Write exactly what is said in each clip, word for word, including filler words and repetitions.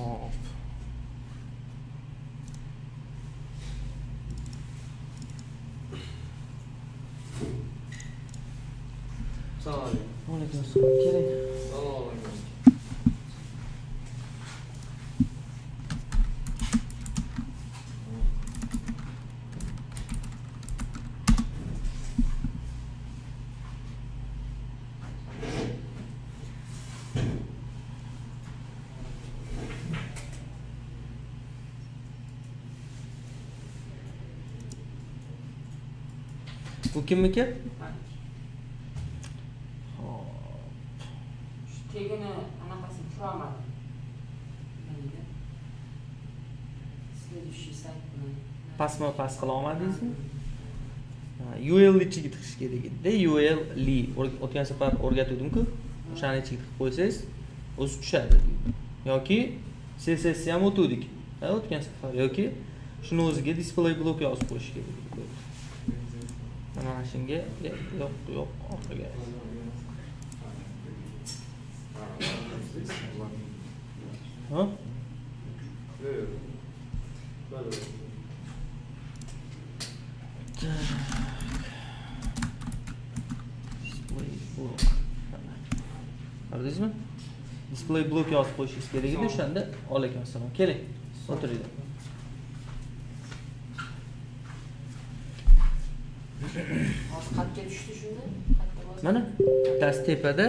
Hop. Assalomu alaykum. Alaykum assalom. Keling. Assalomu alaykum. Bu kimniki? Şu tegini anaqasini tushirolmadim. Nega? Следующий sayt bilan. Pasma pas qila olmadingizmi? U L ichiga tiqish kerak edi. U L li o'tgan safar o'rgatdim-ku. O'shani ichiga tiqib qo'ysangiz, o'zi tushadi. Yoki C S S ham o'tdik. Ha, o'tgan safar yoki shuni o'ziga display blok yozib qo'yish kerak. Mana shunga yo'q, yo'q, orqaga. Ha? Yo'q. Bo'ladi. Display block. Ko'rdingizmi? Display block yozib qo'yishingiz kerak edi, o'shanda alaykum assalom. Keling, o'tiringlar. Hozir qatga tushdi shunda? Qatta bosib. Mana dast tepada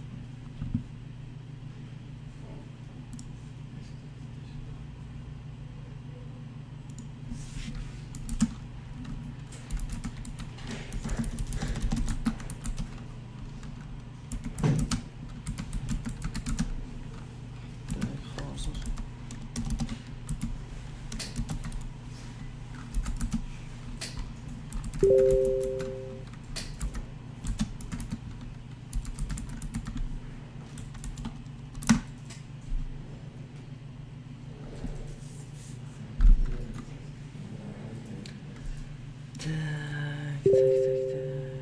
Tak, tak, tak, tak.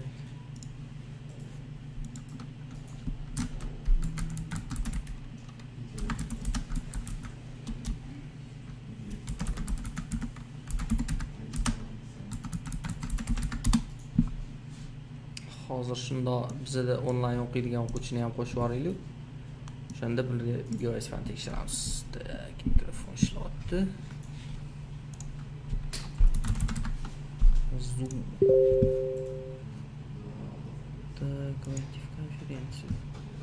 Hozir shunda bizda onlayn o'qiydigan o'quvchini ham qo'shib yuboraylik. O'shanda birga iOS fan tekshiramiz. Tak, mikrofon ishlayapti. Zoom. Так, войти в конференцию.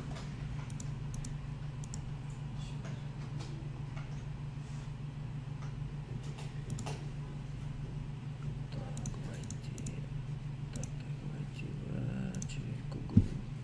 Так, войти. Так, так, войти в через Google.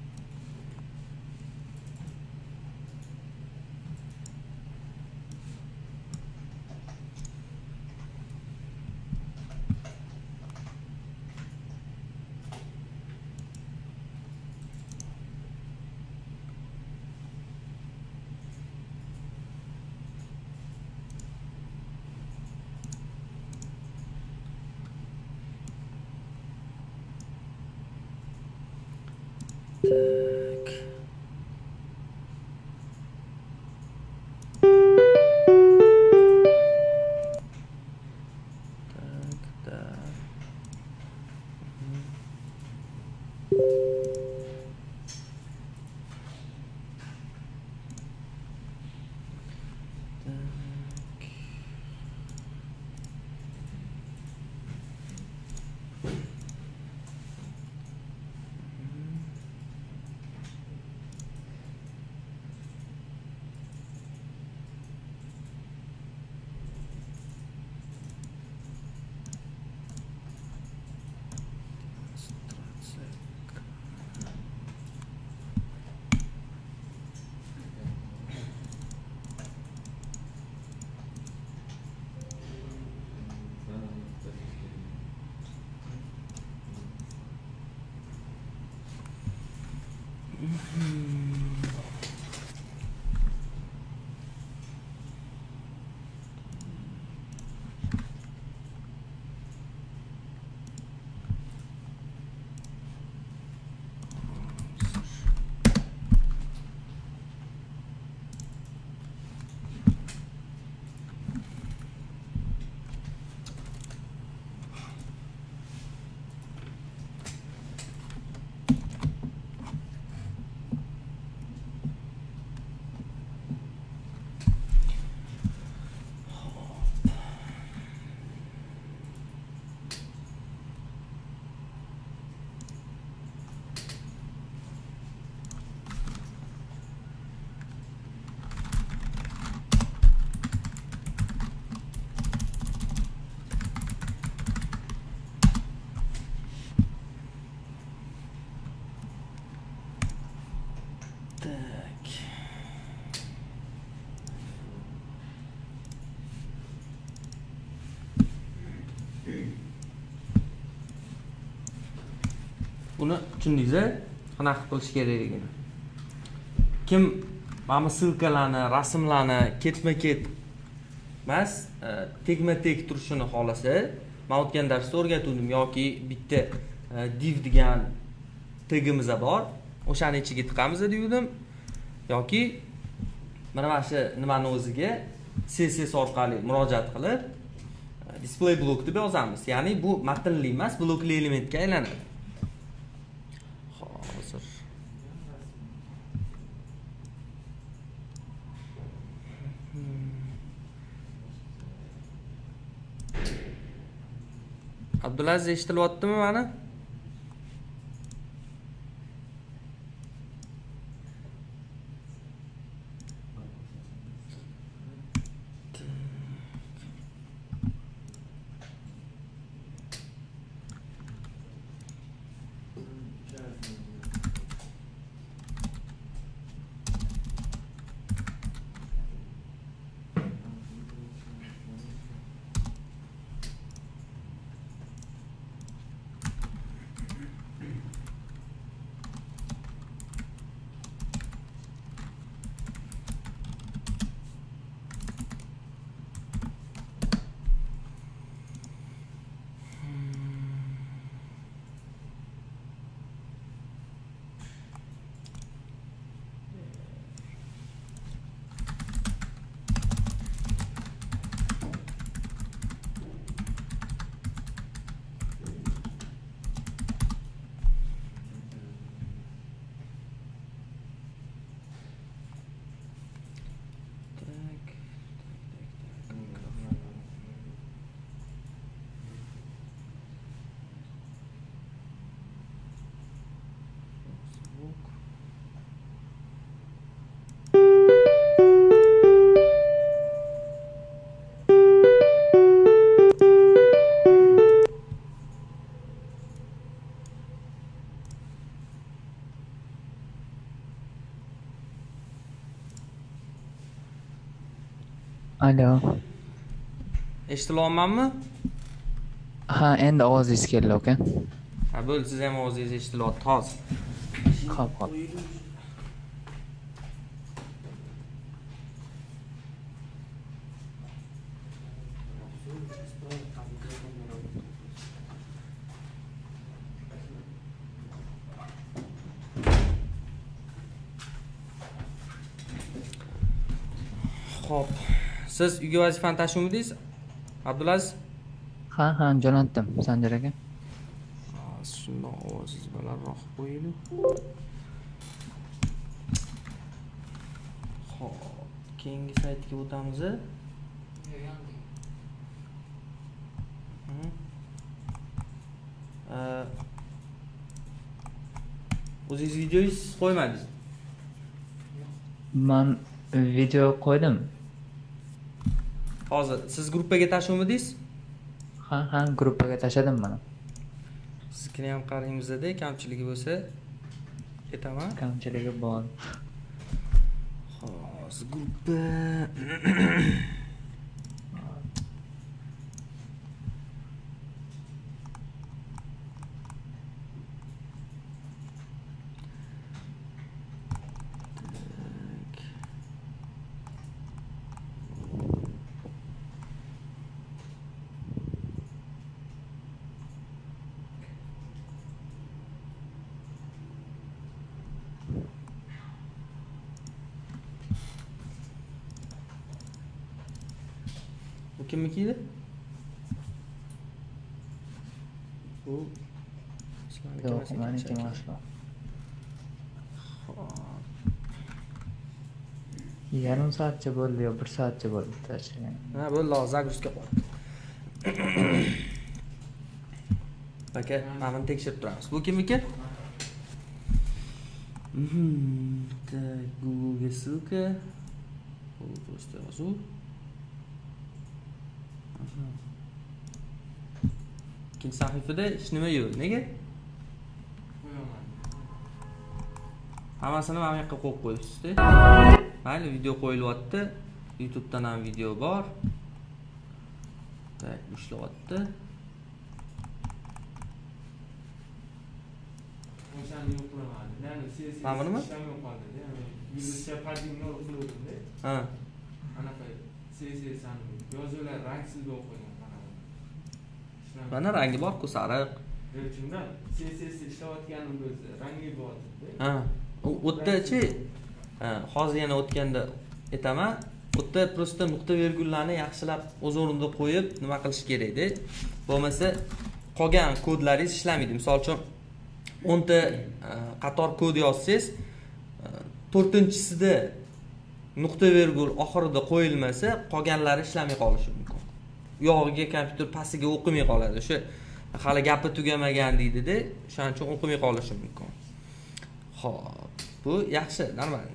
Так. Так, да. Мгм. Так. Мгм. buni tushundingiz-a? Qanaqa qilish kerakligini. Kim mana silkalarni, rasmlarni ketma-ket emas, tegma-tek turishini xohlasa, men o'tgan darsda o'rgatdim yoki bitta div degan tagimiz bor, o'shani ichiga tiqamiz degandim yoki mana mana shu nimani o'ziga C S S orqali murojaat qilib display block deb yozamiz. Ya'ni bu matnli emas, blokli elementga aylanadi. Hozir Abdulaziz eshitilyaptimi meni? Alo. Eshitilyapmanmi? Ha, endi ovozingiz keldi, aka. Ha, bo'ldi, siz ham ovozingiz eshitilyapti hozir. Xo'p, xo'p. Xo'p. Siz uyga vazifani tashuvmidingiz? Abdulaziz? Ha, ha, jo'natdim, Sanjar aka. Shunda ovozingiz balandroq qo'ying. Xo'p, keyingi saytga o'tamiz. O'zingiz videoyingiz qo'ymadingiz? Men video qo'ydim. Hozir siz gruppaga tashuvmidingiz? Ha, ha, gruppaga tashladim mana. Siznikini ham qaraymiz-da, kamchiligi bo'lsa ketaman. Kamchiligi bor. Hozir gruppa Bu kimnikiydi? Bu Yo'q, meniki emas bu. Yarim soatcha bo'ldi yo bir soatcha bo'ldi tashlagan. Ha, bo'ldi, hozir zagruzka qo'ydi. Aka, mana buni tekshirib turamiz. Bu kimniki? Mhm, tak, Google'ga ссылка. Bu просто yozuv. Ikkinchi sahifada hech nima yo'q. Nega? Hammasini mana bu yoqqa qo'yib qo'yibsiz-da. Mayli, video qo'yilyapti. YouTube'dan ham video bor. Tak, ishlayapti. narsani yo'qlamadi. Ya'ni C S S Mana bunimi? ishlamay qoldi. Ya'ni yuzda paddingni qiluvdim-da. Ha. Anaqa C S S ani yozuvlar rangsiz bo'lib qo'ygan mana bu. Ishlamay. Mana rangi bor-ku, sariq. Shundan C S S ishlayotganim o'zi rangli bo'lyapti. Ha. U o'tda-chi, ha, hozir yana o'tganda aytaman, o'tda prosta nuqta virgullarni yaxshilab o'z o'rnida qo'yib nima qilish kerak-da. Bo'lmasa qolgan kodlaringiz ishlamaydi. Misol uchun o'n ta qator kod yozsangiz, to'rtinchisida nuqta virgul oxirida qo'yilmasa, qolganlari ishlamay qolishi mumkin. Uyog'iga kompyuter pastiga o'qimay qoladi. O'sha hali gapi tugamagan deydi-da, o'shaning uchun o'qimay qolishi mumkin. Xo'p, bu yaxshi, normal.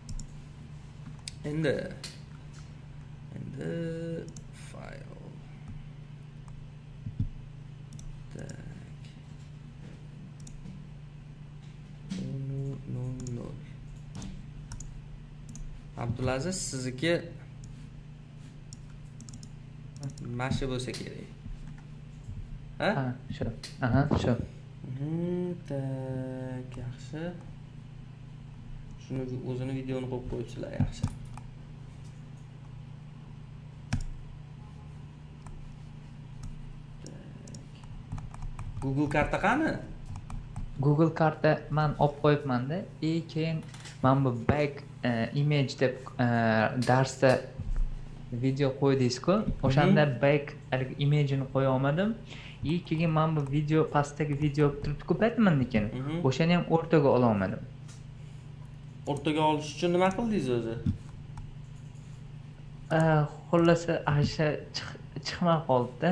Endi endi file tak nol nol. Abdulaziz, sizniki mashi bo'lsa kerak. Ha? Ha, shu. Aha, shu. Hmm, tak, yaxshi. Shuni o'zini videoni qo'yib qo'yibsizlar, yaxshi. Google karta qani? Google karta men olib qo'yibman-da. E keyin men bu back image deb darsda video qo'ydingiz-ku. O'shanda back image'ini qo'ya olmadim. E keyin men bu video pastdagi video turibdi-ku, Batman-nikin. O'shani ham o'rtaga ola olmadim. O'rtaga olish uchun nima qildingiz o'zi? Xullas, asha chiqmay qoldi-da.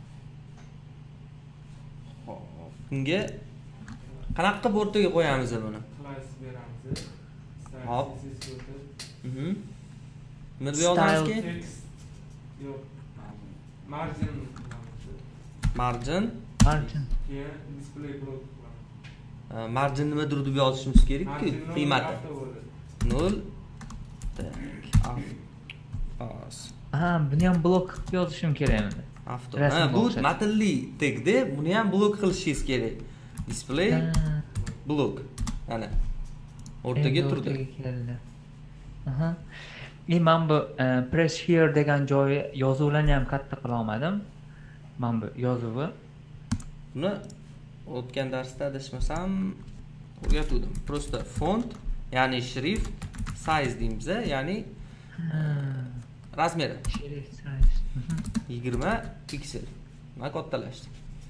Bunga qanaqa qilib o'rtaga qo'yamiz buni? Class beramiz. Hop. Mhm. Nima deb Style yozamiz-ki? Yo'q. Margin. Margin. Margin. Keyin display block. Margin nima dur deb yozishimiz kerak-ku, qiymati. nol. Tak. As. Ha, buni ham blok qilib yozishim kerak endi. Avto. Ha, bu matnli tekda, buni ham blok qilishingiz kerak. Display blok. Ana. O'rtaga turdi. Aha. E, men bu press here degan joyi yozuvlarni ham katta qila olmadim. Men bu yozuvi. Buni o'tgan darsda adashmasam o'rgatdim. Prosta font, ya'ni shrift, size deymiz, ya'ni razmeri. Shrift size. yigirma piksel. Mana kattalashdi.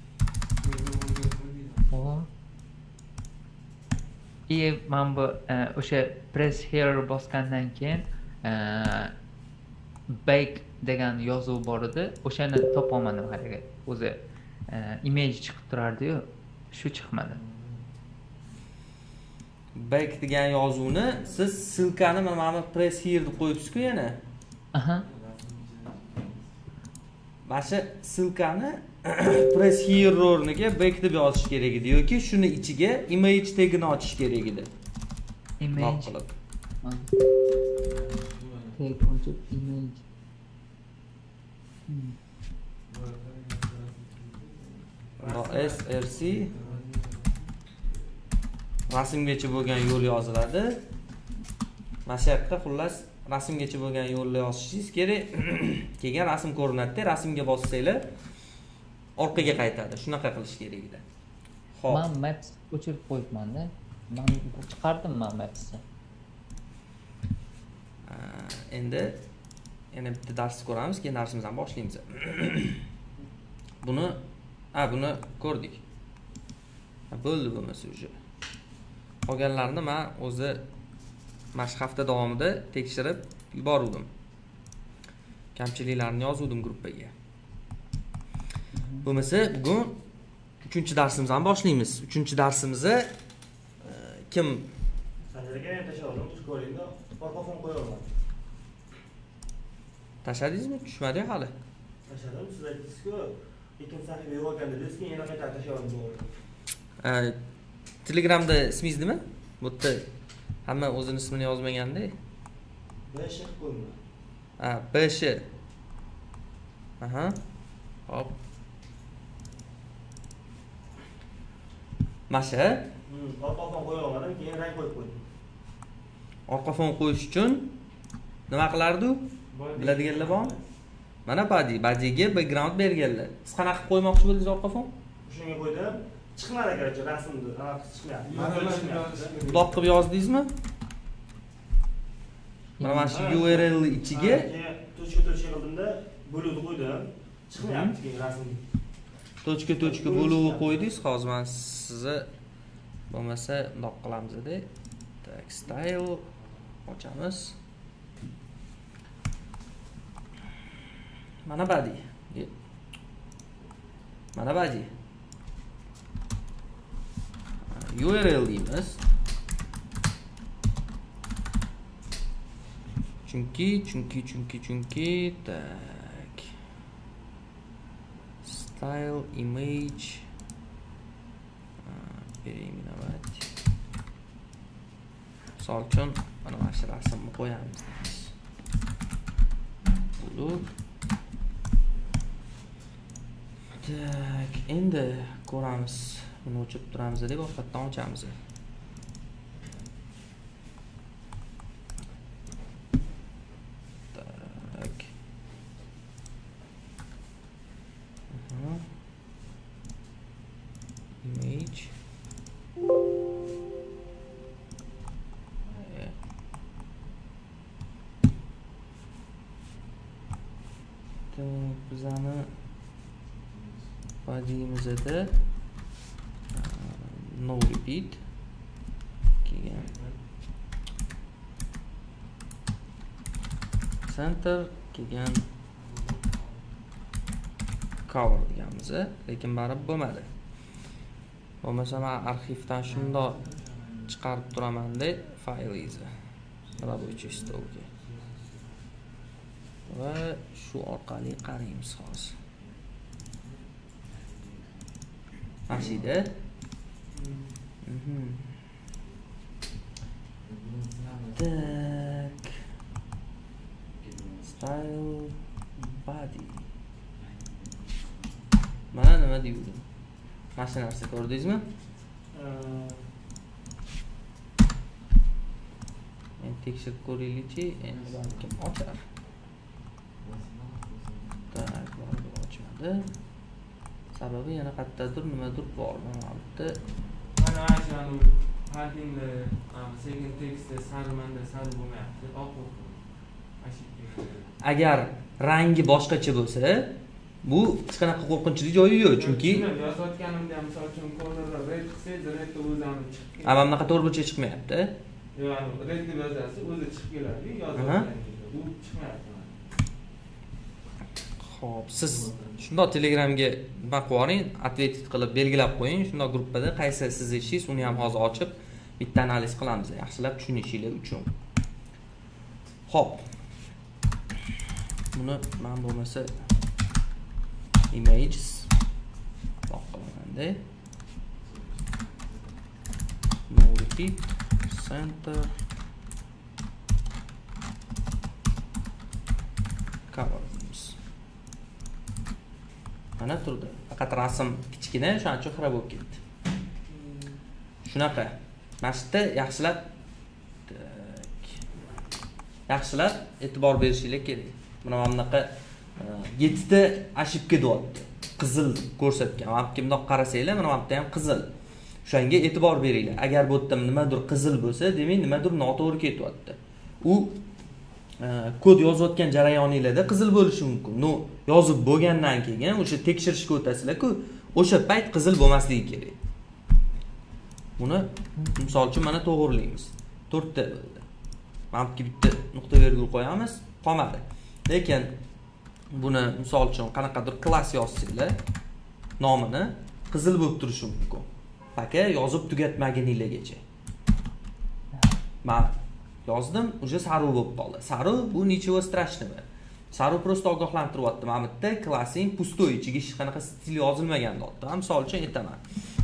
O. E, men bu o'sha press here bosgandan keyin bake degan yozuv bor edi. O'shani topa olmadim haliga. O'zi image chiqib turardi-yu, shu chiqmadi. Bake degan yozuvni siz silkani mana press here deb qo'yibsiz-ku yana. Aha. Mana shu silkani press here o'rniga bake deb yozish kerak edi yoki shuni ichiga image tagini ochish kerak edi. Image. Tag ochib image. S R C rasmgacha bo'lgan yo'l yoziladi. Mana shu yerda xullas rasmgacha bo'lgan yo'lni yozishingiz kerak. Keyin rasm ko'rinadi, rasmga bossanglar orqaga qaytadi. Shunaqa qilish kerak edi. Xo'p. Men Maps o'chirib qo'yibman-da. Men chiqardim men Mapsni. Endi yana bitta dars ko'ramiz, keyin darsimizni boshlaymiz. Buni, ha, buni ko'rdik. Bo'ldi bo'lmasa o'sha. Qolganlarni men o'zi mashq hafta davomida tekshirib yubordim. Kamchiliklarni yozdim gruppaga. Bo'lmasa bugun uchinchi darsimizni boshlaymiz. uchinchi darsimizni kim Sanjarga tashladim, shkolinda orqafon qo'yaman. tashladingizmi? Tushmadi hali. Tashladim, siz aytdingiz-ku, ikkinchi sahifa yo'q ekan dedingiz, keyin yana qayta tashladim. Telegramda ismingiz nima? Bu yerda hamma o'zini ismini yozmaganda. besh qo'yma. Ha, besh. Aha. Hop. Masha, Orqa fon qo'ya olmadim, keyin rang qo'yib qo'ydim. Orqa fon qo'yish uchun nima qilardi u? Biladiganlar bormi? Mana body, bodyga background berganlar. Siz qanaqa qo'ymoqchi bo'ldingiz orqa fon? Shunga qo'ydim. Chiqmadi kerakchi rasmni, anaqa chiqmayapti. Buloq qilib yozdingizmi? Mana mana shu U R L ichiga tochka tochka qildimda bo'luvni qo'ydim. Chiqmayapti keyin rasmni. tochka tochka bo'luvni qo'ydingiz. Hozir men sizni bo'lmasa bundoq qilamiz-da. Tak, style ochamiz. Mana body. Mana body. U R L deymiz. Chunki, chunki, chunki, chunki, tak. Style, image. Переименовать. Misol uchun mana mana shu rasmni qo'yamiz. Bulut. Tak, endi ko'ramiz. Buni o'chirib turamiz deb orqadan ochamiz. Tak. Aha. Image. Tak, bizani body'imizda no repeat keyin center keyin cover deganmiz, lekin baribir bo'lmadi. Bo'lmasa men arxivdan shundoq chiqarib turaman-da faylingizni rабочий stolga. Va shu orqali qaraymiz hozir. Ashida. Mhm. Tak. Style body. Mana nima deydi? Mana shu narsa ko'rdingizmi? Endi tekshirib ko'raylikchi, endi balkim ochar. Tak, baribir ochmadi. Sababi yana qayerdadir nimadir bor. Mana bu yerda mana shu hardingda sekin tekstda sarmanda sar bo'lmayapti. Oq agar rangi boshqacha bo'lsa, bu hech qanaqa qo'rqinchli joyi yo'q, chunki yozayotganimda ham misol uchun colorni red qilsangiz, redda o'zini chiqib. Ammo bunaqa to'rtburchak chiqmayapti. Yo'q, red deb yozasiz, o'zi chiqib keladi, yozayotganingizda u chiqmayapti. Xo'p, siz shundoq Telegramga nima qilib yuboring, ответить qilib belgilab qo'ying, shundoq gruppada qaysi siz ishingiz, uni ham hozir ochib bitta analiz qilamiz, yaxshilab tushunishingiz uchun. Xo'p. Buni men bo'lmasa images bak qilamanda. No repeat center cover. Mana turdi. Faqat rasm kichkina, shuning uchun xira bo'lib ketdi. Shunaqa. Mana shu yerda yaxshilab yaxshilab e'tibor berishingiz kerak. Mana bunaqa yetti ta ошибка deyapti. Qizil ko'rsatgan. Mana bu bundoq qarasanglar, mana bu yerda ham qizil. O'shanga e'tibor beringlar. Agar bu yerda nimadir qizil bo'lsa, demak nimadir noto'g'ri ketyapti. U kod yozayotgan jarayoningizda qizil bo'lishi mumkin. No, yozib bo'lgandan keyin o'sha tekshirishga o'tasizlar-ku, o'sha payt qizil bo'lmasligi kerak. Buni misol uchun mana to'g'rilaymiz. to'rtta bo'ldi. Mana bu bitta nuqta virgul qo'yamiz, qolmadi. Lekin buni misol uchun qanaqadir klass yozsanglar, nomini qizil bo'lib turishi mumkin. Faqat yozib tugatmaguningizgacha. Men yozdim, уже sariq bo'lib qoldi. Sariq bu ничего страшного. Sariq просто ogohlantiryapti. Mana bu yerda klassing pustoy, ichiga hech qanaqa stil yozilmagan dotda. Misol uchun aytaman.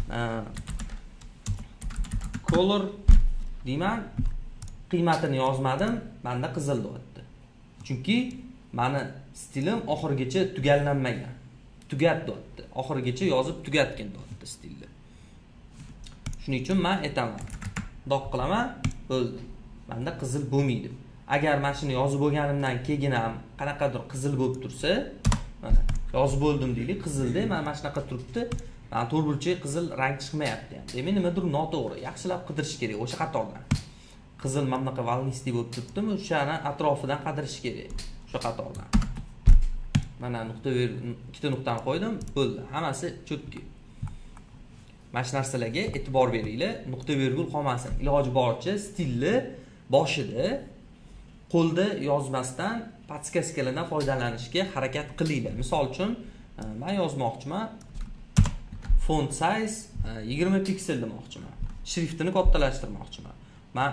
Color deyman, qiymatini yozmadim, menda qizil deyapti. Chunki meni stilim oxirigacha tugallanmagan. Tugat deyapti. Oxirigacha yozib tugatgan deyapti stilni. Shuning uchun men aytaman. Doq qilaman, bo'ldi. Menda qizil bo'lmaydi. Agar men shuni yozib bo'lganimdan keyin ham qanaqadir qizil bo'lib tursa, mana yozib bo'ldim deylik, qizilda mana mana shunaqa turibdi. Mana to'rtburchak qizil rang chiqmayapti ham. Demak, nimadir noto'g'ri. Yaxshilab qidirish kerak o'sha xatodan. Qizil mana bunaqa valnisli bo'lib turibdimi, o'shani atrofidan qidirish kerak. O'sha xatodan. Mana nuqta ver, ikkita nuqtani qo'ydim, bo'ldi. Hammasi cho'tki. Mana shu narsalarga e'tibor beringlar, nuqta virgul qolmasin. Iloji boricha stilni boshida qo'lda yozmasdan podskaskalardan foydalanishga harakat qilinglar. Misol uchun, men yozmoqchiman font size yigirma piksel demoqchiman. Shriftini kattalashtirmoqchiman. Men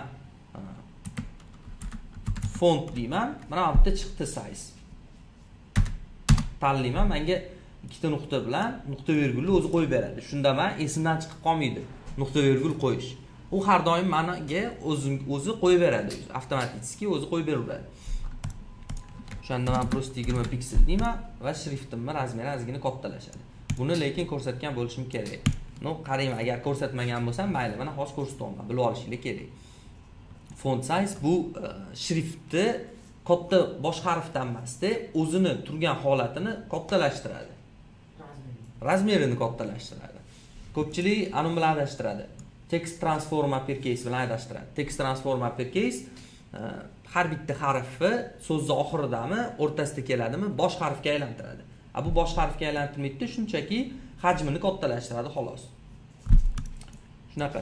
font deyman, mana bu yerda chiqdi size. Tanlayman, menga ikkita nuqta bilan nuqta virgulni o'zi qo'yib beradi. Shunda men esimdan chiqib qolmaydi nuqta virgul qo'yish. U har doim menga o'zi o'zi qo'yib beradi, avtomatik o'zi qo'yib beradi. O'shanda men prosta yigirma piksel deyman va shriftimni razmeri ozgina kattalashadi. Buni lekin ko'rsatgan bo'lishim kerak. No, qarang, agar ko'rsatmagan bo'lsam, mayli, mana hozir ko'rsatyapman, bilib olishinglar kerak. Font size bu shriftni katta bosh harfdan emasda, o'zini turgan holatini kattalashtiradi. Razmerini kattalashtiradi. Ko'pchilik uni bilan adashtiradi. Text transform uppercase bilan adashtiradi. Text transform uppercase har bitta harfi so'zni oxiridami, o'rtasida keladimi, bosh harfga aylantiradi. A bu bosh harfga aylantirmaydi, shunchaki hajmini kattalashtiradi xolos. Shunaqa.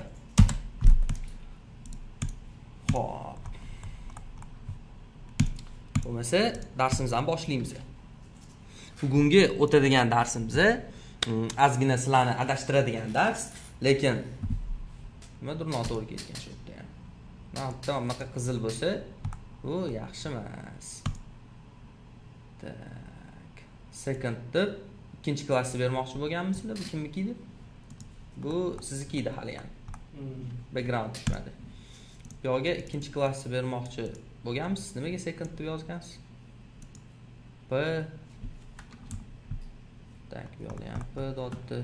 Xo'p. Bo'lmasa, darsimizni boshlaymiz. Bugungi o'tadigan darsimiz ozgina sizlarni adashtiradigan dars, lekin nimadir noto'g'ri ketgan shu yerda ham. Mana bu bunaqa qizil bo'lsa, bu yaxshi emas. Tak. Second deb ikkinchi klassni bermoqchi bo'lganmisizlar? Bu kimniki edi? Bu sizniki edi hali ham. Background tushmadi. Bu yerga ikkinchi klassni bermoqchi bo'lganmisiz? Nimaga second deb yozgansiz? P Tak, bu yerda ham P dotni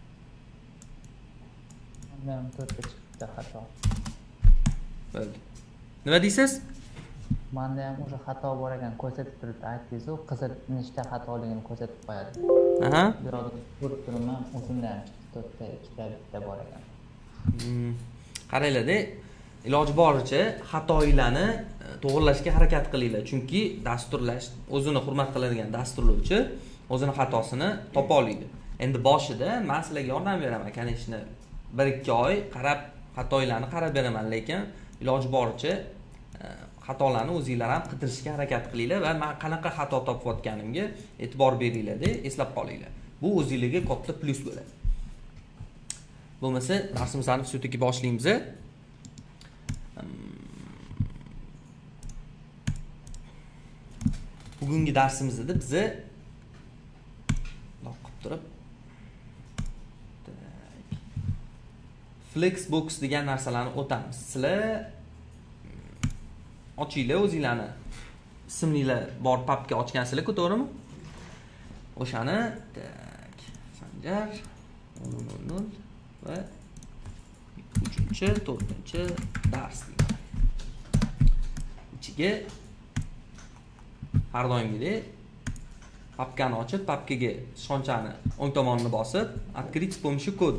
Men to'rtta chiqdi xato. Bo'ldi. Nima deysiz? Menda ham o'sha xato bor ekan, ko'rsatib turibdi. Aytdingiz, u qizil nechta xatoligini ko'rsatib qo'yadi. Aha. Bu yerda ko'rib turibman, o'zimda ham chiqdi, to'rtta, ikkita, bitta bor ekan. Qaranglar-da, iloji boricha xatolarni to'g'rilashga harakat qilinglar, chunki dasturlash o'zini hurmat qiladigan dasturlovchi o'zini xatosini topa oladi. Endi boshida men sizlarga yordam beraman, kanishni bir ikki oy qarab xatolarni qarab beraman, lekin iloji boricha xatolarni o'zingizlar ham qidirishga harakat qilinglar va men qanaqa xato topayotganimga e'tibor beringlar-da, eslab qolinglar. Bu o'zingizlarga katta plyus bo'ladi. Bo'lmasa, darsimizni vsutiki boshlaymiz. Bugungi darsimizda biz o'qib turib Flexbox degan narsalarni o'tamiz. Sizlar ochinglar, o'zingizlarni isminglar bor papka ochgansizlar-ku, to'g'rimi? O'shani tak Sanjar nol nol nol va uchinchi, to'rtinchi dars deyman. Ichiga har doimgidek papkani ochib, papkaga shonchani o'ng tomonini bosib, открыть с помощью код.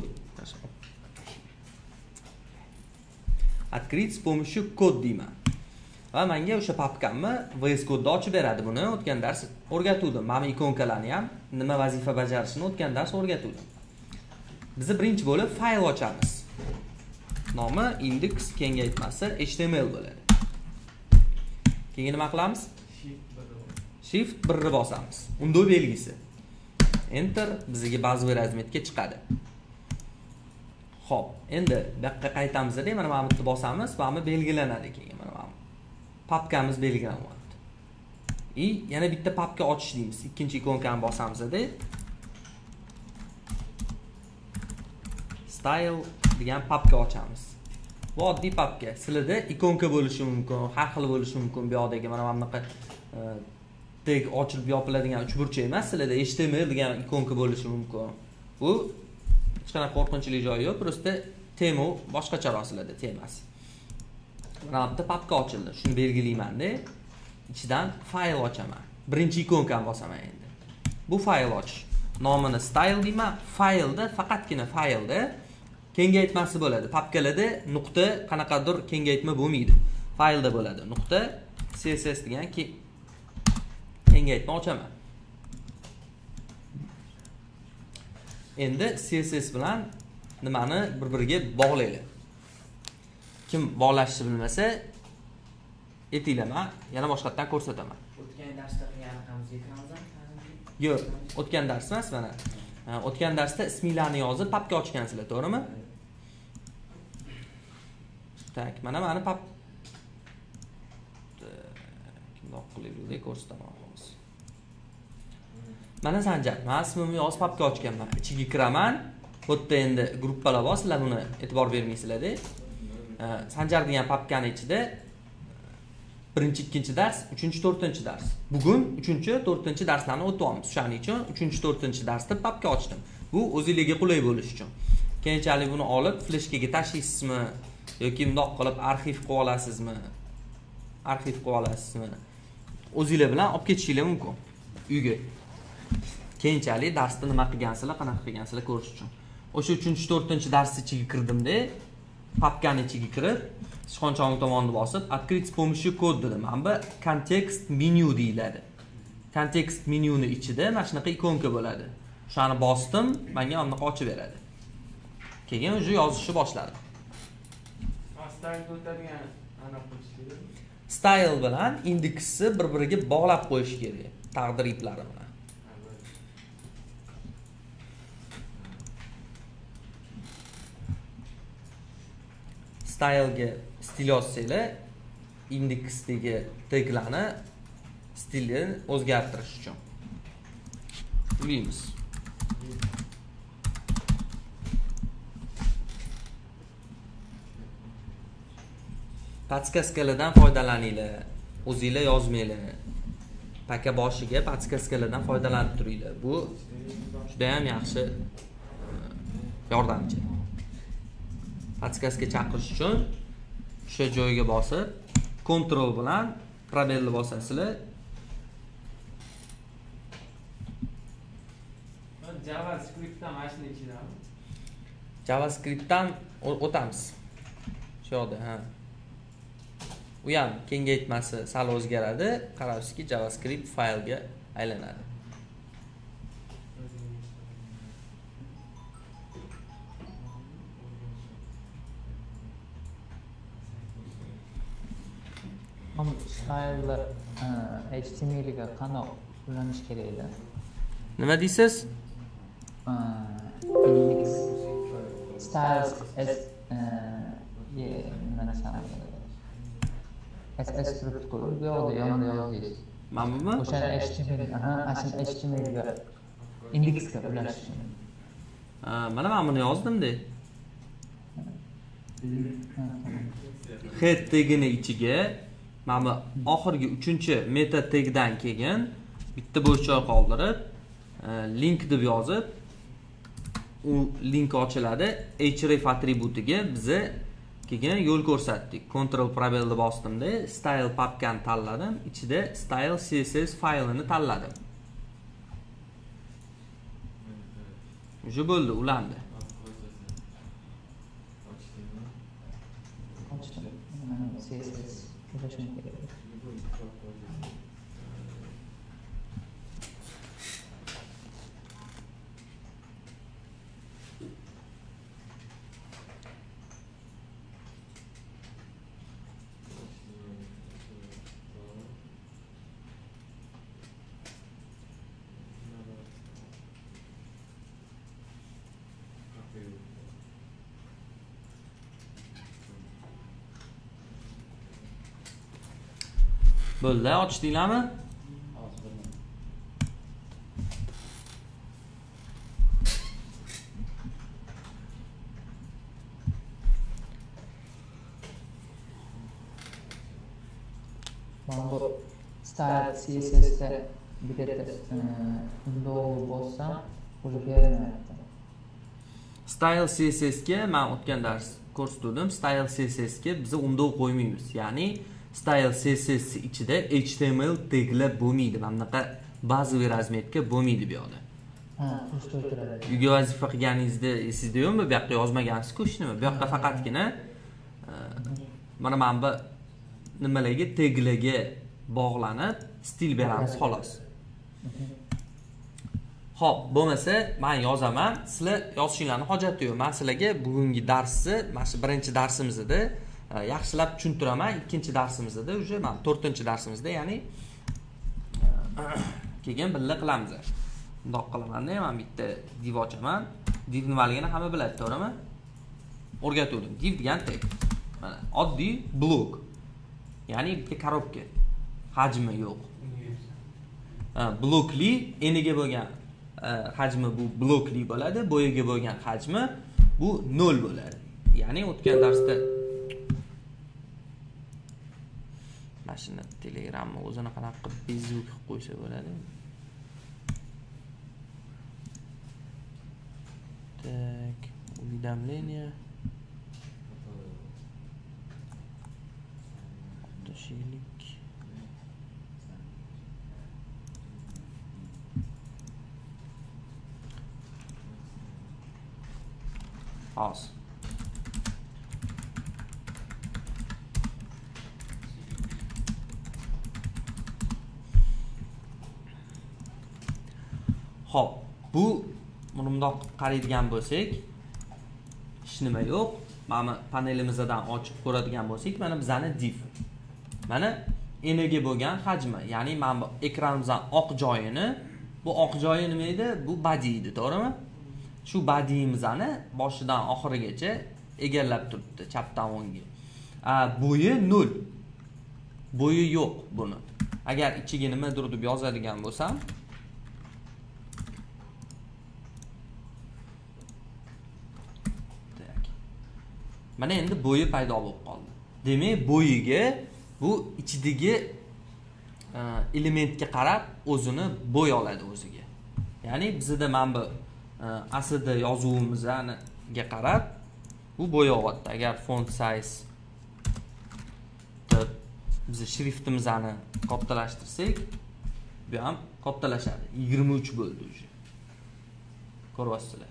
Открыть с помощью код deyman. Va menga o'sha papkamni V S Code'da ochib beradi. Buni o'tgan dars o'rgatuvdim. Mana ikonkalarni ham nima vazifa bajarishini o'tgan dars o'rgatuvdim. Biz birinchi bo'lib fayl ochamiz. Nomi index kengaytmasi H T M L bo'ladi. Keyin nima qilamiz? Shift birni bosamiz. Unda belgisi. Enter bizga bazaviy razmetga chiqadi. Xo'p, endi bu yoqqa qaytamiz-da, mana mana buni bosamiz, va bu belgilanadi keyin mana mana. Papkamiz belgilanyapti. И yana bitta papka ochish deymiz. Ikkinchi ikonkani bosamiz-da. Style degan papka ochamiz. Bu oddiy papka. Sizlarda ikonka bo'lishi mumkin, har xil bo'lishi mumkin. Bu yoqdagi mana bunaqa tek ochilib yopiladigan uchburchak emas, sizlarda H T M L degan ikonka bo'lishi mumkin. Bu hech qanaqa qo'rqinchli joyi yo'q, prosta temu boshqacharoq sizlarda temasi. Mana bu yerda papka ochildi. Shuni belgilaymanda ichidan fayl ochaman. Birinchi ikonkani bosaman endi. Bu fayl ochish. Nomini style deyman. Faylda faqatgina faylda kengaytmasi bo'ladi. Papkalarda nuqta qanaqadir kengaytma bo'lmaydi. Faylda bo'ladi. Nuqta css degan ki kengaytma ochaman. Endi css bilan nimani bir-biriga bog'laylik. Kim bog'lashni bilmasa, aytinglar, yana boshqatdan ko'rsataman. O'tgan darsda qilgan raqamimiz ekranimizdan. Yo'q, o'tgan dars emas mana. O'tgan darsda isminglarni yozib papka ochgansizlar, to'g'rimi? Tak, mana mani pap kimdoq qilib ko'rsataman hozir. Mana Sanjar, men ismimni yozib papka ochganman. Ichiga kiraman. Bu yerda endi gruppalar bor, sizlar buni e'tibor bermaysizlar-da. Sanjar degan papkani ichida birinchi, ikkinchi dars, uchinchi, to'rtinchi dars. Bugun uchinchi, to'rtinchi darslarni o'tyapmiz. Shuning uchun uchinchi, to'rtinchi darsda papka ochdim. Bu o'zingizga qulay bo'lish uchun. Keyinchalik buni olib fleshkaga tashlaysizmi yoki bundoq qilib arxiv qilib olasizmi? Arxiv qilib olasizmi? O'zingizlar bilan olib ketishingiz mumkin uyga. Keyinchalik darsda nima qilgansizlar, qanaqa qilgansizlar ko'rish uchun. O'sha uchinchi, to'rtinchi dars ichiga kirdimda, papkani ichiga kirib, sichqonchong tomonni bosib, открыть с помощью kod dedim. Mana bu context menu deyiladi. Context menyuni ichida mana shunaqa ikonka bo'ladi. O'shani bosdim, menga mana bunaqa ochib beradi. Keyin o'zi yozishni boshladim. Style o'tadigan aniq qilish kerak. Style bilan indeksni bir-biriga bog'lab qo'yish kerak. Taqdir iplari bilan. Style'ga stil yozsanglar, indeksdagi taglarni stilni o'zgartirish uchun. Bilamiz. Podskaskalardan foydalaninglar. O'zingizlar yozmanglar. Paka boshiga podskaskalardan foydalanib turinglar. Bu juda ham yaxshi yordamchi. Podskaska chaqirish uchun o'sha joyga bosib, Ctrl bilan probelni bosasizlar. JavaScriptdan mana shuni ichidami? JavaScriptdan o'tamiz. Shu yoqda, ha. U ham kengaytmasi sal o'zgaradi, qarabsizki JavaScript faylga aylanadi. Ham style H T M L ga qanaqa qo'llanish kerak edi? Nima deysiz? Index styles as nima desam S S turib qo'yib, bu yoqda yonda yozdingiz. Mana bumi? O'sha H T M L, aha, asl H T M L ga indeksga ulash uchun. Ha, mana men buni yozdim-da. Head tagini ichiga mana oxirgi uchinchi meta tagdan keyin bitta bo'sh joy qoldirib, link deb yozib, u link ochiladi. href atributiga bizni keyin yo'l ko'rsatdik. Ctrl probelni bosdimda, style papkani tanladim, ichida style css faylini tanladim. O'sha bo'ldi, ulandi. Bo'ldi, ochdinglarmi? Mana bu style C S S da bitta logo bossam, o'zi berilmayapti. Style C S S ga men o'tgan dars ko'rsatdim. Style C S S ga biz undov qo'ymaymiz. Ya'ni Style C S S ichida H T M L taglar bo'lmaydi. Mana bunaqa bazaviy razmetga bo'lmaydi bu yoqda. Ha, to'g'ri o'tiradi. Uyga vazifa qilganingizda esingizda yo'qmi? Bu yoqqa yozmagansiz-ku hech nima. Bu yoqqa faqatgina mana mana bu nimalarga taglarga bog'lanib stil beramiz xolos. Xo'p, bo'lmasa men yozaman, sizlar yozishinglarning hojati yo'q. Men sizlarga bugungi darsni, mana shu birinchi darsimizda yaxshilab tushuntiraman. Ikkinchi darsimizda, уже men to'rtinchi darsimizda, ya'ni keyin birga qilamiz. Bundoq qilaman-da, men bitta div ochaman. Div nimaligini hamma biladi, to'g'rimi? O'rgatdim. Div degan tag. Mana oddiy blok. Ya'ni bitta korobka. Hajmi yo'q. Blokli eniga bo'lgan hajmi bu blokli bo'ladi, bo'yiga bo'lgan hajmi bu nol bo'ladi. Ya'ni o'tgan darsda mashina Telegramni o'zini qanaqa qilib bezuk qilib qo'ysa bo'ladi. Так, уведомления. Автошилик. Az. Xo'p, bu buni bundoq qaraydigan bo'lsak, hech nima yo'q. Mana panelimizdan ochib ko'radigan bo'lsak, mana bizani div. Mana eniga bo'lgan hajmi, ya'ni mana bu ekranimizdan oq joyini, bu oq joyi nima edi? Bu body edi, to'g'rimi? Shu bodyimizni boshidan oxirigacha egallab turibdi, chapdan o'ngga. Bo'yi nol. Bo'yi yo'q buni. Agar ichiga nimadir deb yozadigan bo'lsam, mana endi bo'yi paydo bo'lib qoldi. Demak, bo'yiga bu ichidagi elementga qarab o'zini bo'y oladi o'ziga. Ya'ni bizda mana bu aslida yozuvimizga qarab bu bo'y oladi. Agar font size deb biz shriftimizni kattalashtirsak, bu ham kattalashadi. yigirma uch bo'ldi уже. Ko'ryapsizlar.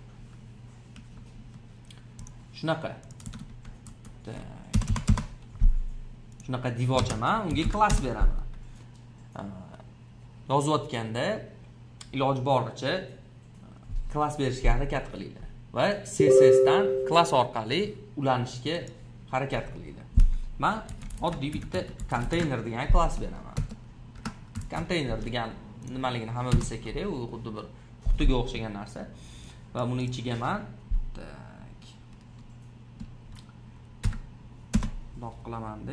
Shunaqa. Shunaqa div ochaman, unga klass beraman. Yozayotganda iloji boricha klass berishga harakat qilinglar va C S S dan klass orqali ulanishga harakat qilinglar. Men oddiy bitta konteyner degan klass beraman. Konteyner degan nimaligini hamma bilsa kerak, u xuddi bir qutiga o'xshagan narsa. Va buni ichiga men doq qilaman-da.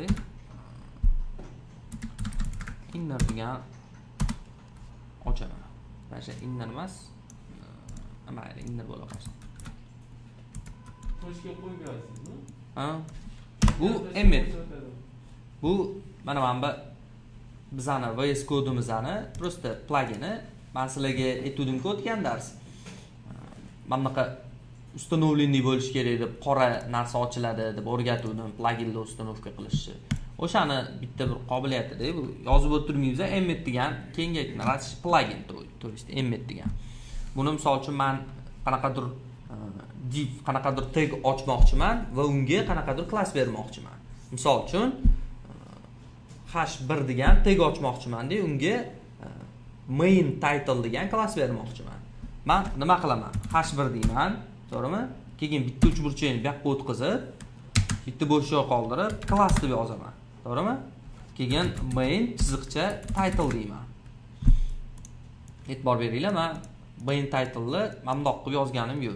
Inner degan ochaman. Mana inner emas. Mayli, inner bo'la qolsin. Qo'shga qo'yib yozasizmi? Ha? Bu emmet. Bu mana mana bu bizani V S kodimizni просто plugini men sizlarga aytdim-ku o'tgan dars. Mana bunaqa uстановленный bo'lish kerak deb qora narsa ochiladi deb o'rgatdim, pluginni uстановка qilishni. O'shani bitta bir qobiliyati-da, bu yozib o'tirmaymiz, emmet degan kengaytma plugin, to есть emmet degan. Buni misol uchun men qanaqadir div, qanaqadir tag ochmoqchiman va unga qanaqadir klass bermoqchiman. Misol uchun hash bir degan tag ochmoqchiman-da, unga main title degan klass bermoqchiman. Men nima qilaman? hash bir deyman, to'g'rimi? Keyin bitta uchburchakni bu yoqqa o'tkazib, bitta bo'shliq qoldirib, klass deb yozaman. To'g'rimi? Keyin main chiziqcha title deyman. E'tibor beringlar, men main title'ni mana bundoq qilib yozganim yo'q.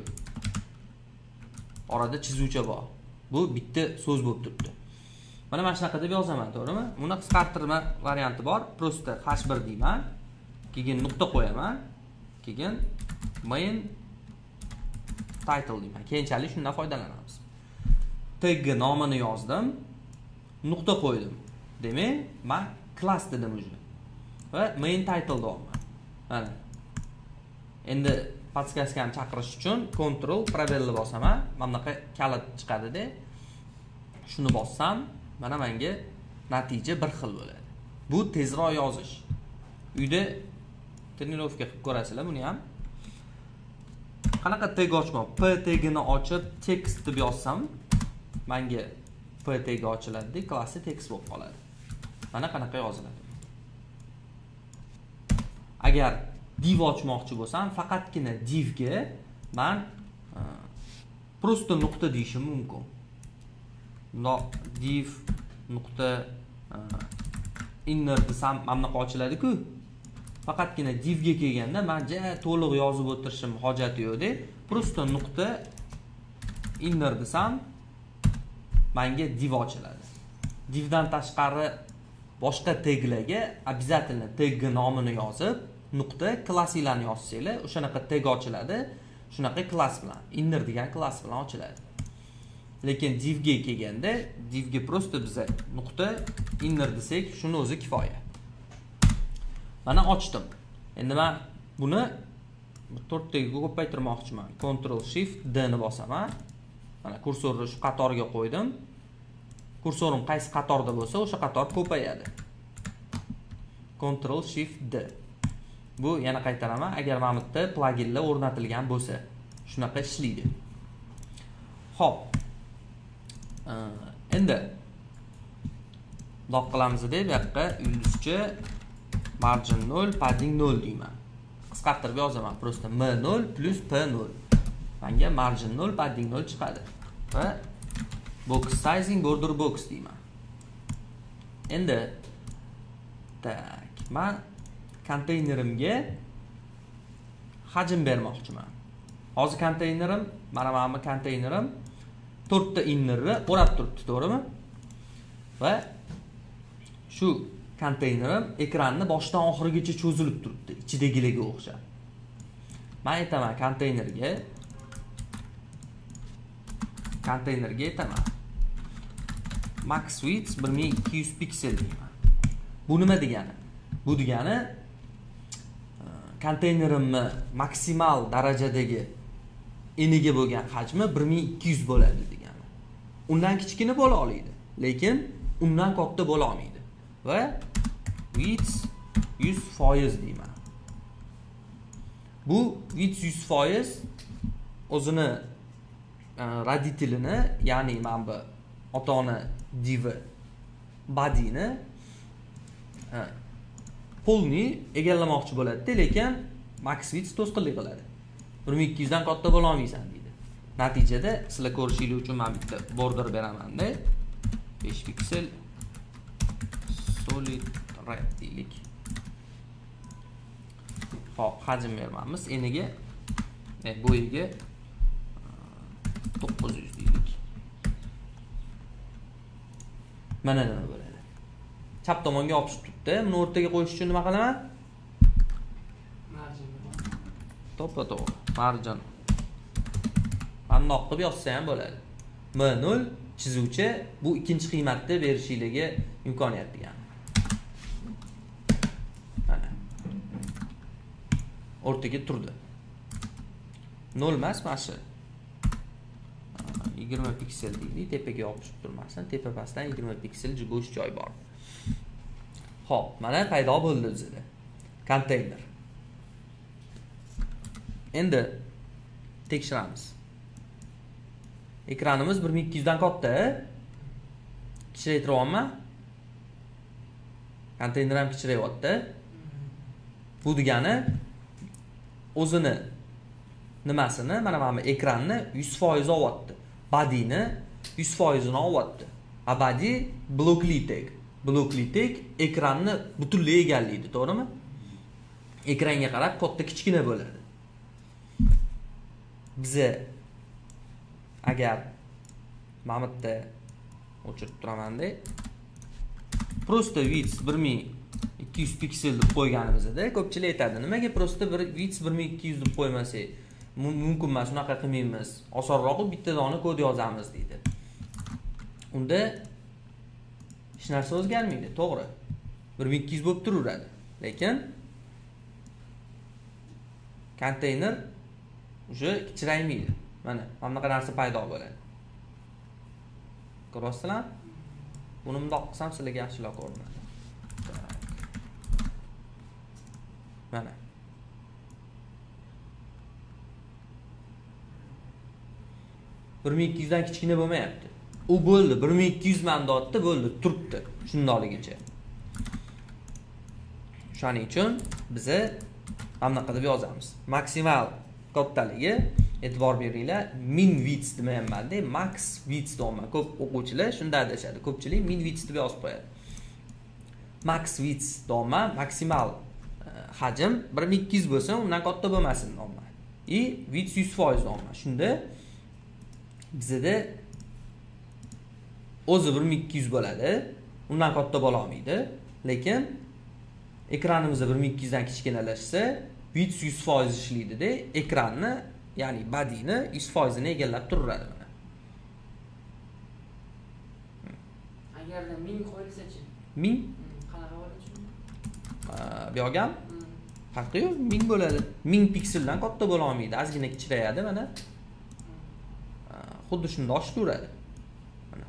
Orada chizuvcha bor. Bu bitta so'z bo'lib turibdi. Mana mana shunaqa deb yozaman, to'g'rimi? Buni qisqartirma varianti bor. Prosta hash bir deyman. Keyin nuqta qo'yaman. Keyin main title deyman. Keyinchalik shundan foydalanamiz. Tag nomini yozdim. Nuqta qo'ydim. Demak, men class dedim уже. Va main title deyman. Mana. Endi podskaskani chaqirish uchun Ctrl probelni bosaman. Mana bunaqa kalit chiqadi-da. Shuni bossam, mana menga natija bir xil bo'ladi. Bu tezroq yozish. Uyda trenirovka qilib ko'rasizlar buni ham. Qanaqa tag ochmoq? P tagini ochib text deb yozsam, menga P tagi ochiladi, klassi text bo'lib qoladi. Mana qanaqa yoziladi. Agar div ochmoqchi bo'lsam, faqatgina divga men prosta nuqta deyishim mumkin. Bundoq div nuqta inner desam, mana bunaqa ochiladi-ku. Faqatgina divga kelganda men ja to'liq yozib o'tirishim hojati yo'q-da. Prosta nuqta inner desam, menga div ochiladi. Divdan tashqari boshqa taglarga обязательно tag nomini yozib, nuqta klasslarni yozsanglar, o'shanaqa tag ochiladi. Shunaqa klass bilan, inner degan klass bilan ochiladi. Lekin divga kelganda, divga prosta biz nuqta inner desak, shuni o'zi kifoya. Mana ochdim. Endi men buni to'rttaga ko'paytirmoqchiman. Ctrl Shift D ni bosaman. Mana kursorni shu qatorga qo'ydim. Kursorim qaysi qatorda bo'lsa, o'sha qator ko'payadi. Ctrl Shift D. Bu yana qaytaraman, agar mana bu yerda pluginlar o'rnatilgan bo'lsa, shunaqa ishlaydi. Xo'p. Endi doq qilamiz-da, bu yoqqa yulduzcha margin nol, padding nol deyman. Qisqartirib yozaman. Prosta M nol plus P nol. Menga margin nol, padding nol chiqadi. Va box sizing border box deyman. Endi tak, men konteynerimga hajm bermoqchiman. Hozir konteynerim, mana mana konteynerim to'rtta innerni o'rab turibdi, to'g'rimi? Va shu konteynerim ekranni boshdan oxirigacha cho'zilib turibdi, ichidagilarga o'xshab. Men aytaman konteynerga konteynerga aytaman max width bir ming ikki yuz piksel deyman. Bu nima degani? Bu degani konteynerimni maksimal darajadagi eniga bo'lgan hajmi bir ming ikki yuz bo'ladi degani. Undan kichkina bo'la oladi, lekin undan katta bo'la olmaydi. Va width yuz foiz deyman. Bu width yuz foiz o'zini raditilini, ya'ni mana bu ota-ona divi bodyni polni egallamoqchi bo'ladi, lekin max width to'sqinlik qiladi. bir ming ikki yuz dan katta bo'la olmaysan deydi. Natijada sizlar ko'rishingiz uchun men bitta border beraman-da. besh piksel solid red deylik. Hop, hajm beramiz. Eniga, e, bo'yiga to'qqiz yuz deylik. Mana nima bo'ladi. Chap tomonga olib turibdi. Buni o'rtaga qo'yish uchun nima qilaman? Margin. To'ppa-to'g'ri. Margin. Andoq qilib yozsa ham bo'ladi. M nol chizuvchi bu ikkinchi qiymatni berishingiga imkoniyat degani. Mana. O'rtaga turdi. nol emas, mana shu. yigirma piksel deylik, tepaga yopishib turmasin. Tepa pastdan yigirma piksel bo'sh joy bor. Xo'p, mana paydo bo'ldi bizda konteyner. Endi tekshiramiz. Ekranimiz bir ming ikki yuz dan katta. Kichraytiryapman. Konteyner ham kichrayapti. Bu degani o'zini nimasini, mana mana ekranni yuz foiz olyapti. Bodyni yuz foiz ni olyapti. A body blokli tag. Blokli tag ekranni butunlay egallaydi, to'g'rimi? Ekranga qarab katta kichkina bo'ladi. Bize agar mana bu yerda o'chirib turaman-da. Prosta width bir ming ikki yuz piksel deb qo'yganimizda ko'pchilik aytadi, nimaga prosta bir width bir ming ikki yuz deb qo'ymasak? Mumkin emas, unaqa qilmaymiz. Osonroq bitta dona kod yozamiz deydi. Unda hech narsa o'zgarmaydi, to'g'ri. bir ming ikki yuz bo'lib turaveradi. Lekin konteyner o'sha kichraymaydi. Mana bunaqa narsa paydo bo'ladi. Ko'rasizlar? Buni bundoq qilsam sizlarga yaxshiroq ko'rinadi. Mana. bir ming ikki yuz dan kichkina bo'lmayapti. U bo'ldi, bir ming ikki yuz mandatda bo'ldi, turibdi shundoqligicha. Shuning uchun biz mana bunaqa deb yozamiz. Maksimal kattaligi e'tibor beringlar, min width demayapman-da, max width deyapman. Ko'p o'quvchilar shunday adashadi. Ko'pchilik min width deb yozib qo'yadi. Max width deyapman, maksimal hajm bir ming ikki yuz bo'lsa, undan katta bo'lmasin deyapman. I width yuz foiz deyapman. Shunda bizda o'zi bir ming ikki yuz bo'ladi, undan katta bo'la olmaydi, lekin ekranimiz bir ming ikki yuz dan kichkinalashsa, width yuz foiz ishlaydi-da, ekranni, ya'ni bodyni yuz foiz ni egallab turadi mana. Agarda ming qo'yilsa-chi? ming? Qanaqa bo'ladi? Bu yo'q ham? Farqi yo'q, ming bo'ladi. ming pikseldan katta bo'la olmaydi, ozgina kichrayadi mana. Xuddi shunday oshaveradi. Mana.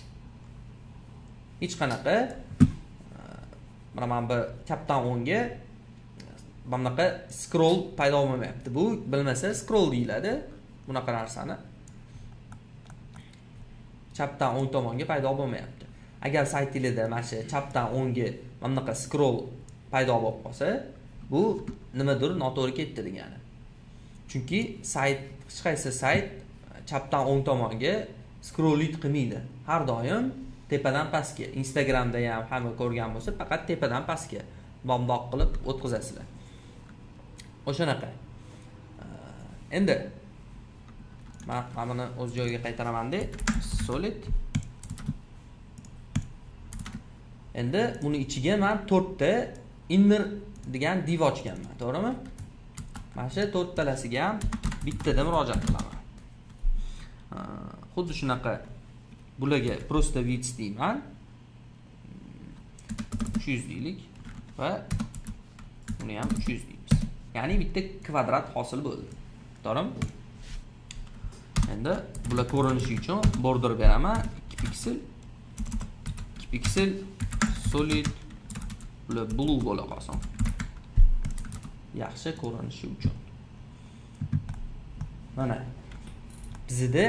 Hech qanaqa mana men bu chapdan o'ngga bunaqa scroll paydo bo'lmayapti. Bu bilmasa scroll deyiladi bunaqa narsani. Chapdan o'ng tomonga paydo bo'lmayapti. Agar saytingizda mana shu chapdan o'ngga bunaqa scroll paydo bo'lib qolsa, bu nimadir noto'g'ri ketdi degani. Chunki sayt, hech qaysi sayt chapdan o'ng tomonga scrollit qilmaydi. Har doim tepadan pastga. Instagramda ham hamma ko'rgan bo'lsa, faqat tepadan pastga bomdoq qilib o'tkazasizlar. O'shanaqa. Endi men buni o'z joyiga qaytaraman-da, solid. Endi buni ichiga men to'rtta inner degan div ochganman, to'g'rimi? Mana shu to'rttalasiga ham bittada murojaat qilaman. Xuddi shunaqa bularga prosta width deyman. uch yuz deylik va buni ham uch yuz deymiz. Ya'ni bitta kvadrat hosil bo'ldi. To'g'rimi? Endi bular ko'rinishi uchun border beraman, ikki piksel. ikki piksel solid bular blue bo'la qolsin. Yaxshi ko'rinishi uchun. Mana bizda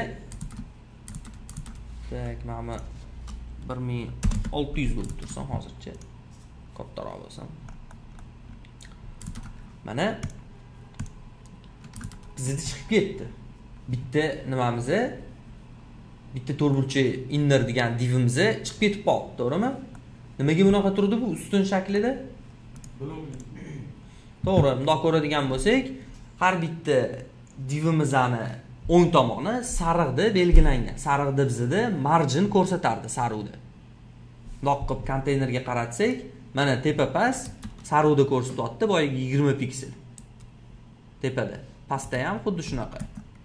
tak mana bir ming olti yuz bo'lib tursin hozircha. Kattaroq bo'lsin. Mana bizda chiqib ketdi. Bitta nimamiz, bitta to'rtburchak inner degan divimiz chiqib ketib qoldi, to'g'rimi? Nimaga bunaqa turdi bu ustun shaklida? To'g'ri, bundoq ko'radigan bo'lsak, har bitta divimizni o'ng tomoni sariqda belgilangan. Sariqda bizda margin ko'rsatardi, sariqda. Bundoq qilib konteynerga qaratsak, mana tepa-past sariqda ko'rsatyapti, boyagi yigirma piksel. Tepada. Pastda ham xuddi shunaqa.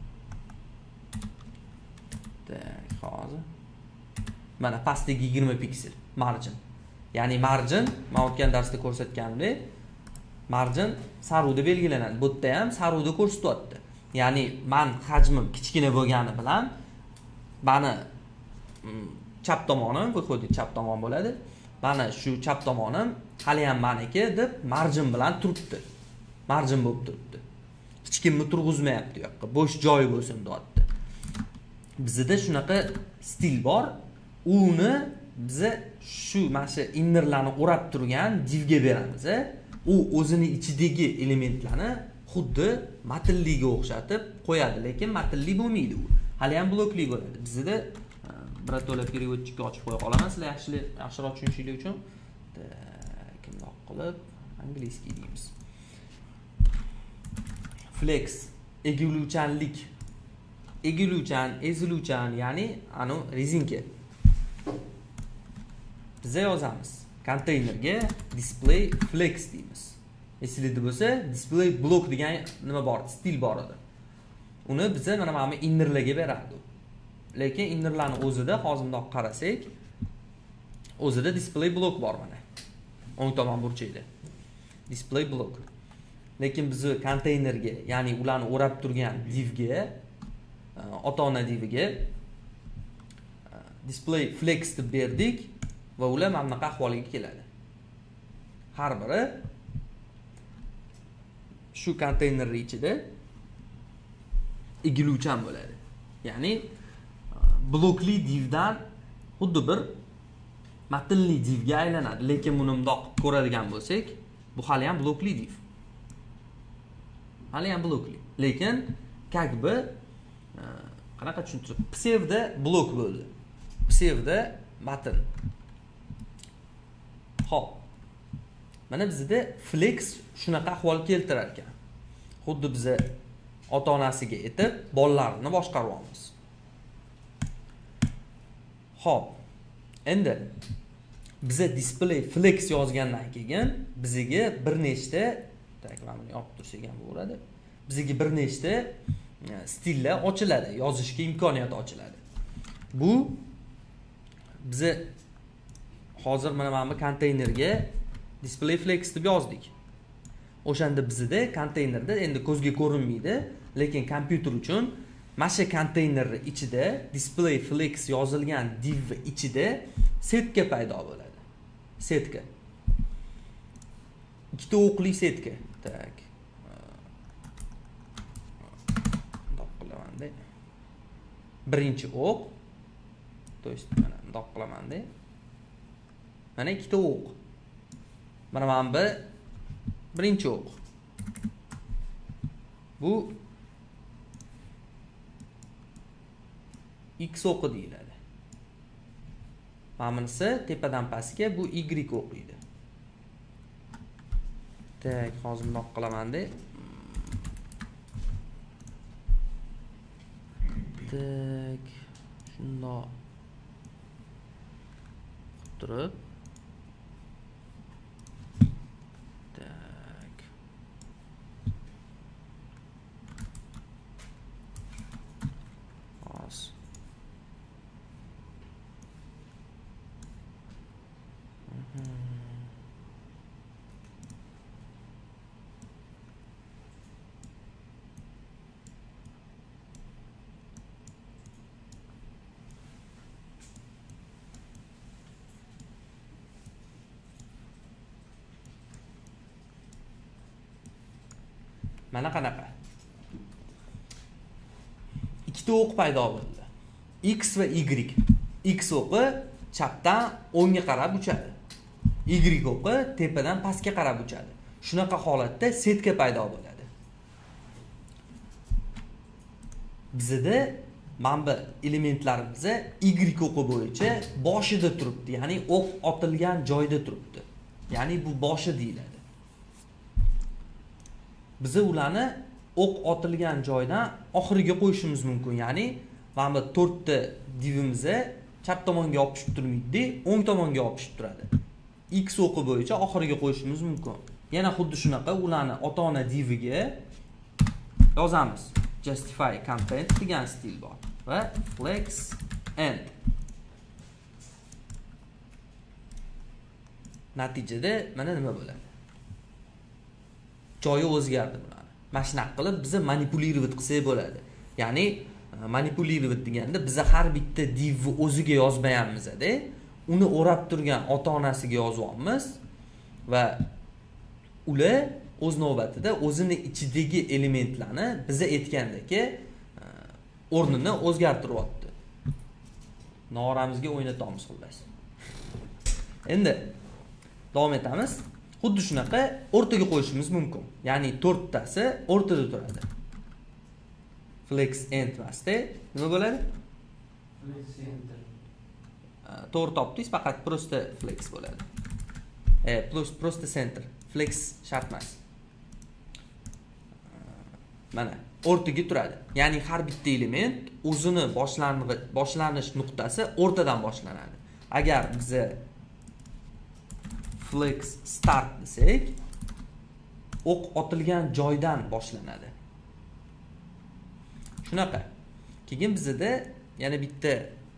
Tak, hozir. Mana pastdagi yigirma piksel margin. Ya'ni margin, men o'tgan darsda ko'rsatganimdek, margin sariqda belgilanadi. Bu yerda ham sariqda ko'rsatyapti. Ya'ni men hajmim kichkina bo'lgani bilan mani chap tomonim, bu xuddi chap tomon bo'ladi. Mana shu chap tomonim hali ham meniki deb margin bilan turibdi. Margin bo'lib turibdi. Hech kimni turg'izmayapti u yoqqa. Bo'sh joy bo'lsin deyapti. Bizda shunaqa stil bor. Uni biz shu mana shu innerlarni o'rab turgan divga beramiz. U o'zini ichidagi elementlarni xuddi matilliga o'xshatib qo'yadi, lekin matilli bo'lmaydi u. Hali ham blokli bo'ladi. Bizda birato'la переводчикka ochib qo'ya qolaman, sizlar yaxshi yaxshiroq tushunishinglar uchun. Kimdoq qilib angliyskiy deymiz. Flex egiluvchanlik. Egiluvchan, eziluvchan, ya'ni anu rezinka. Biz yozamiz. Konteynerga display flex deymiz. Esingizda bo'lsa, display block degan nima bor, stil bor edi. Uni biz mana mana innerlarga berardik. Lekin innerlarning o'zida hozir bundoq qarasak, o'zida display block bor mana. O'ng tomon burchakda. Display block. lekin biz konteynerga, ya'ni ularni o'rab turgan divga, ota-ona diviga display flex deb berdik va ular mana bunaqa ahvolga keladi. Har biri shu konteyner ichida egiluvchan bo'ladi. Ya'ni blokli divdan xuddi bir matnli divga aylanadi, lekin buni bundoq ko'radigan bo'lsak, bu hali ham blokli div. Hali ham blokli, lekin как бы qanaqa tushuntirib, psevdo blok bo'ldi. Psevdo matn. Xo'p. Mana bizda flex shunaqa ahvol keltirar ekan. Xuddi biz ota-onasiga etib, bolalarini boshqaryapmiz. Xo'p. Endi biza display flex yozgandan keyin bizga bir nechta, tak mana buni yopib tursak ham bo'ladi. Bizga bir nechta stillar ochiladi, yozishga imkoniyat ochiladi. Bu biza hozir mana mana bu konteynerga display flex deb yozdik. O'shanda bizda konteynerda endi ko'zga ko'rinmaydi, lekin kompyuter uchun mana shu konteyner ichida display flex yozilgan div ichida setka paydo bo'ladi. Setka. Ikkita o'qli setka. Tak. Bundoq qilaman-da. Birinchi o'q. To есть mana bundoq qilaman-da. Mana ikkita o'q. Mana mana bu birinchi o'q. Bu X o'qi deyiladi. Mana bunisi tepadan pastga bu Y o'qi edi. Tak, hozir bundoq qilaman-da. Tak, shundoq turib mana qanaqa ikkita o'q paydo bo'ldi. X va Y. X o'qi chapdan o'ngga qarab uchadi. Y o'qi tepadan pastga qarab uchadi. Shunaqa holatda setka paydo bo'ladi. Bizda mana bu elementlarimiz Y o'qi bo'yicha boshida turibdi, ya'ni o'q otilgan joyda turibdi. Ya'ni bu boshi deyiladi. Biz ularni o'q otilgan joydan oxiriga qo'yishimiz mumkin. Ya'ni mana bu to'rtta divimiz chap tomonga yopishib turmaydi, o'ng tomonga yopishib turadi. X o'qi bo'yicha oxiriga qo'yishimiz mumkin. Yana xuddi shunaqa ularni ota-ona diviga yozamiz. Justify content degan stil bor va flex end. Natijada mana nima bo'ladi? Joyi o'zgardi bular. Mana shunaqa qilib biz manipulировать qilsak bo'ladi. Ya'ni manipulировать deganda biz har bitta divni o'ziga yozmayapmiz-da, uni o'rab turgan ota-onasiga yozyapmiz va ular o'z navbatida o'zini ichidagi elementlarni biz aytgandagi o'rnini o'zgartiryapti. Noramizga o'ynatamiz xullas. Endi davom etamiz. Xuddi shunaqa o'rtaga qo'yishimiz mumkin. Ya'ni to'rttasi o'rtada turadi. Flex end emasda nima bo'ladi? Flex center. To'g'ri topdingiz, faqat prosta flex bo'ladi. E, plus prosta center. Flex shart emas. Mana o'rtaga turadi. Ya'ni har bitta element o'zini boshlang'ich boshlanish nuqtasi o'rtadan boshlanadi. Agar biz flex start desak, o'q otilgan joydan boshlanadi. Shunaqa. Keyin bizda yana bitta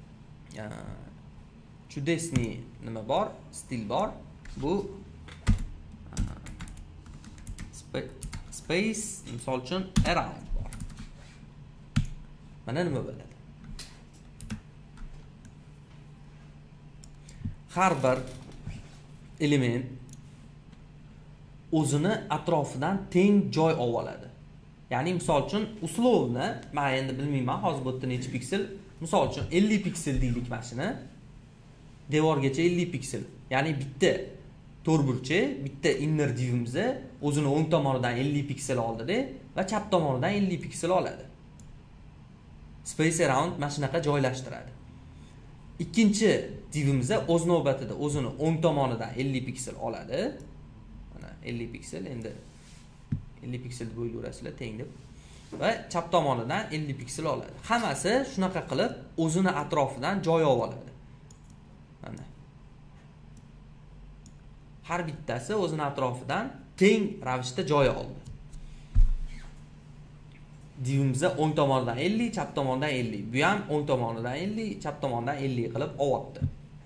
chudesniy nima bor, stil bor. Bu space, misol uchun around bor. Mana nima bo'ladi? Har bir element o'zini atrofidan teng joy olib oladi. Ya'ni misol uchun uslovni, men endi bilmayman, hozir bu yerda necha piksel, misol uchun ellik piksel deylik mana shuni. Devorgacha ellik piksel. Ya'ni bitta to'rtburchak, bitta inner divimizni o'zini o'ng tomonidan ellik piksel oldi-da va chap tomonidan ellik piksel oladi. Space around mana shunaqa joylashtiradi. Ikkinchi divimizni o'z navbatida o'zini o'ng tomonidan ellik piksel oladi. Mana ellik piksel, endi ellik piksel deb o'ylayverasizlar, teng deb. Va chap tomonidan ellik piksel oladi. Hammasi shunaqa qilib o'zini atrofidan joy oladi. Mana. Har bittasi o'zini atrofidan teng ravishda joy oldi. Divimizda o'ng tomonidan ellik, chap tomonidan ellik. Bu ham o'ng tomonidan ellik, chap tomonidan ellik qilib olyapti.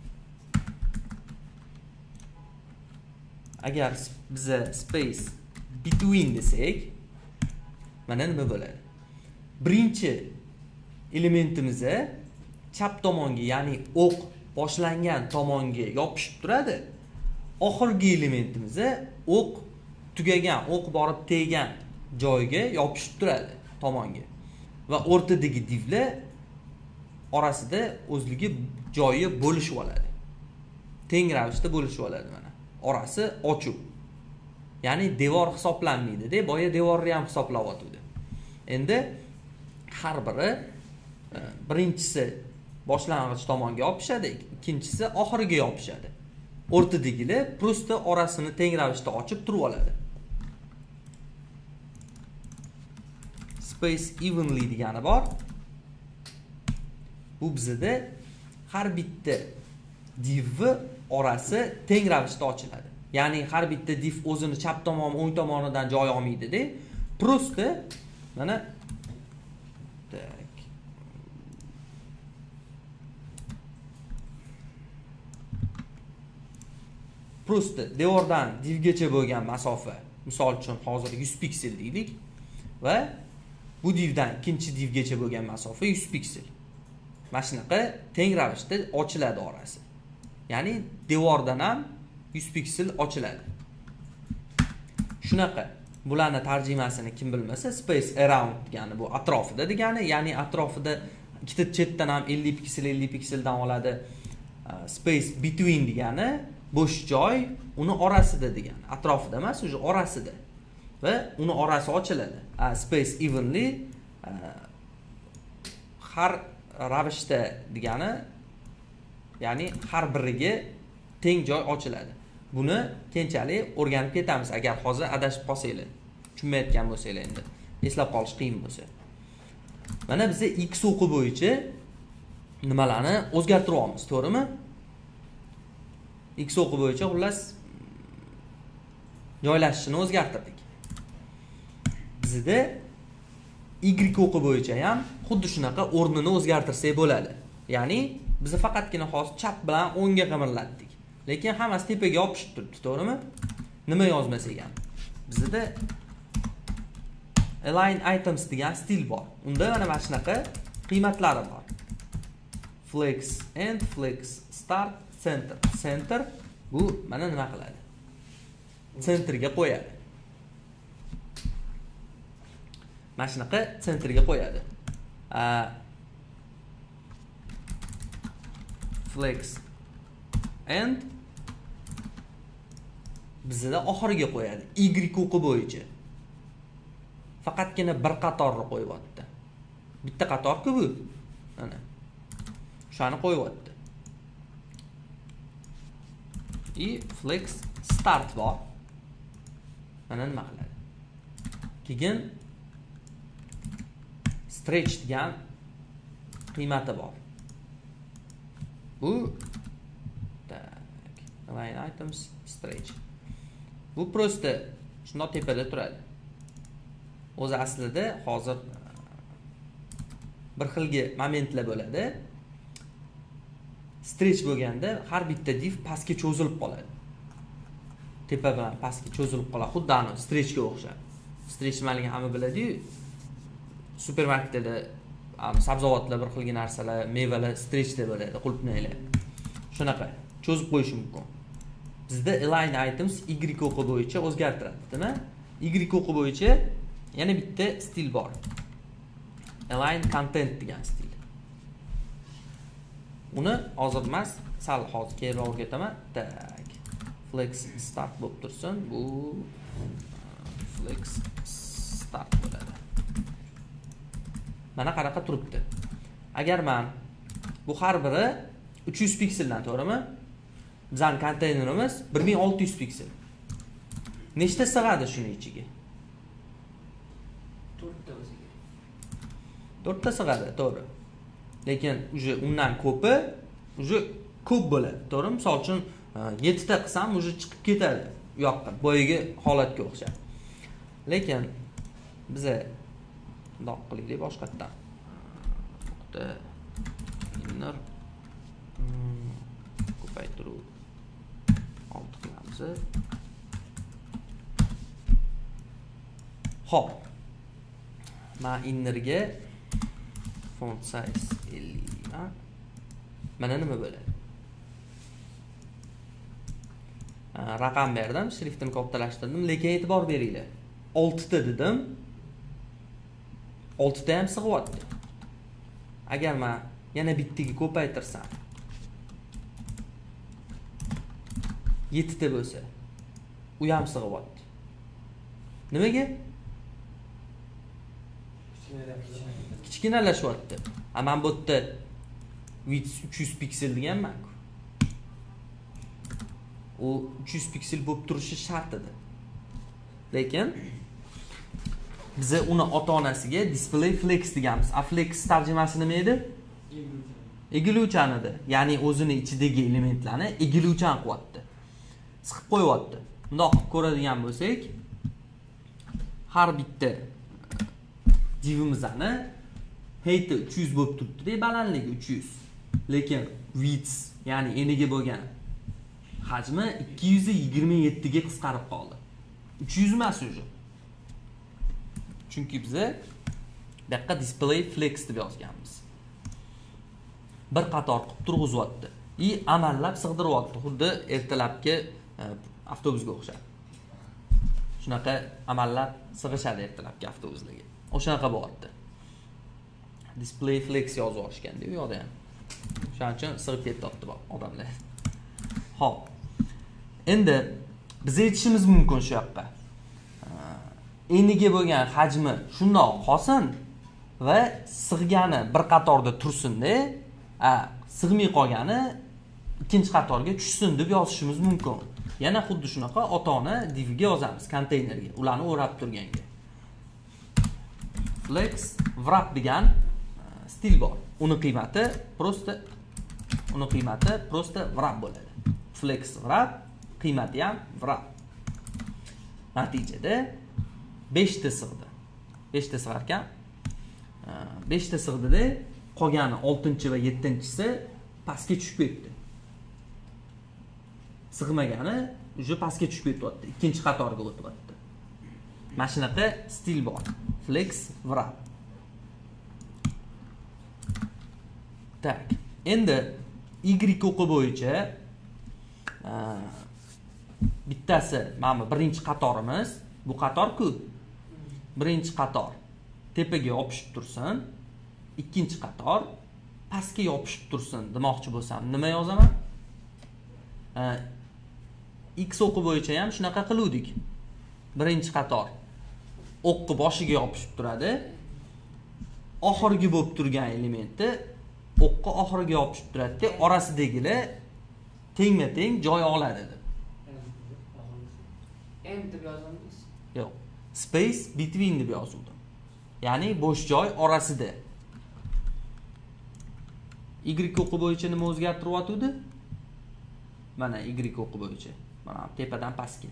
Agar biza space between desak, mana nima bo'ladi? Birinchi elementimizni chap tomonga, ya'ni o'q boshlangan tomonga yopishib turadi. Oxirgi elementimizni o'q tugagan, o'q borib teggan joyga yopishib turadi tomonga. Va o'rtadagi divlar orasida o'zligi joyi bo'lishib oladi. Teng ravishda bo'lishib oladi mana. Orasi ochuv. Ya'ni devor hisoblanmaydi-da, boya devorni ham hisoblayotdi. Endi har biri birinchisi boshlang'ich tomonga yopishadi, ikkinchisi oxiriga yopishadi. O'rtadagilar prosta orasini teng ravishda ochib turib oladi. Space evenly degani bor. Bu bizda har bitta divni orasi teng ravishda ochiladi. Ya'ni har bitta div o'zini chap tomon, o'ng tomonidan joy olmaydi-da. Prosta mana tak. Prosta devordan divgacha bo'lgan masofa, misol uchun hozir yuz piksel deylik va bu divdan ikkinchi divgacha bo'lgan masofa yuz piksel. Mana shunaqa teng ravishda ochiladi orasi. Ya'ni devordan ham yuz piksel ochiladi. Shunaqa. Bularning tarjimasini kim bilmasa, space around degani bu atrofida degani, ya'ni atrofida ikkita chetdan ham ellik piksel ellik pikseldan oladi. Space between degani bo'sh joy, uni orasida degani. Atrofida emas, o'sha orasida. Va uni orasi ochiladi. Space evenly har ravishda degani, ya'ni har biriga teng joy ochiladi. Buni keyinchalik o'rganib ketamiz agar hozir adashib qolsanglar, tushunmayotgan bo'lsanglar, endi eslab qolish qiyin bo'lsa. Mana biz x o'qi bo'yicha nimalarni o'zgartiryapmiz, to'g'rimi? X o'qi bo'yicha xullas joylashishini o'zgartirdik. Bizda y o'qi bo'yicha ham xuddi shunaqa o'rnini o'zgartirsak bo'ladi. Ya'ni biz faqatgina hozir chap bilan o'ngga qimirlatdik. Lekin hammasi tepaga yopishib turibdi, to'g'rimi? Nima yozmasak ham. Bizda align items degan stil bor. Unda mana mana shunaqa qiymatlari bor. Flex end, flex start, center. Center bu mana nima qiladi? Centerga qo'yadi. Mana shunaqa centerga qo'yadi. Flex end bizda oxiriga qo'yadi. Y o'qi bo'yicha. Faqatgina bir qatorni qo'yibdi. Bitta qator-ku bu. Mana. Shuni qo'yibdi. И flex start bor. Mana nima qiladi? Keyin stretch degan qiymati bor. Bu tak, line items stretch. Bu prosta shunday tepada turadi. O'zi aslida hozir bir xilga momentlar bo'ladi. Stretch bo'lganda har bitta div pastga cho'zilib qoladi. Tepa bilan pastga cho'zilib qoladi, xuddi ana stretchga o'xshab. stretch nimaligini hamma biladi-yu. Supermarketda sabzavotlar, bir xilgi narsalar, mevalar stretchda bo'ladi, qulpnaylar. Shunaqa cho'zib qo'yish mumkin. Bizda align items Y o'qi bo'yicha o'zgartiradi, nima? Y o'qi bo'yicha yana bitta stil bor. Align content degan stil. Uni hozir emas, sal hozir keyinroq o'rgataman. Tak. Flex start bo'lib tursin. Bu flex start bo'ladi. Mana qanaqa turibdi. Agar men bu har biri uch yuz pikseldan, to'g'rimi? Bizning konteynerimiz bir ming olti yuz piksel. Nechta sig'adi shuning ichiga? to'rtta o'ziga. to'rtta sig'adi, to'g'ri. Lekin uje undan ko'pi, uje ko'p bo'ladi, to'g'ri? Misol uchun yetti ta qilsam, uje chiqib ketadi u yoqqa, boyagi holatga o'xshab. Lekin biza bundoq qilaylik boshqatdan. Nuqta inner ko'paytiruv olti qilamiz. Xo'p. Men innerga font size ellik ma. Mana nima bo'ladi? Raqam berdim, shriftini kattalashtirdim, lekin e'tibor beringlar. olti ta dedim. olti ta ham sig'yapti. Agar men yana bittaga ko'paytirsam, yetti ta bo'lsa, u ham sig'yapti. Nimaga? Kichkinalashyapti. A men bu yerda width uch yuz piksel deganman-ku. U uch yuz piksel bo'lib turishi shart edi. Lekin biz uni ota-onasiga display flex deganmiz. A flex tarjimasi nima edi? Egiluvchan edi. Ya'ni o'zini ichidagi elementlarni egiluvchan qilyapti. Siqib qo'yapti. Bundoq ko'radigan bo'lsak, har bitta divimizni height uch yuz bo'lib turibdi, balandligi uch yuz. Lekin width, ya'ni eniga bo'lgan hajmi ikki yuz yigirma yetti ga qisqarib qoldi. uch yuz emas uje. Chunki biz bu yoqqa display flex deb yozganmiz. Bir qator qilib turg'izyapti. I amallab sig'diryapti, xuddi ertalabki avtobusga o'xshab. Shunaqa amallab sig'ishadi ertalabki avtobuslarga. O'shanaqa bo'lyapti. Display flex yozib olishganda u yoqda ham. Shuning uchun sig'ib ketyapti odamlar. Xo'p. Endi biz aytishimiz mumkin shu yoqqa. Eniga bo'lgan hajmi shundoq qolsin va sig'gani bir qatorda tursin-da, a sig'may qolgani ikkinchi qatorga tushsin deb yozishimiz mumkin. Yana xuddi shunaqa ota-ona divga yozamiz, konteynerga, ularni o'rab turganga. Flex wrap degan stil bor. Uni qiymati prosta uni qiymati prosta wrap bo'ladi. Flex wrap, qiymati ham wrap. Natijada besh ta sig'di. besh ta sig'ar ekan. besh ta sig'di-da, qolgani oltinchi va yettinchisi pastga tushib ketdi. Sig'magani uje pastga tushib ketyapti, ikkinchi qatorga o'tyapti. Mana shunaqa stil bor. Flex wrap. Tak. Endi Y o'qi bo'yicha bittasi mana birinchi qatorimiz, bu qator-ku. Birinchi qator tepaga yopishib tursin, ikkinchi qator pastga yopishib tursin demoqchi bo'lsam, nima yozaman? X o'qi bo'yicha ham shunaqa qiluvdik. Birinchi qator o'qi boshiga yopishib turadi. Oxirgi bo'lib turgan elementi o'qqa oxiriga yopishib turadi, orasidagilar tengma-teng joy oladi deb. End deb yozamiz. Yo'q. Space between deb yozildi. Ya'ni bo'sh joy orasida. Y o'qi bo'yicha nima o'zgartiryapti? Mana Y o'qi bo'yicha. Mana tepadan pastga.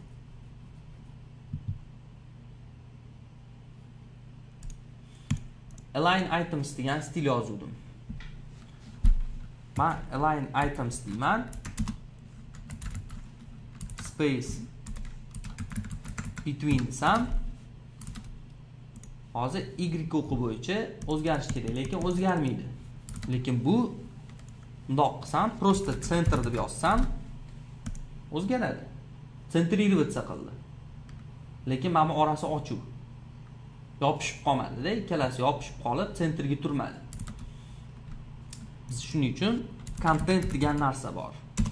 Align items degan stil yozuvdim. Ma align items deyman. Space between desam, Hozir y o'qi bo'yicha o'zgarish kerak, lekin o'zgarmaydi. Lekin bu bundoq qilsam, prosta center deb yozsam o'zgaradi. Sentrirovatsiya qildi. Lekin mana bu orasi ochuv. Yopishib qolmadi-da, ikkalasi yopishib qolib, sentrga turmadi. Biz shuning uchun content degan narsa bor.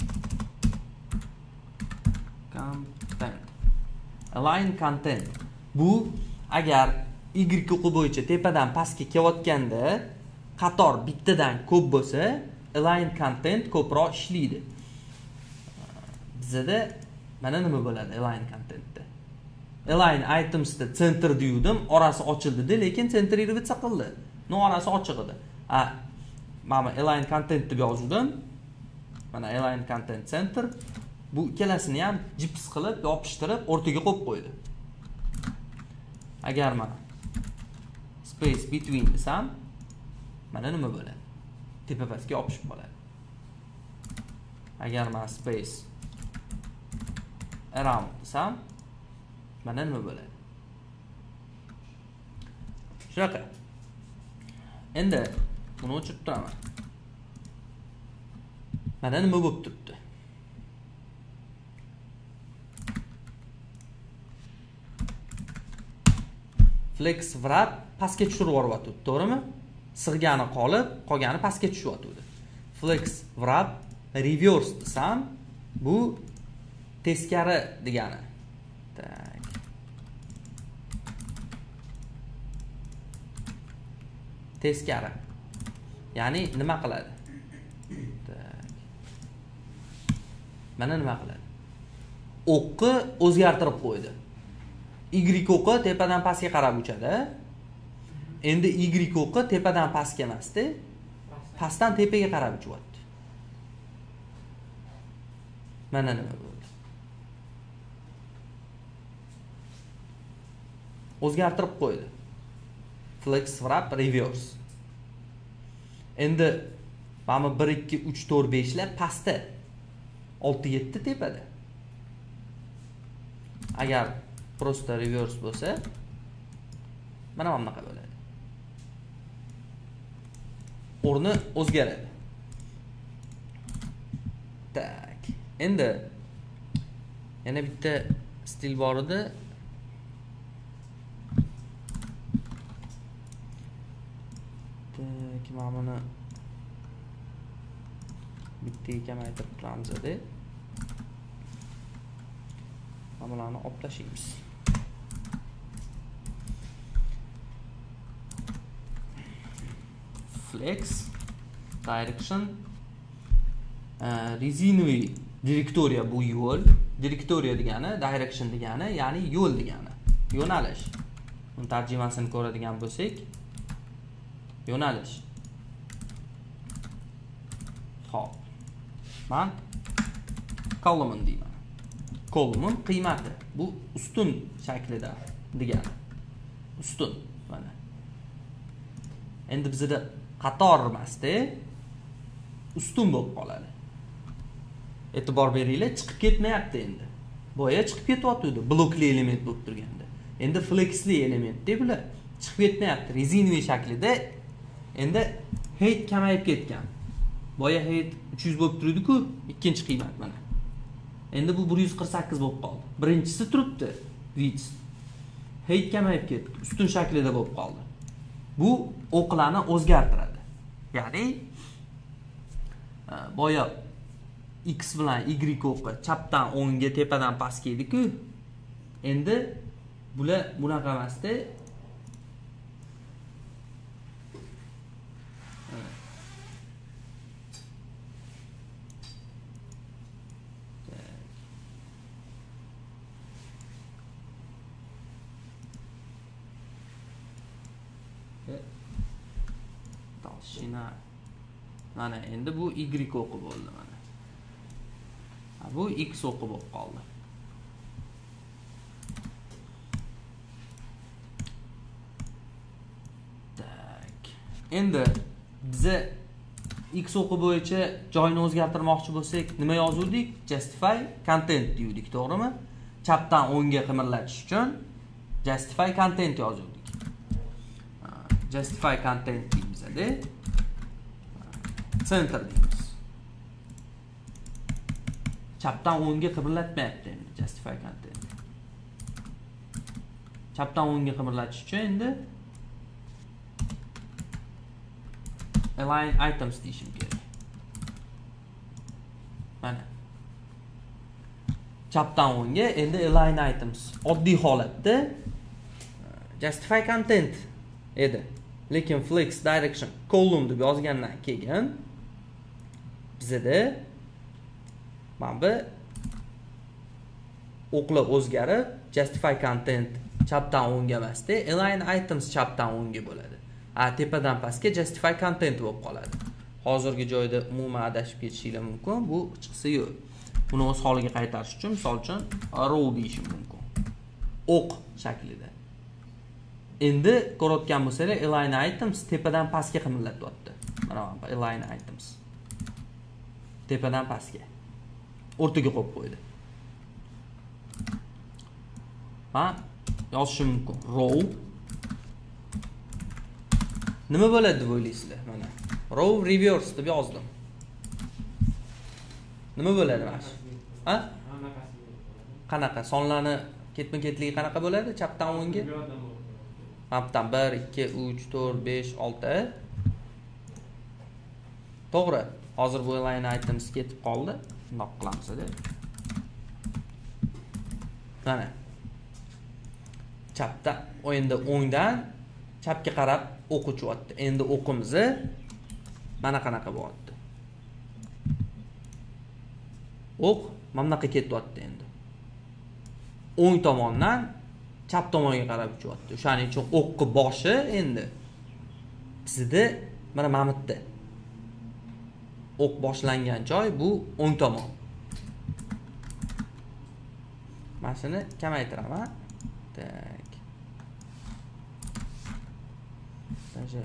Content. Align content. Bu agar y o'qi bo'yicha tepadan pastga kelayotganda qator bittadan ko'p bo'lsa, align content ko'proq ishlaydi. Bizda mana nima bo'ladi align contentda? Align itemsda center deydim, orasi ochildi-da, lekin sentrirovatsiya qildi. No, orasi ochiq edi. Ha, mana align content deb yozdim. Mana align content center. Bu ikkalasini ham jips qilib, yopishtirib, o'rtaga qo'yib qo'ydi. Agar mana space between desam, mana nima bo'ladi? Tepa pastga yopishib qoladi. Agar mana space around desam, mana nima bo'ladi? Shunaqa. Endi buni o'chirib turaman. Mana nima bo'lib turibdi? Flex wrap pastga tushirib yuboryapti, to'g'rimi? Sig'gani qolib, qolgani pastga tushyapti. Flex wrap reverse desam, bu teskari degani. Tak. Teskari. Ya'ni nima qiladi? Tak. Mana nima qiladi? O'qni o'zgartirib qo'ydi. Y o'qi tepadan pastga qarab uchadi. Endi Y o'qi tepadan pastga emasdi, pastdan tepaga qarab uchyapti. Mana nima bo'ldi? O'zgartirib qo'ydi. Flex wrap reverse. Endi mana bir ikki uch to'rt besh lar pastda. olti yetti tepada. Agar prosta reverse bo'lsa, mana bunaqa bo'ladi. O'rni o'zgaradi. Tak. Endi yana bitta stil bor edi. Tak, mana buni bittaga kamaytirib turamiz edi. Mana bularni olib tashlaymiz. Flex, direction, uh, rezinoviy direktoriya bu yo'l, direktoriya degani direction degani, ya'ni yo'l degani, yo'nalish. Uni tarjimasini ko'radigan bo'lsak, yo'nalish. Xo'p. Men column deyman. Column qiymati. Bu ustun shaklida degani. Ustun mana. Endi bizda qator emasda ustun bo'lib qoladi. E'tibor beringlar, chiqib ketmayapti endi. Boya chiqib ketyapti, blokli element bo'lib turganda. Endi flexli element deb bular chiqib ketmayapti. Rezinoviy shaklida endi height kamayib ketgan. Boya height uch yuz bo'lib turdi-ku, ikkinchi qiymat mana. Endi bu bir yuz qirq sakkiz bo'lib qoldi. Birinchisi turibdi, width. Height kamayib ketdi, ustun shaklida bo'lib qoldi. Bu o'qlarni o'zgartiradi. Ya'ni boya x bilan y o'qi chapdan o'ngga, tepadan pastga edi-ku. Endi bular bunaqa emasda. Toshina. Mana endi bu y o'qi bo'ldi mana. Bu x o'qi bo'lib qoldi. Tak. Endi biza x o'qi bo'yicha joyini o'zgartirmoqchi bo'lsak, nima yozuvdik? Justify content deydik, to'g'rimi? Chapdan o'ngga qimirlatish uchun justify content yozuvdik. justify content deymiz-da. Center deymiz. Chapdan o'ngga qimirlatmayapti endi justify content. Chapdan o'ngga qimirlatish uchun endi align items deyishim kerak. Mana. Chapdan o'ngga endi align items. Oddiy holatda justify content edi. Lekin flex direction column deb yozgandan keyin bizda mana bu o'qlar o'zgarib justify content chapdan o'ngga emasda align items chapdan o'ngga bo'ladi. A tepadan pastga justify content bo'lib qoladi. Hozirgi joyda umuman adashib ketishinglar mumkin. Bu chiqsa yo'q. Buni o'z holiga qaytarish uchun misol uchun row deyishim mumkin. O'q shaklida. Endi ko'rayotgan bo'lsanglar align items tepadan pastga qimirlatyapti. Mana bu align items. Tepadan pastga. O'rtaga qo'yib qo'ydi. Ha, yozishim mumkin. Row nima bo'ladi deb o'ylaysizlar? Mana row reverse deb yozdim. Nima bo'ladi mana shu? Ha? Qanaqa? Sonlarni ketma-ketligi qanaqa bo'ladi? Chapdan o'ngga? Chapdan bir, ikki, uch, to'rt, besh, olti. To'g'ri. Hozir bu line items ketib qoldi. Bundoq qilamiz-da. Mana. Chapdan, endi o'ngdan chapga qarab o'q uchyapti. Endi o'qimizni mana qanaqa bo'lyapti. O'q mana bunaqa ketyapti endi. O'ng tomondan chap tomonga qarab uchyapti. O'shaning uchun o'qning boshi endi bizda mana mana bu yerda. O'q boshlangan joy bu o'ng tomon. Mana shuni kamaytiraman. Tak. Даже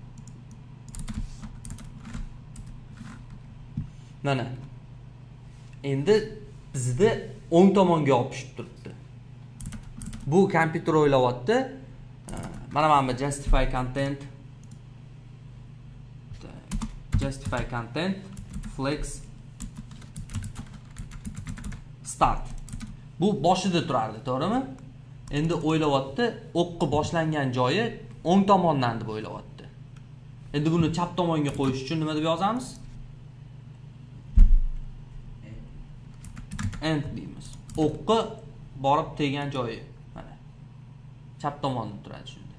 mana endi bizda o'ng tomonga yopishib turibdi. Bu kompyuter o'ylayapti. Mana mana bu justify content justify content flex start. Bu boshida turardi, to'g'rimi? Endi o'ylayapti, o'qqa boshlangan joyi o'ng tomondan deb o'ylayapti. Endi buni chap tomonga qo'yish uchun nima deb yozamiz? End deymiz. O'qqa borib tegan joyi mana chap tomonda turadi shunda.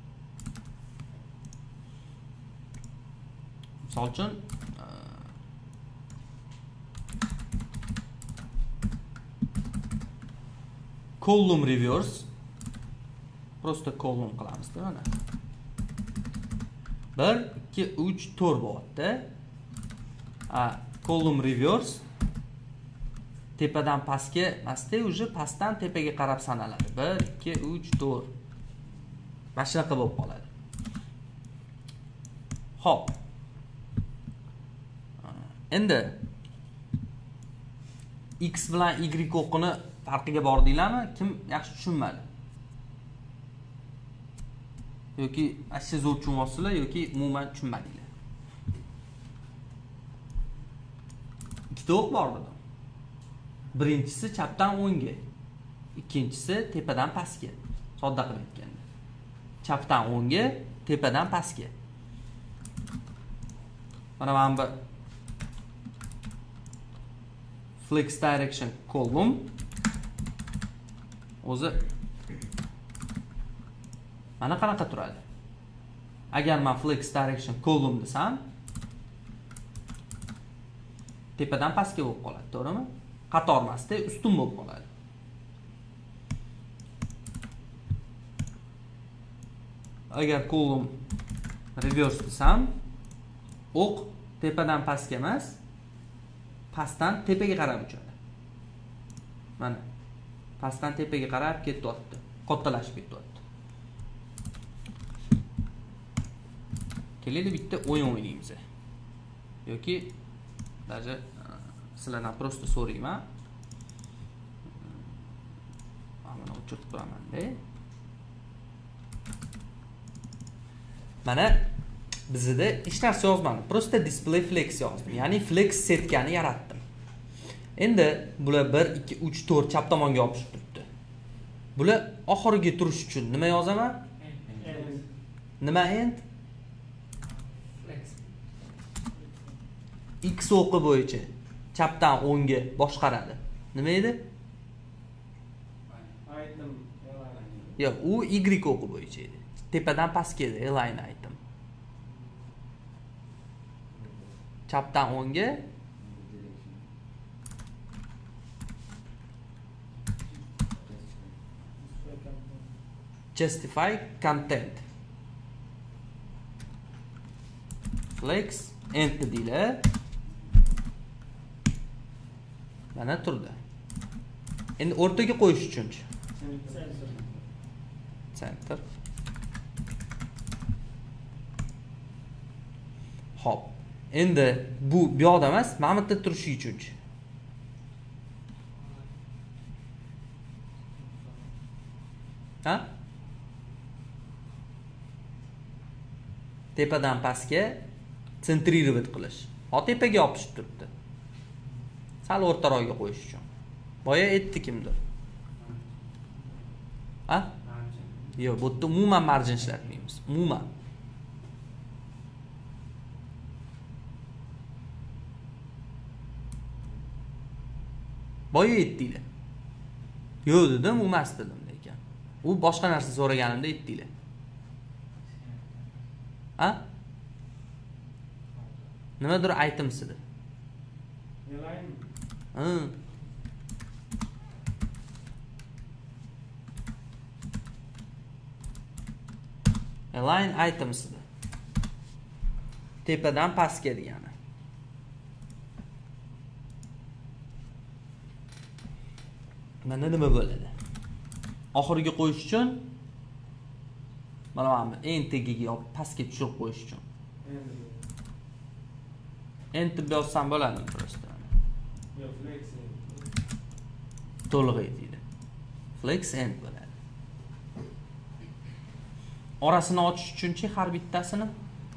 Misol uchun column reverse просто column qilamiz-da mana. bir, ikki, uch, to'rt bo'lyapti. A column reverse tepadan pastga, pastga уже pastdan tepaga qarab sanaladi. bir, ikki, uch, to'rt. Mana shunaqa bo'lib qoladi. Xo'p. Endi x bilan y o'qini farqiga bordinglarmi? Kim yaxshi tushunmadi? Yoki ashyo zo'r tushunyapsizlar yoki umuman tushunmadinglar. Ikkita o'q bor edi. Birinchisi chapdan o'ngga, ikkinchisi tepadan pastga. Sodda qilib aytganda. Chapdan o'ngga, tepadan pastga. Mana mana bu flex direction column o'zi mana qanaqa turadi? Agar men flex direction column desam, tepadan pastga bo'lib qoladi, to'g'rimi? Qator emasda, ustun bo'lib qoladi. Agar column reverse desam, o'q tepadan pastga emas, pastdan tepaga qarab uchadi. Mana pastdan tepaga qarab ketyapti, kattalashib ketyapti. Keladi bitta o'yin o'ynaymiz. Yoki даже sizlardan просто so'rayman. Mana o'chirib qo'yaman-da. Mana bizda hech narsa yozmadim. Prosta display flex yozdim. Ya'ni flex setkani yaratdim. Endi bular bir, ikki, uch, to'rt chap tomonga yopishib turibdi. Bular oxiriga turish uchun nima yozaman? Nima end? X o'qi bo'yicha chapdan o'ngga boshqaradi. Nima edi? Item. Yo'q, u Y o'qi bo'yicha edi. Tepadan pastga edi, align item. Chapdan o'ngga justify content. Flex enter deylar. Mana turdi. Endi o'rtaga qo'yish uchunchi. Center. Hop. Endi bu bu yoqda emas, mana bu yerda turishi uchunchi. Ha? Tepadan pastga sentrировать qilish. Ho tepaga yopishib turibdi. Sal o'rtaroqga qo'yish uchun. Boya aytdi kimdir? Ha? Yo'q, bu yerda umuman margin ishlatmaymiz. Umuman. Boya aytdinglar. Yo'q dedim, emas dedim lekin. U boshqa narsa so'raganimda aytdinglar. Ha? Nimadir items edi. Ha. Align items edi. Tepadan pastga degani. Mana nima bo'ladi? Oxiriga qo'yish uchun mana mana eng tagiga yopib pastga tushirib qo'yish uchun. Enter bossam bo'ladimi prosta? Yo'q, flex. To'liq aytdi. Flex end bo'ladi. Orasini ochish uchunchi har bittasini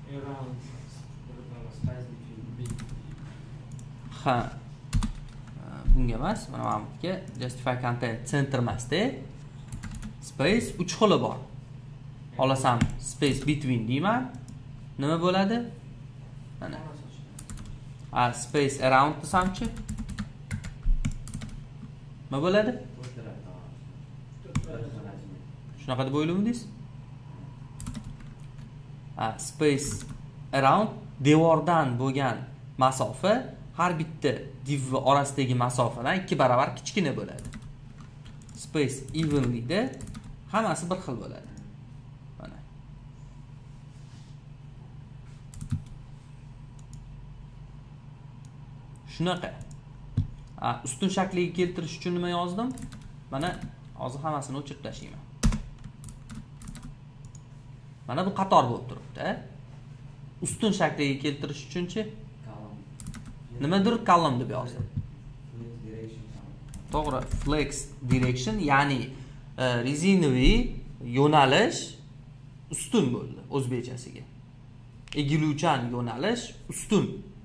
ha bunga emas, mana mana bunga justify content center emas-da. Space uch xili bor. Xolasam space between deyman. Nima bo'ladi? Mana. A space around desamchi. Nima bo'ladi? Shunaqa deb o'ylamdingiz? A space around devordan bo'lgan masofa har bitta div orasidagi masofadan ikki barobar kichkina bo'ladi. Space evenly da hammasi bir xil bo'ladi. Mana. Shunaqa. A ustun shakliga keltirish uchun nima yozdim? Mana hozir hammasini o'chirib tashlayman. Mana bu qator bo'lib turibdi. Ustun shakliga keltirish uchunchi nimadir column deb yozdim. To'g'ri, flex direction, ya'ni rezinaviy yo'nalish ustun bo'ldi o'zbekchasiga. Egiluvchan yo'nalish ustun.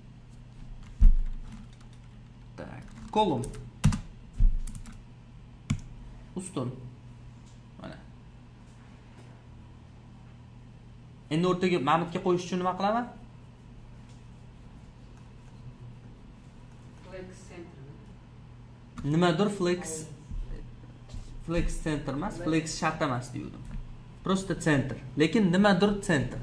Tak, column. Ustun. Mana. Endi o'rtaga mamutga qo'yish uchun nima qilaman? Flex center. Nimadir flex flex center emas, flex shart emas deydim. Prosta center. Lekin nimadir center.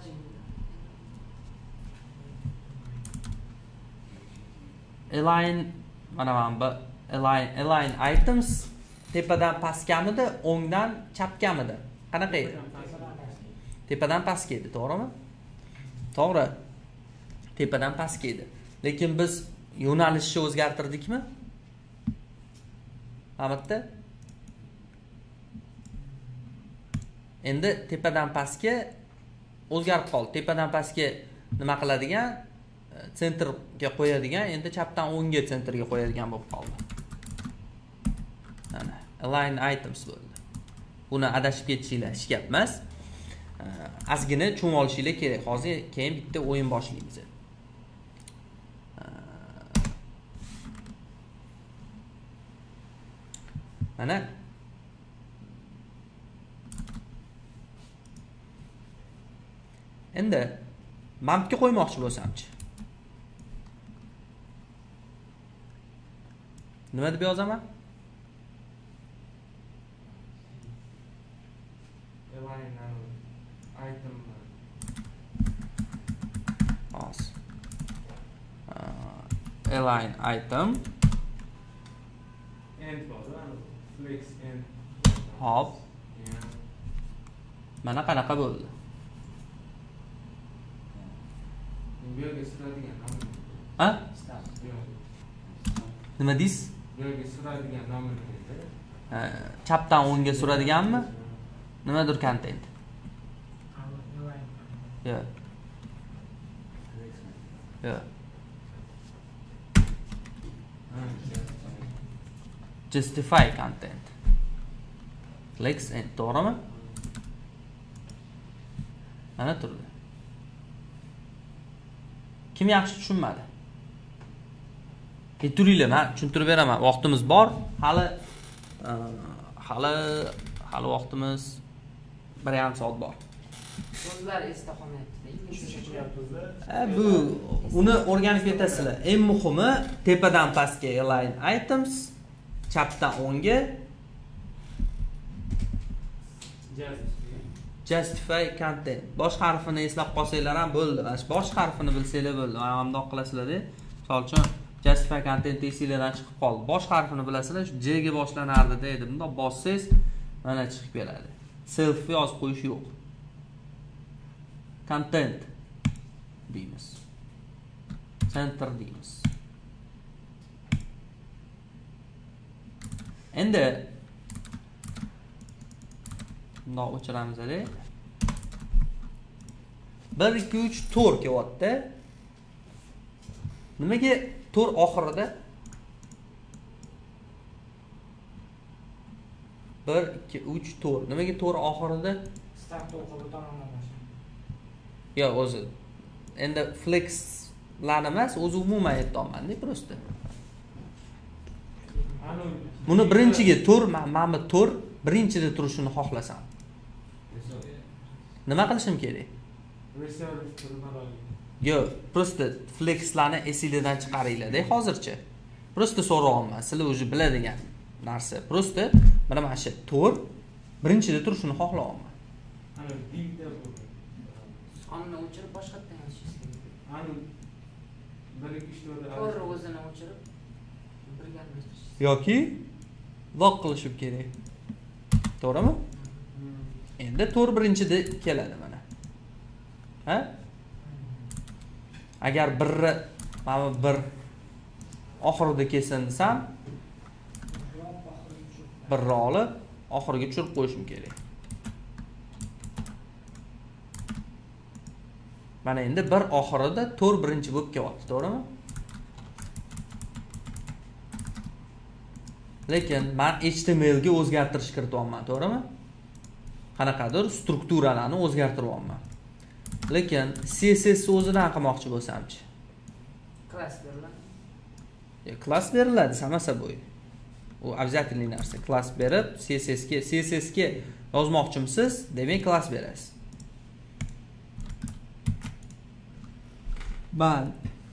Align mana mana bu align align items tepadan pastgamidi, o'ngdan chapgamidi? Qanaqa edi? Tepadan pastga edi, to'g'rimi? To'g'ri. Tepadan pastga edi. Lekin biz yo'nalishni o'zgartirdikmi? Albatta. Endi tepadan pastga o'zgarib qoldi. Tepadan pastga nima qiladigan? Sentrga qo'yadigan, endi chapdan o'ngga sentrga qo'yadigan bo'lib qoldi. Mana align items bo'ldi. Buni adashib ketishinglar hech gap emas. ozgina cho'mib olishinglar kerak. Hozir keyin bitta o'yin boshlaymiz. Mana endi mampga qo'ymoqchi bo'lsam-chi. Nima deb yozaman? Align item. Hos. Align item. End bor, flex end. Hop. Yeah. Mana qanaqa bo'ldi? Bu yerga suradigan nom. Ha? Yo'q. Nima deysiz? Bu yerga suradigan nom nima? Ha, chapdan o'ngga suradiganmi? Nimadir content? Yo'q. Yo'q. Justify content. Flex and to'g'rimi? Mana turdi. Kim yaxshi tushunmadi? Keturinglar, men tushuntirib beraman. Vaqtimiz bor. Hali hali hali vaqtimiz bir yarim soat bor. So'zlar esda qolmayapti. Bu uni o'rganib ketasizlar. Eng muhimi tepadan pastga align items, chapdan o'ngga justify content. Bosh harfini eslab qolsanglar ham bo'ldi. Mana shu bosh harfini bilsanglar bo'ldi. Mana bundoq qilasizlar-da. Misol uchun justify content esinglardan chiqib qoldi. Bosh harfini bilasizlar, shu J ga boshlanardi deydi. Bundoq bossangiz mana chiqib keladi. Self yozib qo'yish yo'q. Content deymiz. Center deymiz. Endi bundoq o'chiramiz-da. bir ikki uch to'rt kelyapti. Nimaga to'rt oxirida? bir ikki uch to'rt. Nimaga to'rt oxirida? Start o'qib tamomlash. Yo'q, o'zi endi flexlarni emas, o'zi umuman aytolman-da, prosta. Buni birinchiga to'rt, mana bu to'rt birinchida turishini xohlasam. Nima qilishim kerak? Yo'q, prosta flexlarni esingizdan chiqaringlar-da hozircha. Prosta so'rayapman, sizlar o'zi biladigan narsa. Prosta mana mana shu to'rt birinchida turishini xohlayapman. Ana bigda bu. Sonini o'chirib boshqatdan yozishingiz kerak. Ana bir ikki uch to'rt To'g'ri o'zini o'chirib birgalashtirishimiz. Yoki lock qilishim kerak. To'g'rimi? Endi to'rt birinchida keladi mana. Ha? Agar birni mana bir oxirida kelsin desam, birni olib oxiriga tushirib qo'yishim kerak. Mana endi bir oxirida to'rt birinchi bo'lib kelyapti, to'g'rimi? Lekin men H T M L ga o'zgartirish kirityapman, to'g'rimi? Qanaqadir strukturalarni o'zgartiryapman. Lekin C S S o'zidan qilmoqchi bo'lsam-chi? Klass beriladi. Ya klass beriladi, sama собой. U обязательный narsa. Klass berib C S S ga, C S S ga yozmoqchimisiz, demak klass berasiz. Ben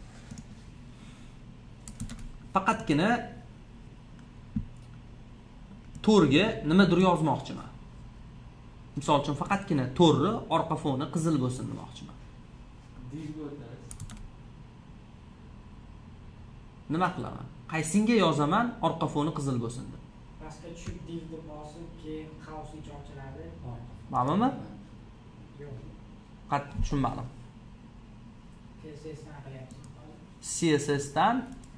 faqatgina to'rga nimadir yozmoqchiman. Misol uchun faqatgina to'rni orqa foni qizil bo'lsin demoqchiman. Nima qilaman? Qaysinga yozaman orqa foni qizil bo'lsin deb. Pastga tushib div deb bosib, keyin house ichi ochiladi. Ma'lummi? Yo'q. Qat tushunmadim. C S S dan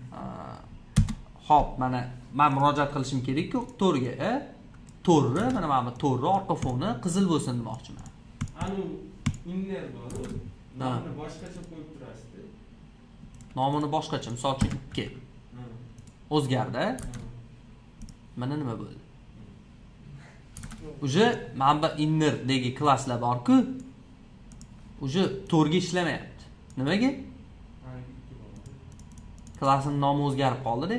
hop mana men murojaat qilishim kerak-ku to'rga, a? To'rni, mana mana bu to'rni orqa foni qizil bo'lsin demoqchiman. Anu inner bor. Nomini boshqacha qo'yib turasiz-da. Nomini boshqacha, misol uchun ikki. O'zgardi. Mana nima bo'ldi? Уже mana bu inner degi klasslar bor-ku, уже to'rga ishlamayapti. Nimaga? Klassning nomi o'zgarib qoldi-da.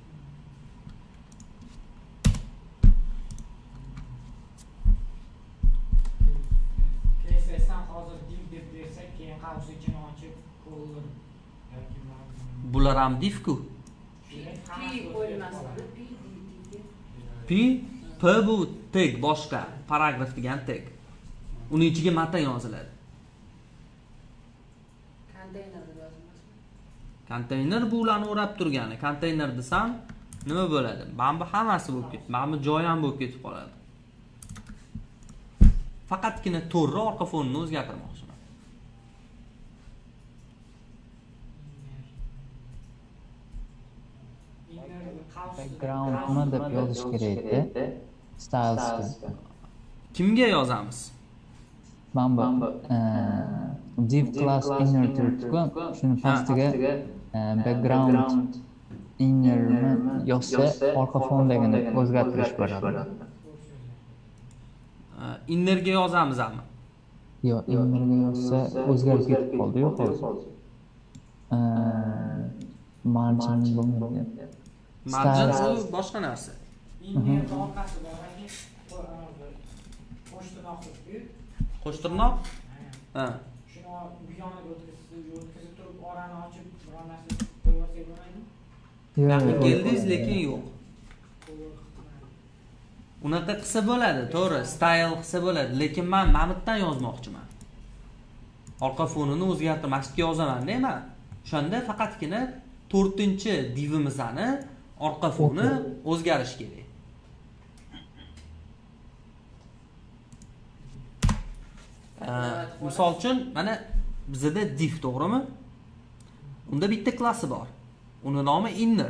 Bular ham div-ku. P P bu tag boshqa, paragraf degan tag. Uning ichiga matan yoziladi. Konteyner deb yozilmasmi? Konteyner bu ularni o'rab turgani. Konteyner desam, nima bo'ladi? Mana bu hammasi bo'lib ketdi. Mana bu joy ham bo'lib ketib qoladi. Faqatgina to'rni orqa fonini o'zgartirmoqchiman. Background'ni deb yozish kerak-da. Stylesga. Kimga yozamiz? Mana bu div class inner turibdi-ku, shuni pastiga background innerni yozsa orqa fondagini o'zgartirish bo'ladi. Innerga yozamizmi? Yo'q, innerga yozsa o'zgarib ketib qoldi-yu hozir. Margin bo'lmaydi. Margin bu boshqa narsa. Inner orqasi bor, qo'shtirnoq turibdi. Qo'shtirnoq? Ha. Shuni bu yoniga o'tkazib, o'tkazib turib, orani ochib, biror narsa qo'yib olsak bo'lmaydimi? Yaqin keldingiz, lekin yo'q. Unaqa qilsa bo'ladi, to'g'ri, style qilsa bo'ladi, lekin men Mamutdan yozmoqchiman. Orqa fonini o'zgartirmaslikka yozaman-da men. O'shanda faqatgina to'rtinchi divimizni orqa foni o'zgarish kerak. Misol uchun, mana bizda div, to'g'rimi? Unda bitta klassi bor. Uni nomi inner.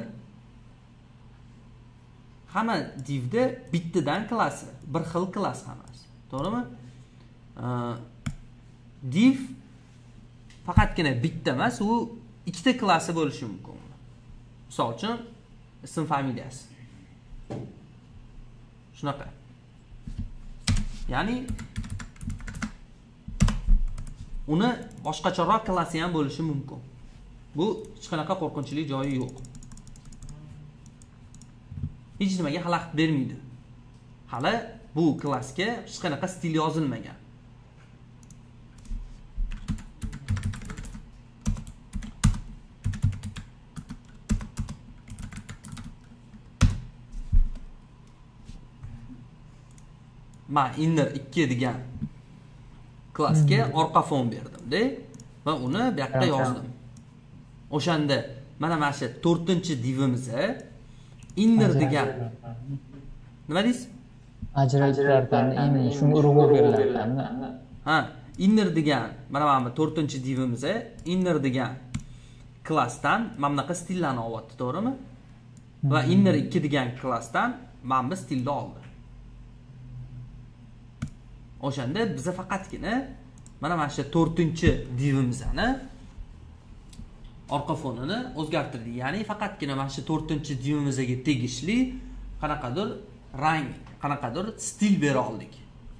Hamma divda bittadan klassi, bir xil klass hammasi. To'g'rimi? Div faqatgina bitta emas, u ikkita klassi bo'lishi mumkin. Misol uchun, ism familiyasi. Shunaqa. Ya'ni uni boshqacharoq klassi ham bo'lishi mumkin. Bu hech qanaqa qo'rqinchli joyi yo'q. Hech nimaga xalaqit bermaydi. Hali bu klassga hech qanaqa stil yozilmagan. Men inner ikki degan klassga orqa fon berdim-da va uni bu yoqqa yozdim. O'shanda mana mana shu to'rtinchi divimizga inner degan nima deysiz? Ajratishlardan endi shunga urg'u beriladi. Ha, inner degan mana mana to'rtinchi divimizga inner degan klassdan mana bunaqa stillarni olyapti, to'g'rimi? Va inner ikki degan klassdan mana bu stilni oldi. O'shanda biz faqatgina mana mana shu to'rtinchi divimizni orqa fonini o'zgartirdik. Ya'ni faqatgina mana shu to'rtinchi divimizga tegishli qanaqadir rang, qanaqadir stil bera oldik.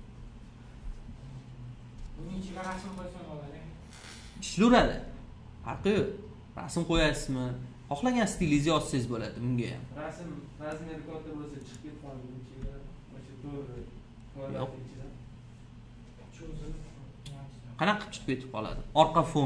Buning ichiga rasm qo'ysak bo'ladi. Ishlaveradi. Farqi yo'q. Rasm qo'yasizmi? Xohlagan stilingizni yozsangiz bo'ladi bunga ham. Rasm razmeri katta bo'lsa chiqib ketib qoladi ichiga. O'sha to'g'ri. Yo'q. Qanaqa chiqib ketib qoladi? Orqa fon.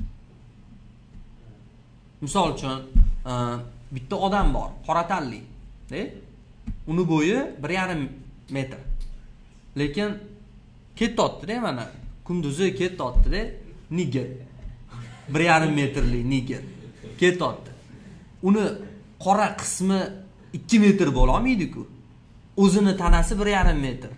Misol uchun, bitta odam bor, qora tanli, de? Uni bo'yi bir yarim metr. Lekin ketotdi-da, mana kunduzi ketotdi-da, niger. bir yarim metrli niger. Ketotdi. Uni qora qismi ikki metr bo'la olmaydi-ku. O'zini tanasi bir yarim metr.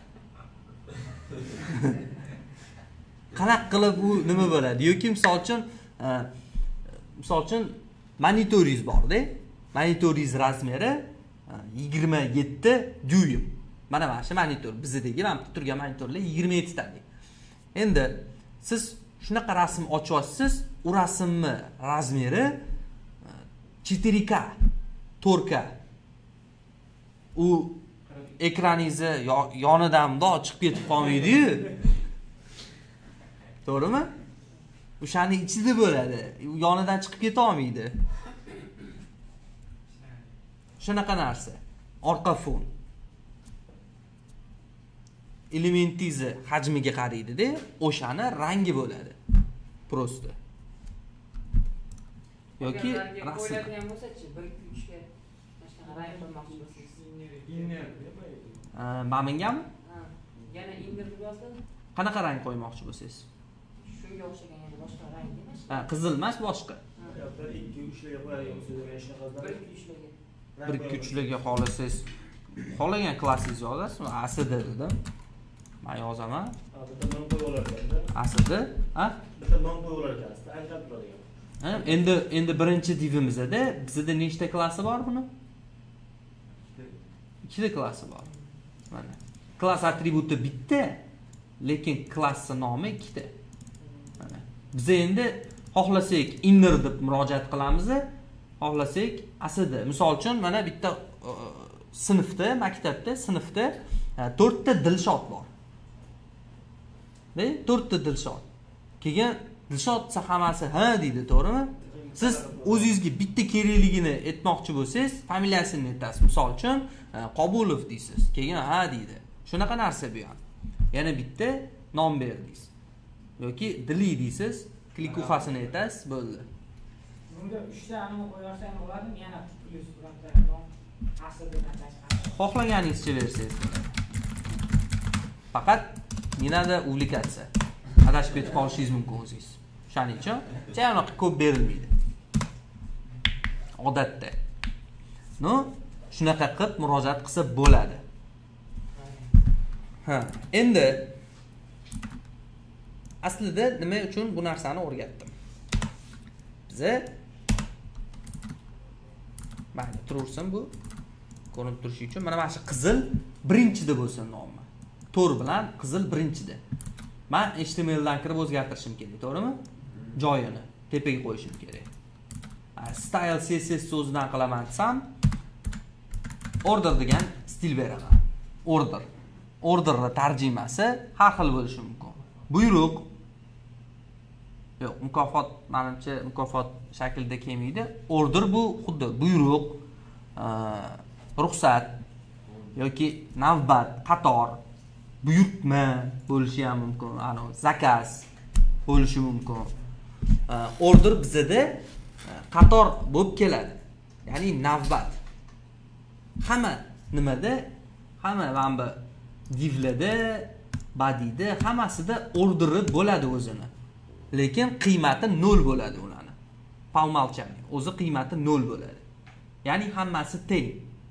Qanaqa qilib u nima bo'ladi? Yoki misol uchun, misol uchun monitoringiz bor-da. Monitoringiz razmeri yigirma yetti dyuym. Mana mana shu monitor bizdagi mana bu turgan monitorlar yigirma yetti talik. Endi siz shunaqa rasm ochyapsiz, u rasmni razmeri четыре K, to'rt K. U ekraningizni yonidan bundoq chiqib ketib qolmaydi-yu. To'g'rimi? O'shaning ichida bo'ladi. Yonidan chiqib keta olmaydi. Shunaqa narsa. Orqa fon. Elementingizni hajmiga qaraydi-da, o'shani rangi bo'ladi. Prosta. Yoki rasm. qo'yiladigan bo'lsa-chi, bir ikki uchga mana rang qo'ymoqchi bo'lsangiz. Inner. Mana mengami? Ha, yana inner deb yozsangiz, Qanaqa rang qo'ymoqchi bo'lsangiz? shunga o'xshagan yana boshqa rang emas. Ha, qizil emas, boshqa. bir ikki uchlarga qo'yadigan bo'lsangiz mana shunaqadan bir ikki uchlarga. bir ikki uchlarga xohlasangiz, xohlagan klassingiz yozasiz. Asidi dedim. Men yozaman. bitta non qo'yib olarkan-da. Asidi, ha? Bitta non qo'yib olarkan-da, ajrab turadigan. Ha, endi endi birinchi divimizda bizda nechta klassi bor buni? Ikkita klassi bor. Mana. Klass atributi bitta, lekin klassi nomi ikkita. Mana. Biz endi xohlasak inner deb murojaat qilamiz, xohlasak asidi. Misol uchun mana bitta sinfda, maktabda, sinfda to'rtta dilshod bor. Be, to'rtta dilshod. Keyin dilshod desa hammasi ha deydi, to'g'rimi? Siz o'zingizga bitta kerakligini aytmoqchi bo'lsangiz, familiyasini aytasiz. Misol uchun Qobulov deysiz. Keyin ha deydi. Shunaqa narsa bu ham. Yana bitta nom ber deysiz. Yoki dili deysiz, klikuxasini aytasiz, bo'ldi. Bunda uchta nima qo'yarsangiz bo'ladimi? Yana plyus bilan nom asidi natijasi. Xohlaganingizcha bersangiz bo'ladi. Faqat yanada увлекаться. Adashib ketib qolishingiz mumkin o'zingiz. Shuning uchun janoq ko'p berilmaydi. Odatda. No, shunaqa qilib murojaat qilsa bo'ladi. Ha, endi aslida nima uchun bu narsani o'rgatdim? Biza mayli tursin bu ko'rinib turishi uchun mana mana shu qizil birinchida bo'lsin nomi. To'r bilan qizil birinchida. Men H T M L dan kirib o'zgartirishim kerak, to'g'rimi? Joyini tepaga qo'yishim kerak. Style C S S so'zidan qilaman desam, order degan stil beraman. Order. Orderning tarjimasi har xil bo'lishi mumkin. Buyruq. Yo'q, mukofot menimcha mukofot shaklida kelmaydi. Order bu xuddi buyruq, ruxsat yoki navbat, qator, buyurtma bo'lishi ham mumkin, ana zakaz bo'lishi mumkin. Order bizda qator bo'lib keladi. Ya'ni navbat. Hamma nimada, hamma mana bu divlarda, bodyda, hammasida orderi bo'ladi o'zini. Lekin qiymati nol bo'ladi ularning. Po umolchanию o'zi qiymati nol bo'ladi. Ya'ni hammasi teng.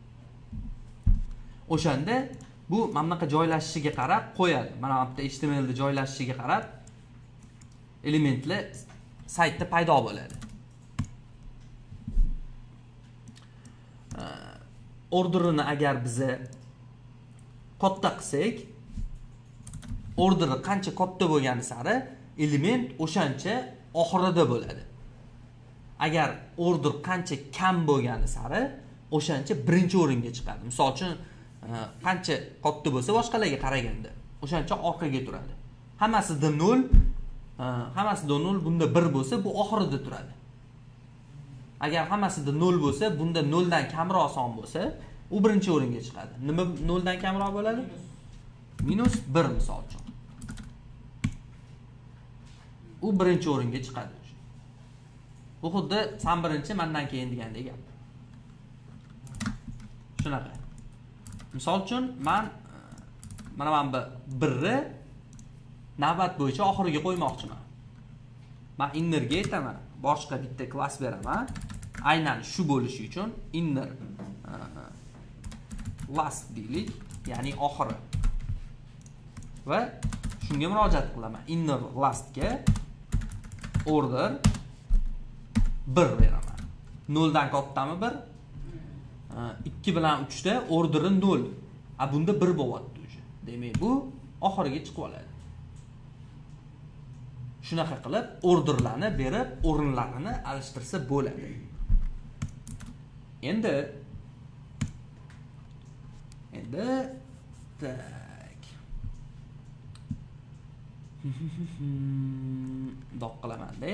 O'shanda bu mana bunaqa joylashishiga qarab qo'yadi. Mana bu yerda H T M L da joylashishiga qarab elementlar saytda paydo bo'ladi. Orderini agar biza katta qilsak, orderi qancha katta bo'lgani sari element o'shancha oxirida bo'ladi. Agar order qancha kam bo'lgani sari o'shancha birinchi o'ringa chiqadi. Misol uchun qancha katta bo'lsa boshqalarga qaraganda o'shancha orqaga turadi. Hammasida nol, hammasida nol, bunda bir bo'lsa bu oxirida turadi. Agar hammasida nol bo'lsa, bunda nol dan kamroq son bo'lsa, u birinchi o'ringa chiqadi. Nima nol dan kamroq bo'ladi? minus bir misol uchun. U birinchi o'ringa chiqadi. Bu xuddi san birinchi, mendan keyin degandek gap. Shunaqa. Misol uchun men mana men bu birni navbat bo'yicha oxiriga qo'ymoqchiman. Men innerga aytaman, boshqa bitta klass beraman. Aynan shu bo'lishi uchun inner last deylik, ya'ni oxiri. Va shunga murojaat qilaman. Inner lastga order bir beraman. nol dan kattami bir? ikki bilan uch da orderi nol. A bunda bir bo'lyapti o'sha. Demak, bu oxiriga chiqib oladi. Shunaqa qilib orderlarni berib, o'rinlarini alishtirsa bo'ladi. Endi endi Tak. Doq qilaman-da.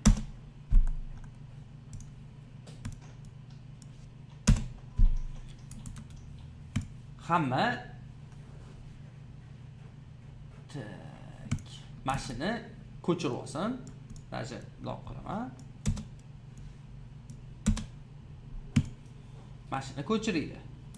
Hamma tak. Mashina ko'chirib olsin. Даже doq qilaman. Mashina ko'chiraydi.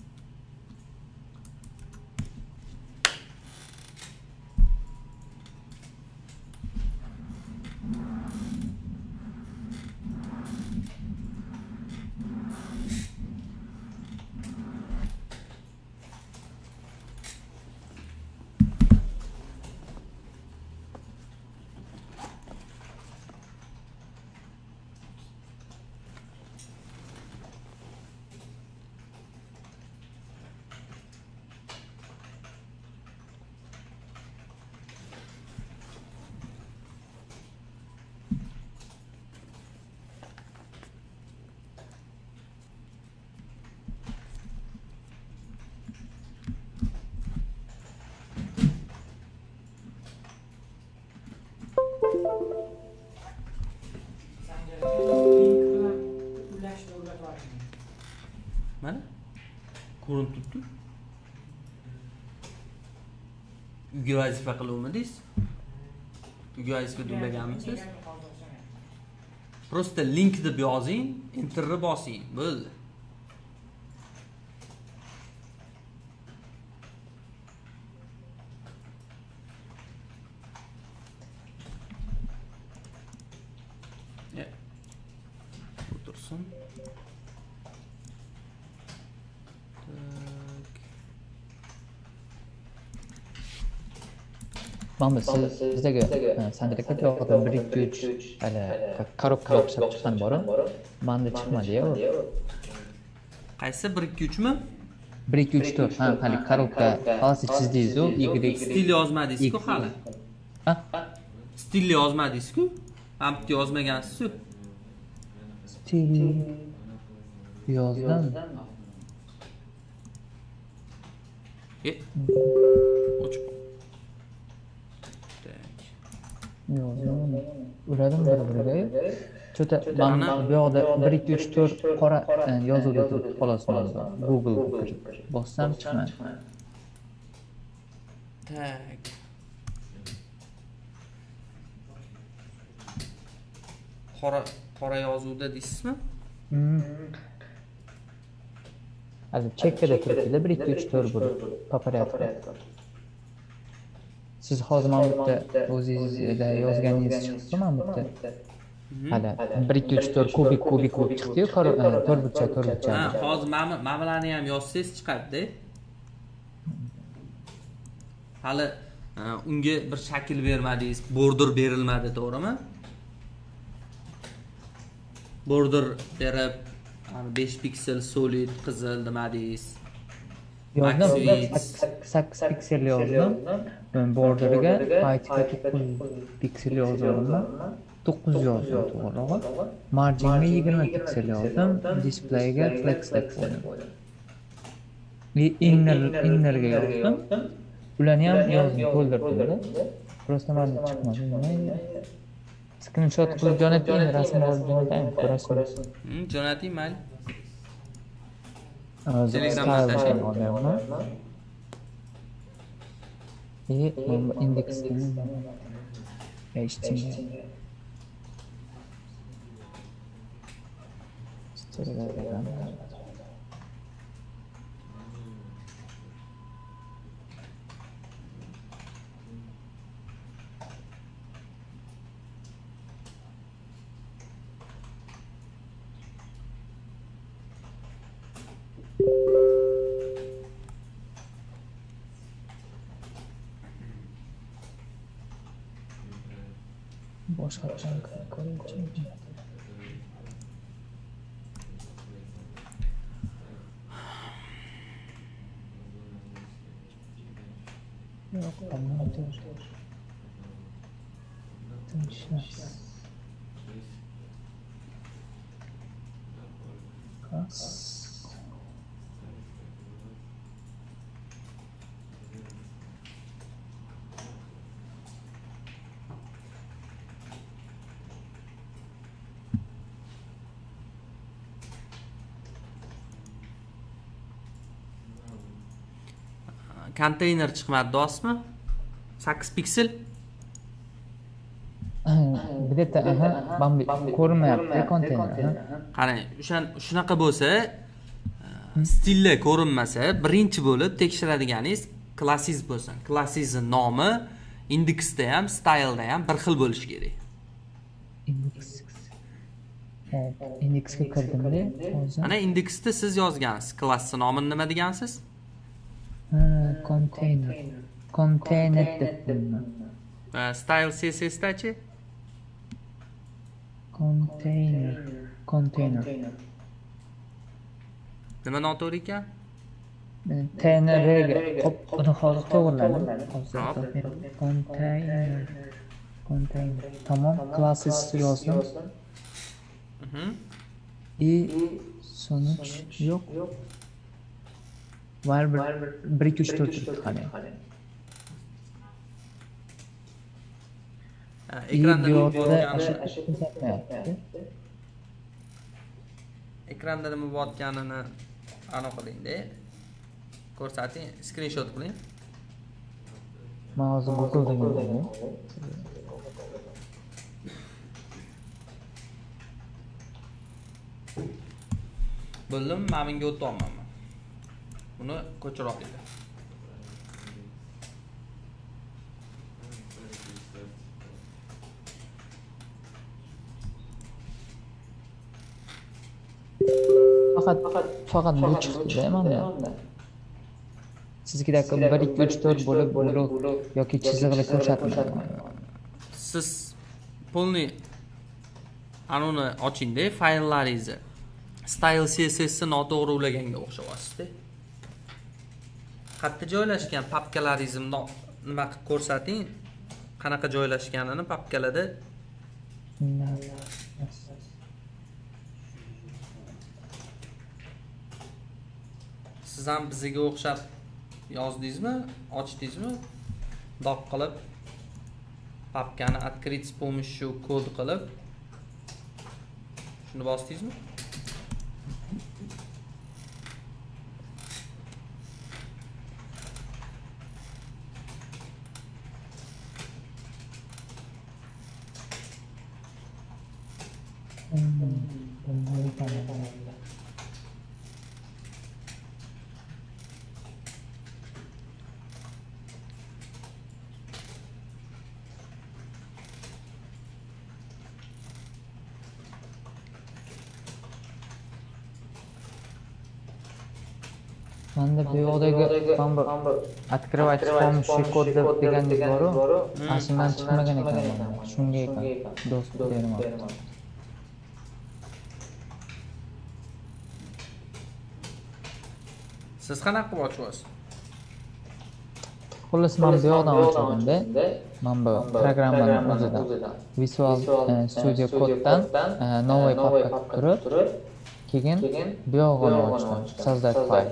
Mana ko'rinib turibdi. Uyga vazifa qiluvmidingiz? Uyga vazifa to'laganmisiz? Просто link deb yozing, enterni bosing, bo'ldi. Ya. O'tirsin. Mana siz bizdagi sandiqqa to'g'ri bir ikki uch hali korobka o'xshab chiqqan bor. Menda chiqmadi-ya u. Qaysi bir ikki uch mi? bir ikki uch to'rt. Ha, hali korobka hozir chizdingiz-ku, Y stil yozmadingiz-ku hali. Ha? Stil yozmadingiz-ku? Ampni yozmagansiz-ku. Stil yozdim. E. Ochib. Yozdim. Uradim bir-biriga. Chota mana bu yoqda bir ikki uch to'rt qora yozuvda turibdi xolos mana Google kirib bossam chiqmadi. Tak. Qora qora yozuvda deysizmi? Hadi chekkada turibdi bir ikki uch to'rt bo'lib попорядку. Siz hozir mana bu yerda o'zingizda yozganingiz chiqdi mana bu yerda. Hali bir ikki uch to'rt kubik kubik bo'lib chiqdi-yu, to'rtburchak to'rtburchak. Ha, hozir mana bularni ham yozsangiz chiqadi-da. Hali unga bir shakl bermadingiz, border berilmadi, to'g'rimi? Border berib, besh piksel solid qizil demadingiz. Yozdim, sakkiz piksel yozdim. Borderga height to'qqiz piksel yozdim. to'qqiz yozdim to'g'rirog'i. Marginga yigirma piksel yozdim. Displayga flex deb qo'ydim. Inner innerga yozdim. Ularni ham yozdim, to'ldirdim. Просто mana chiqmadi. Screenshot qilib jo'nating, rasm olib jo'nataymi, ko'rasiz. Hmm, jo'nating mayli. Telegramda tashlayman. E, indeksdan H T M L. Telegram. Boshqa ko'ruvchi. Yo'q, olmadim. Tinchmas. Kas. konteyner chiqmadi, deyapsizmi? sakkiz piksel. Bitta, aha, bambi ko'rinmayapti konteyner. Qarang, o'shan shunaqa bo'lsa, stillar ko'rinmasa, birinchi bo'lib tekshiradiganingiz klassiz bo'lsin. Klassiz nomi indeksda ham, style'da ham bir xil bo'lishi kerak. Index. Indeksga kirdimda, hozir. Ana indeksda siz yozgansiz. Klassi nomini nima degansiz? Ha, container. Container debman. Style C S S dachi? Container. Container. Nima noto'g'ri ekan? T N R ga uni hozir to'g'riladim. Container. Container. Tamam, classes yozdim. Mhm. I sonuç yok. Var bir bir iki üç dört hani. Ekranda nima bo'layotganini ekranda nima bo'layotganini aniq qiling-da. Ko'rsating, screenshot qiling. Men hozir Google'da ko'raman. Bo'ldim, men bunga o'tolmayman. Buni ko'chirib olinglar. Faqat faqat bu chiqdi-da menda. Sizgidagi bir ikki uch to'rt bo'lib blok yoki chiziqli ko'rsatmadi. Siz polni anuni oching-da, fayllaringizni. Style C S S ni noto'g'ri ulaganga o'xshayapsiz-da. Qayerda joylashgan papkalaringizni nima qilib ko'rsating, qanaqa joylashganini papkalarda. Siz ham bizga o'xshab yozdingizmi, ochdingizmi? Doq qilib papkani открыть с помощью kod qilib shuni bosdingizmi? Manda bu yoqdagi mana bu открывать с помощью kod deganingiz bor-ku, aslidan chiqmagan ekan. Shunga ekan do'st beraman. Siz qanaqa qilib ochyapsiz? Xullas, men bu yoqdan ochganimda, mana bu programmaning o'zidan Visual Studio Code'dan новый papka turib, keyin bu yog'ini ochdim. Sozdать fayl.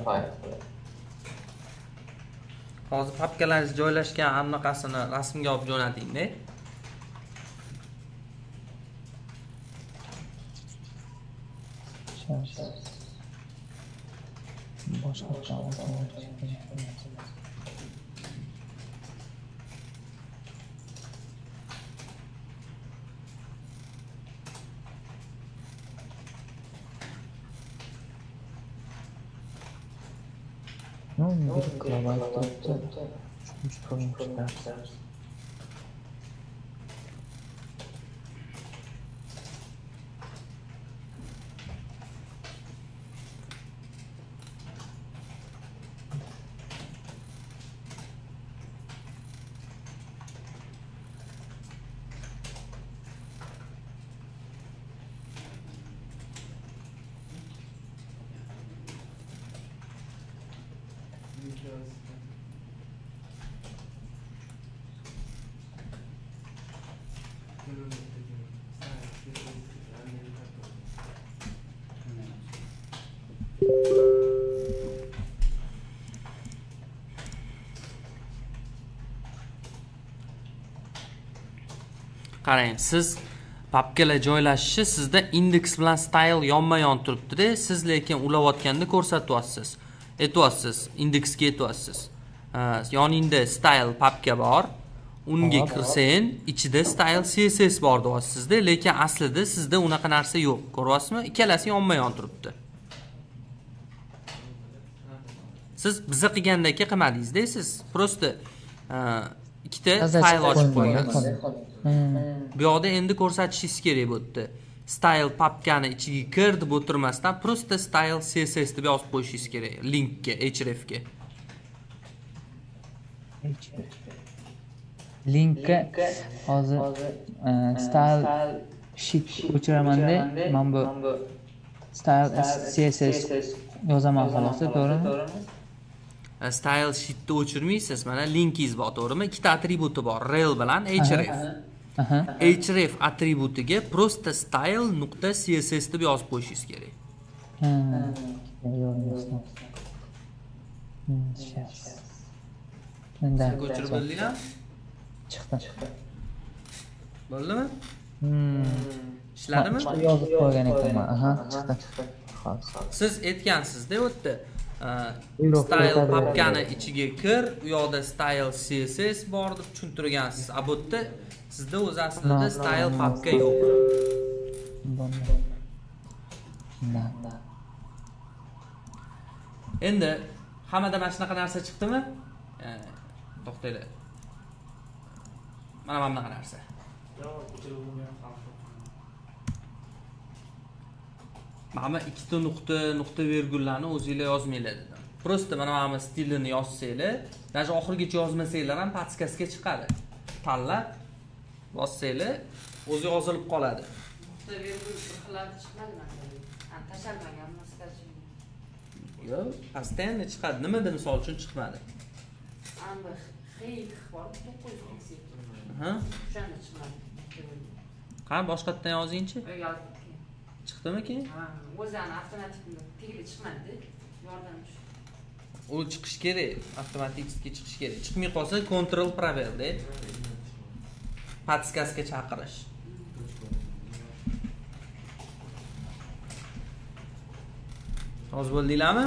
Hozir papkalaringiz joylashgan anaqasini rasmga olib jo'nating-da. Boshqa Ну, bir kilobayt turibdi. Shuncha ko'rinishlar. Qarang, siz papkalar joylashishi sizda index bilan style yonma-yon turibdi-da, siz lekin ulayotganda ko'rsatyapsiz. Aytyapsiz, indeksga aytyapsiz. yoningda style papka bor. Unga kirsang, ichida style C S S bor deyapsizda, lekin aslida sizda unaqa narsa yo'q. Ko'ryapsizmi? Ikkalasi yonma-yon turibdi. Siz biza qilgandagi qilmadingiz-da, siz prosta ikkita fayl ochib qo'ygansiz. Bu yoqda endi ko'rsatishingiz kerak bo'ldi. Style papkani ichiga kir deb o'tirmasdan prosta style C S S deb yozib qo'yishingiz kerak linkga, href ga. Linkka hozir style sheet o'chiraman-da, men bu style C S S yozaman xolos, to'g'rimi? Style sheetni o'chirmaysiz. Mana linkingiz bor, to'g'rimi? Ikkita atributi bor, rel bilan href. href atributiga prosta style.css deb yozib qo'yishingiz kerak. Ha. Yo'q, Menda ko'chirib bildingmi? Chiqdi, chiqdi. Bo'ldimi? Hmm. Ishladimi? Yozib qo'ygan ekanman. Aha, chiqdi, chiqdi. Xo'p. Siz aytgansiz-da, u yerda style papkani ichiga kir, u yoqda style C S S bor deb tushuntirgansiz. A bu yerda sizda o'z aslida style papka yo'q. Endi hammada mana shunaqa narsa chiqdimi? To'xtaylar. Mana mana bunaqa narsa. Mana ikkita nuqta, nuqta virgullarni o'zingizlar yozmanglar dedim. Prosta mana mana stilini yozsanglar, даже oxirigacha yozmasanglar ham podskaska chiqadi. Tanlab bossanglar, o'zi yozilib qoladi. Nuqta virgul xillarda chiqmadi manda. Ha, tashalmagan maskasi. Yo'q, постоянно chiqadi. Nimada misol uchun chiqmadi? Amba xeyk bor, to'qqiz yuz x. Ha? O'shanda chiqmadi. Qani boshqatdan yozingchi? Yozdim. Chiqdimi keyin? Ha, o'zini avtomatik tagida chiqmadi. Yordam tush. U chiqish kerak, avtomatikga chiqish kerak. Chiqmay qolsa control provel de. Podskaska chaqirish. Hozir bo'ldinglarmi?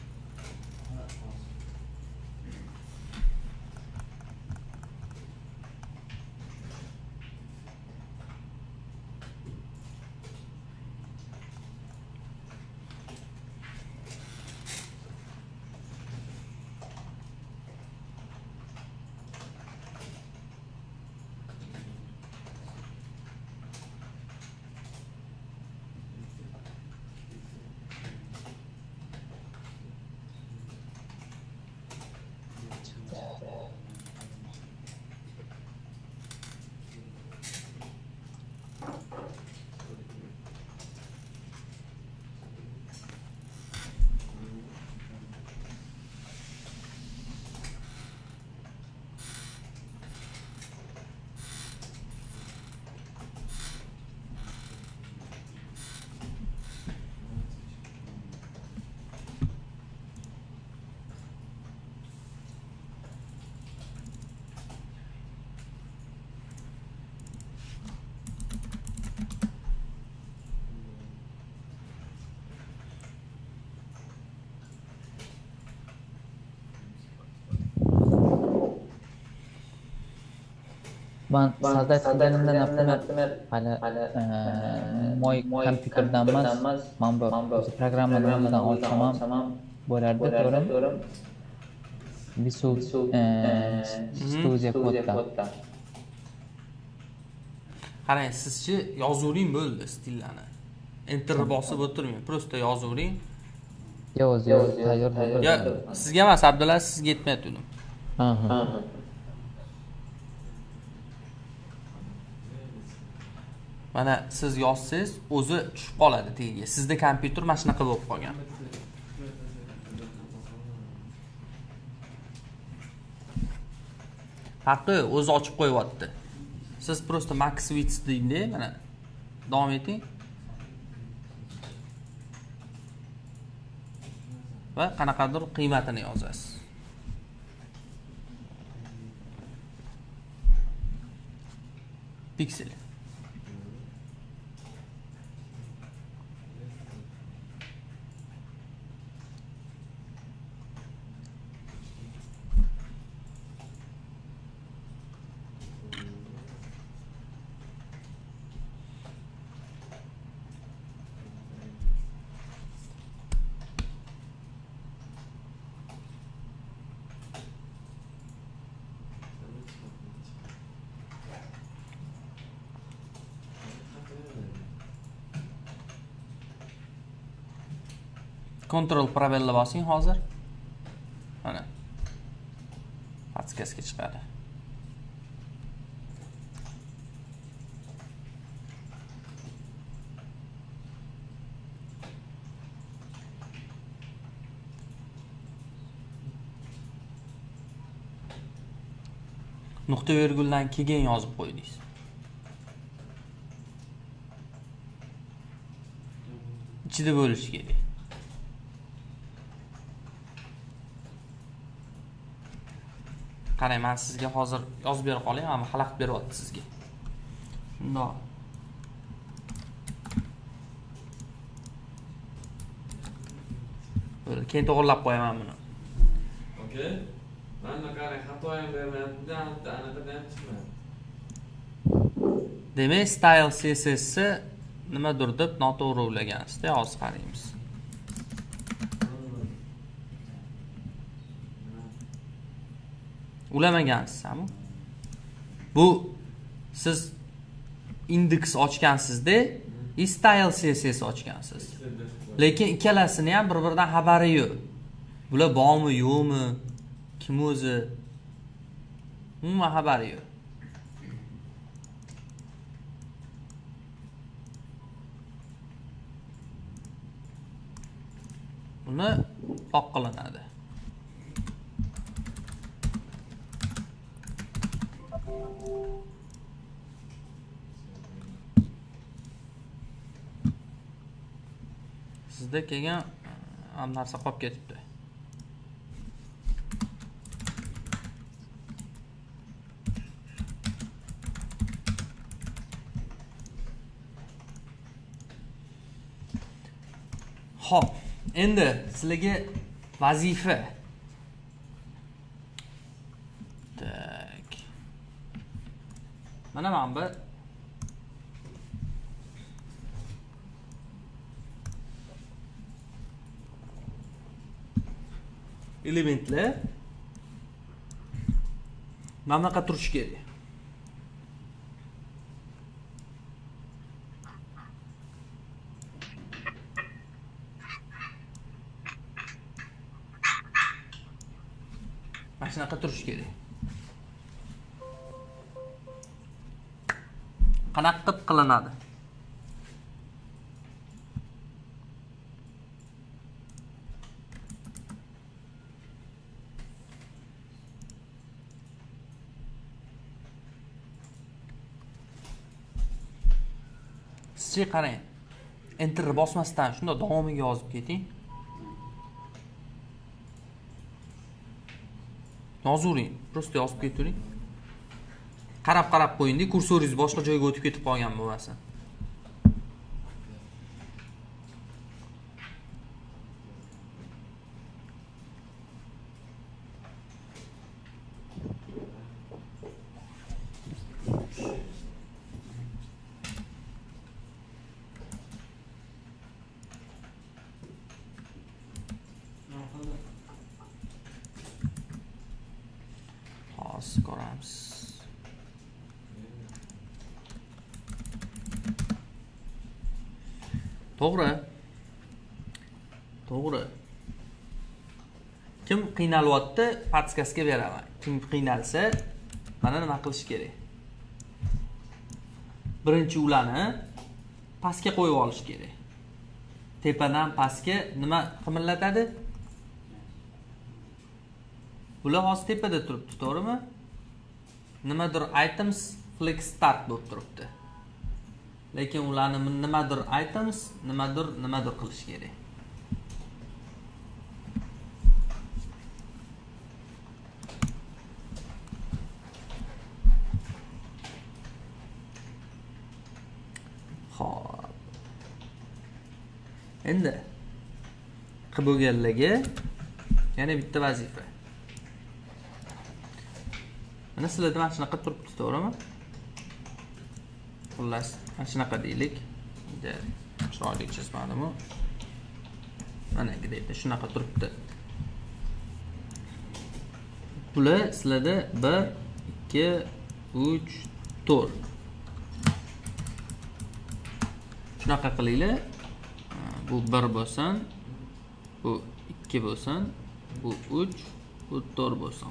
Ben sadda qilganimda например hali moy kompyuterdan emas, men bu programma nomidan olsam ham bo'lardi, to'g'rimi? Visual Studio Code'da. Qarang, sizchi yozavering bo'ldi stillarni. Enter bosib o'tirmang, prosta yozavering. Yo'q, yo'q, tayyor. Ya, sizga emas, Abdulla, sizga aytmayaptim. Ha, ha. Mana siz yozsangiz, o'zi tushib qoladi tagiga. Sizda kompyuter mana shunaqa bo'lib qolgan. Haqqi o'zi ochib qo'yapti. Siz prosta max switch deydi, mana davom eting. Va qanaqadir qiymatini yozasiz. Piksel. Control probelni bosing hozir. Mana. Podskazga chiqadi. Nuqta virguldan keyin yozib qo'ydingiz. Ichida bo'lishi kerak. Qarang, men sizga hozir yozib bera qolay, men xalaqit beryapti sizga. Shundoq. Böyle keyin to'g'rilab qo'yaman buni. Okay. Mana qarang, xato ham bermayapti, hatto anaqada ham chiqmayapti. Demak, style C S S nimadir deb noto'g'ri ulagansiz-da, hozir qaraymiz. Ulamagansiz-mi? Bu siz index ochgansizda, style C S S ochgansiz. Lekin ikkalasini ham bir-biridan xabari yo'q. Bular bormi, yo'qmi? Kim o'zi? Umuman xabari yo'q. Buni toq qilinadi. Sizda kelgan ham narsa qolib ketibdi. Xo'p, endi sizlarga vazifa. Tak. Mana men bu elementlar mana bunaqa turishi kerak. Mana shunaqa turishi kerak. Qanaqa qilib qilinadi? Sizcha qarang. Enter bosmasdan shunda davomiga yozib keting. Yozavering, prosta yozib ketavering. Qarab-qarab qo'ying-da, kursoringiz boshqa joyga o'tib ketib qolgan bo'lmasin. Hozir ko'ramiz. To'g'ri. To'g'ri. Kim qiynalyapti, podskazga beraman. Kim qiynalsa, mana nima qilish kerak? Birinchi ularni pastga qo'yib olish kerak. Tepadan pastga nima qimirlatadi? Bular hozir tepada turibdi, to'g'rimi? Nimadir items flex start bo'lib turibdi. Lekin ularni nimadir items, nimadir nimadir qilish kerak. Xo'p. Endi qilib bo'lganlarga yana bitta vazifa. Mana sizlarda mana shunaqa turibdi, to'g'rimi? Xullas, mana shunaqa deylik. Endi chiroyli chizmadimmi? Mana deydi, shunaqa turibdi. Bular sizlarda bir, ikki, uch, to'rt. Shunaqa qilinglar. Bu bir bo'lsin, bu Bu ikki bo'lsin, bu uch, bu to'rt bo'lsin.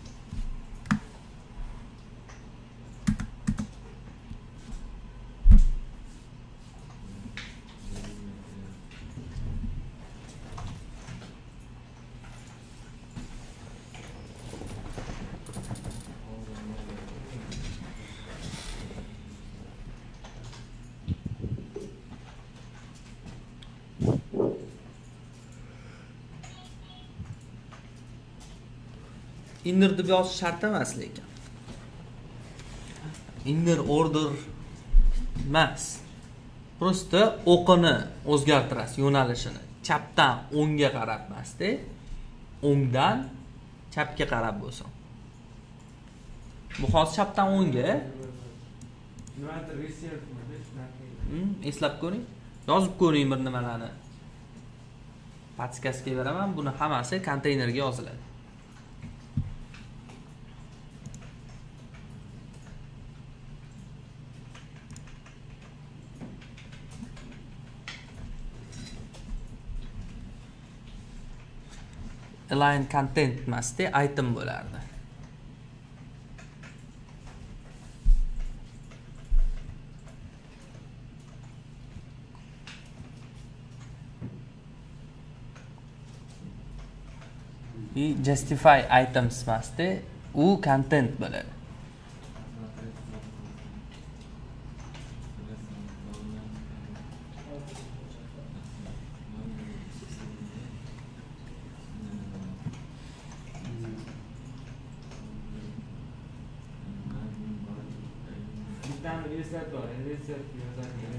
Inner deb yozish shart emas lekin. Inner order emas. Prosta o'qini o'zgartirasiz, yo'nalishini. Chapdan o'ngga qarab emasda, o'ngdan chapga qarab bo'lsin. Bu hozir chapdan o'ngga. Nimadir reset qiladi, shunaqa. Hmm, eslab ko'ring. Yozib ko'ring bir nimalarni. Podskazga beraman, buni hammasi konteynerga yoziladi. Align content emasda, item bo'lardi. I justify items emasda, u content bo'ladi. Bitta reset bor, reset yozadigan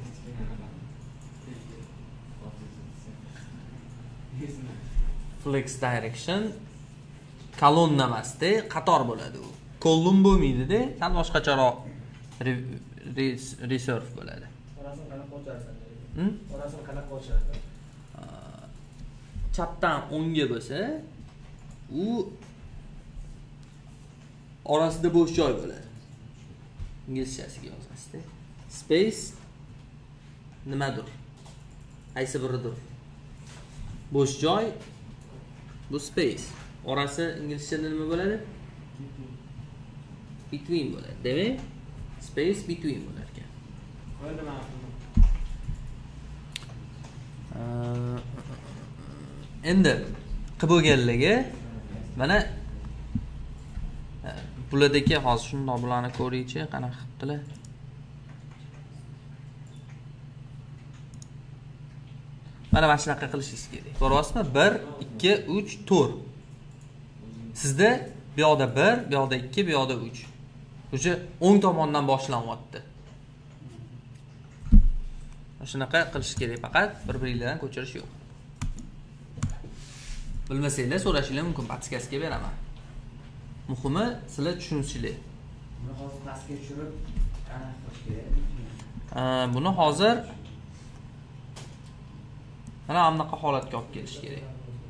reset. Flex direction kolonna emasda, qator bo'ladi u. Kolumn bo'lmaydi-da, sal boshqacharoq reserve bo'ladi. Orasini qanaqa ocharsan? Hmm? Orasini qanaqa ocharsan? Chapdan o'ngga bo'lsa, u orasida bo'sh joy bo'ladi. Inglizchasiga yozasizda. Space nimadir? Qaysi biridir? Bo'sh joy bu space. Orasi inglizchada nima bo'ladi? Between bo'ladi. Demak, space between bo'lar ekan. Qo'ydim aqlim. Endi qilib bo'lganligi mana bulardagi hozir shundoq bularni ko'raychi, qanaqa qilibdilar. Mana mana shunaqa qilishingiz kerak. Ko'ryapsizmi? bir, ikki, uch, to'rt. Sizda bu yoqda bir, bu yoqda ikki, bu yoqda uch. O'sha o'ng tomondan boshlanyapti. Shunaqa qilish kerak, faqat bir-biringlardan ko'chirish yo'q. Bilmasanglar so'rashinglar mumkin, podskazga beraman. Muhimi sizlar tushunishinglar. Buni hozir pastga tushirib qanaqa qilish kerak? Buni hozir mana bunaqa holatga olib kelish kerak.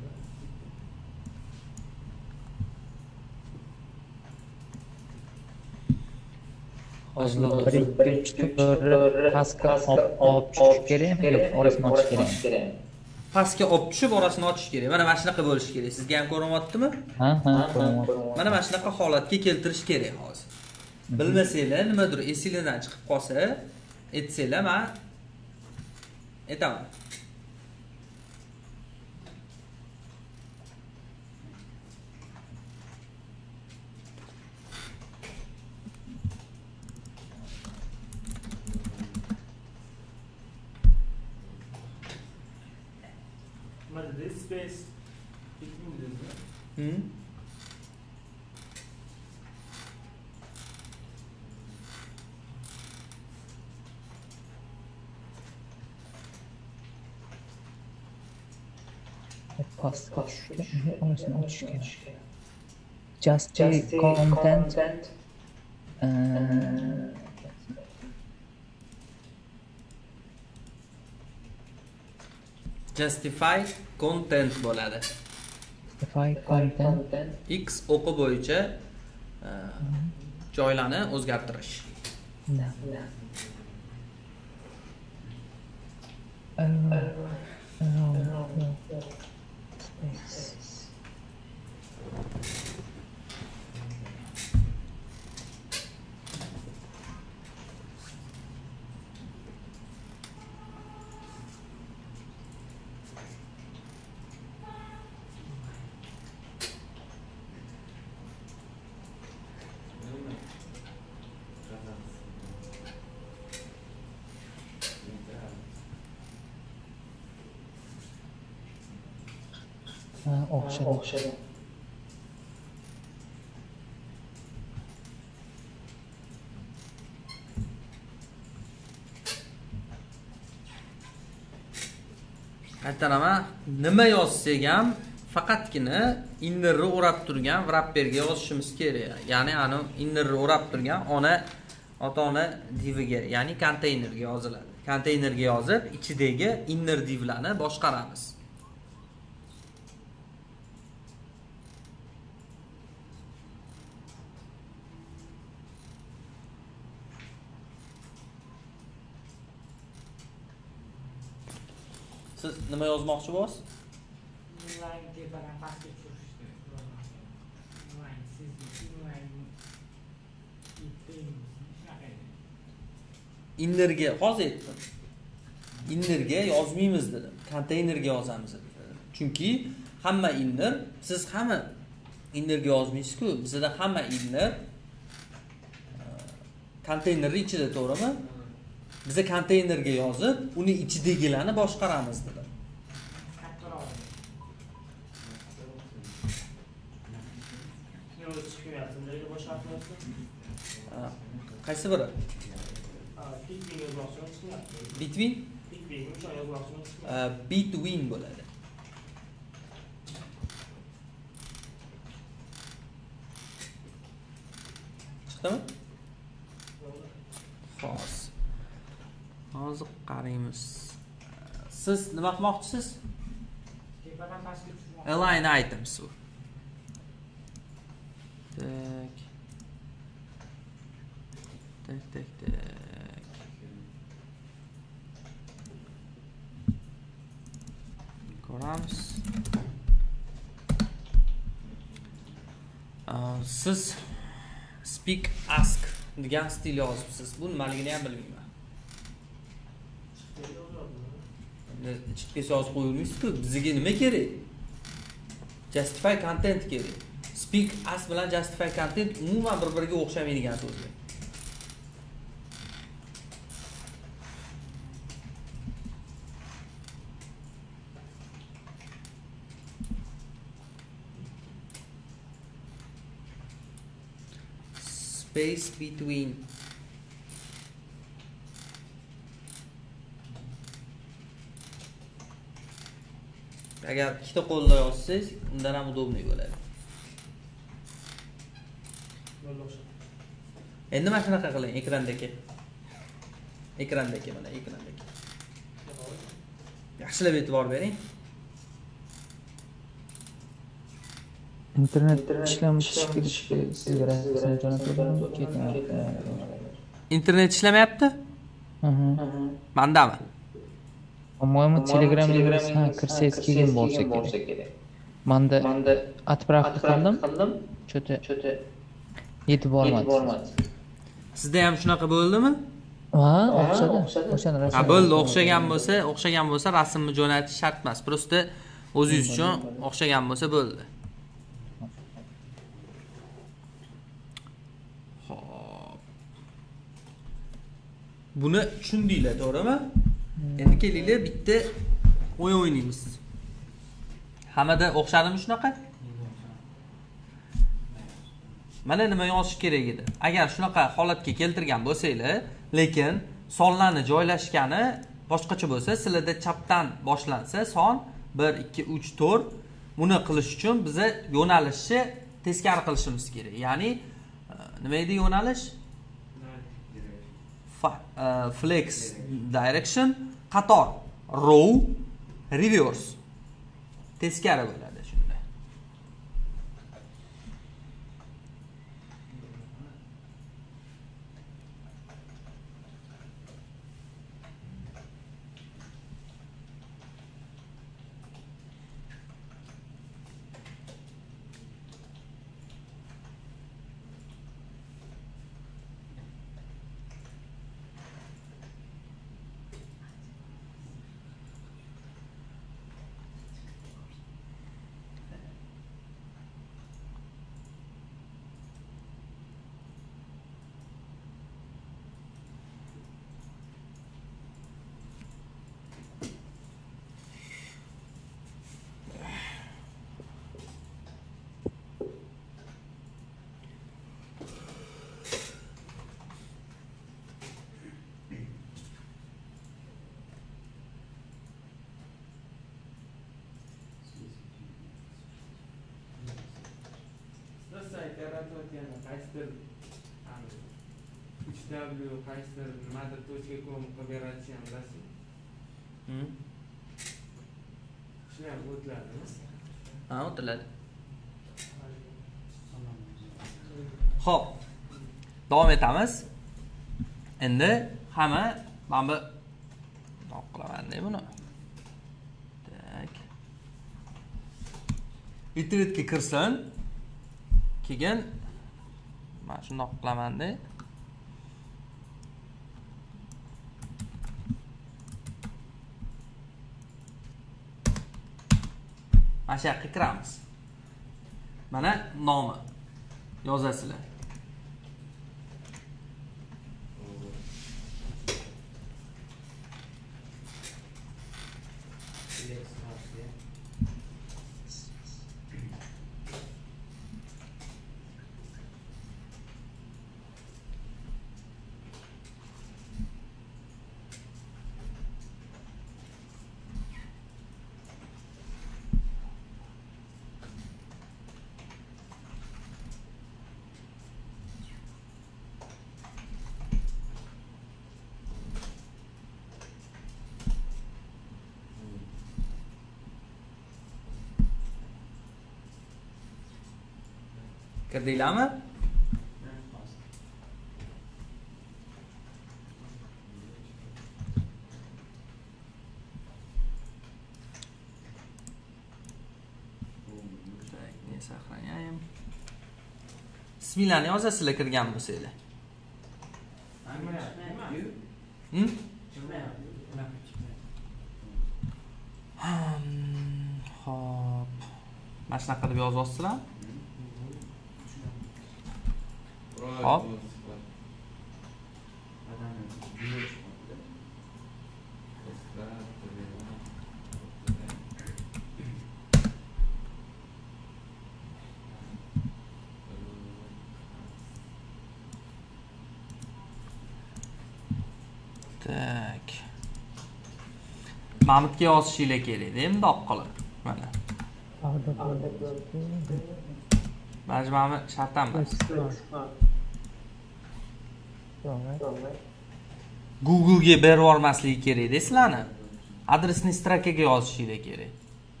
Hozir bir ikki uch to'rt pastga olib tushish kerakmi yo'q, orasini ochish kerakmi? Pastga olib tushib, orasini ochish kerak. Mana mana shunaqa bo'lishi kerak. Sizga ham ko'rinyaptimi? Ha, ha, ko'ryapman. Mana mana shunaqa holatga keltirish kerak hozir. Bilmasanglar, nimadir esingizdan chiqib qolsa, aytsanglar, men aytaman. Mana this space between this. Hmm? Pastga tushishga, orasini ochish kerak. Just content Justify content bo'ladi. Justify content X o'qi bo'yicha joylarni o'zgartirish. Ha, o'xshadi. Aytaraman, nima yozsak ham faqatgina innerni o'rab turgan wrapperga yozishimiz kerak. Ya'ni ani innerni o'rab turgan ona ota-ona diviga, ya'ni konteynerga yoziladi. Konteynerga yozib, ichidagi inner divlarni boshqaramiz. Siz nima yozmoqchi bo'lasiz? Inline tepadan pastga tushirishni yozmoqchiman. Inline siz inline shunaqa edi. Innerga hozir aytdim. Innerga yozmaymiz dedim. Konteynerga yozamiz dedim. Chunki hamma inner, siz hamma innerga yozmaysiz-ku. Bizda hamma inner konteynerning ichida, to'g'rimi? Biza konteynerga yozib, uni ichidagilarni boshqaramiz dedim. Kattaroq. Yo'q, chiqmayapti. Nega boshqarmayapsiz? Qaysi biri? Between yozmoqchiman, chiqmayapti. Between? Between uchun yozmoqchiman, chiqmayapti. Between bo'ladi. Chiqdimi? Xo'sh. Hozir qaraymiz. Siz nima qilmoqchisiz? Tepadan pastga tushirmoqchi. Align items. Tak. Tak, tak, tak. Ko'ramiz. Siz speak ask degan stil yozibsiz. Bu nimaligini ham bilmayman. Ichkiga yozib qo'yilmaysiz-ku. Bizga nima kerak? Justify content kerak. Speak as bilan justify content umuman bir-biriga o'xshamaydigan so'zlar. Space between. Agar ikkita qo'lda yozsangiz, undan ham udobniy bo'ladi. Endi mana shunaqa qiling, ekrandagi. Ekrandagi mana ekrandagi. Yaxshilab e'tibor bering. Internet ishlamishi kerak. Sizga rasm jo'natib ketmayapti. Internet ishlamayapti? Aha. Mandami? По-моему, Telegram'ga ha kirsangiz keyin bo'lsa kerak. Manda отправка qildim. Cho'ta yetib bormadi. Sizda ham shunaqa bo'ldimi? Ha, o'xshadi. O'shani rasm. Ha, bo'ldi, o'xshagan bo'lsa, o'xshagan bo'lsa rasmni jo'natish shart emas. Prosta o'zingiz uchun o'xshagan bo'lsa bo'ldi. Xo'p. Buni tushundinglar, to'g'rimi? Endi kelinglar bitta o'yin o'ynaymiz. Hammada o'xshadimi shunaqa? Mana nima yozish kerak edi. Agar shunaqa holatga keltirgan bo'lsanglar, lekin sonlarni joylashgani boshqacha bo'lsa, sizlarda chapdan boshlansa son bir, ikki, uch, to'rt, buni qilish uchun biza yo'nalishni teskari qilishimiz kerak. Ya'ni nima edi yo'nalish? Flex direction, qator, row, reverse. Teskari bo'ladi shunda. yaratayotgan qaysidir uch w qaysidir nimadir точка com qilib yaratishni ham bilasizmi? Hmm. Shuni ham o'tiladimi? Ha, o'tiladi. Xo'p. Davom etamiz. Endi hamma mana bu nop qilaman-da buni. Tak. Iterate'ga kirsin. Keyin mana shunday qilaman-da. Mana shu yoqqa kiramiz. Mana nomi yozasizlar. Kirdinglarmi? Tak, ne saqlayayım. Bismillahni yozasizlar kirgan bo'lsanglar. Hm? Hop. Mana shunaqa deb yozyapsizlar. Hop. Tak. Mahmudga yozishinglar kerak, bundoq qilib. Mana. Majmuami shartdan emas. Google'ga berib yubormasligi kerak-da sizlarni. Adresni strokaga yozishinglar kerak.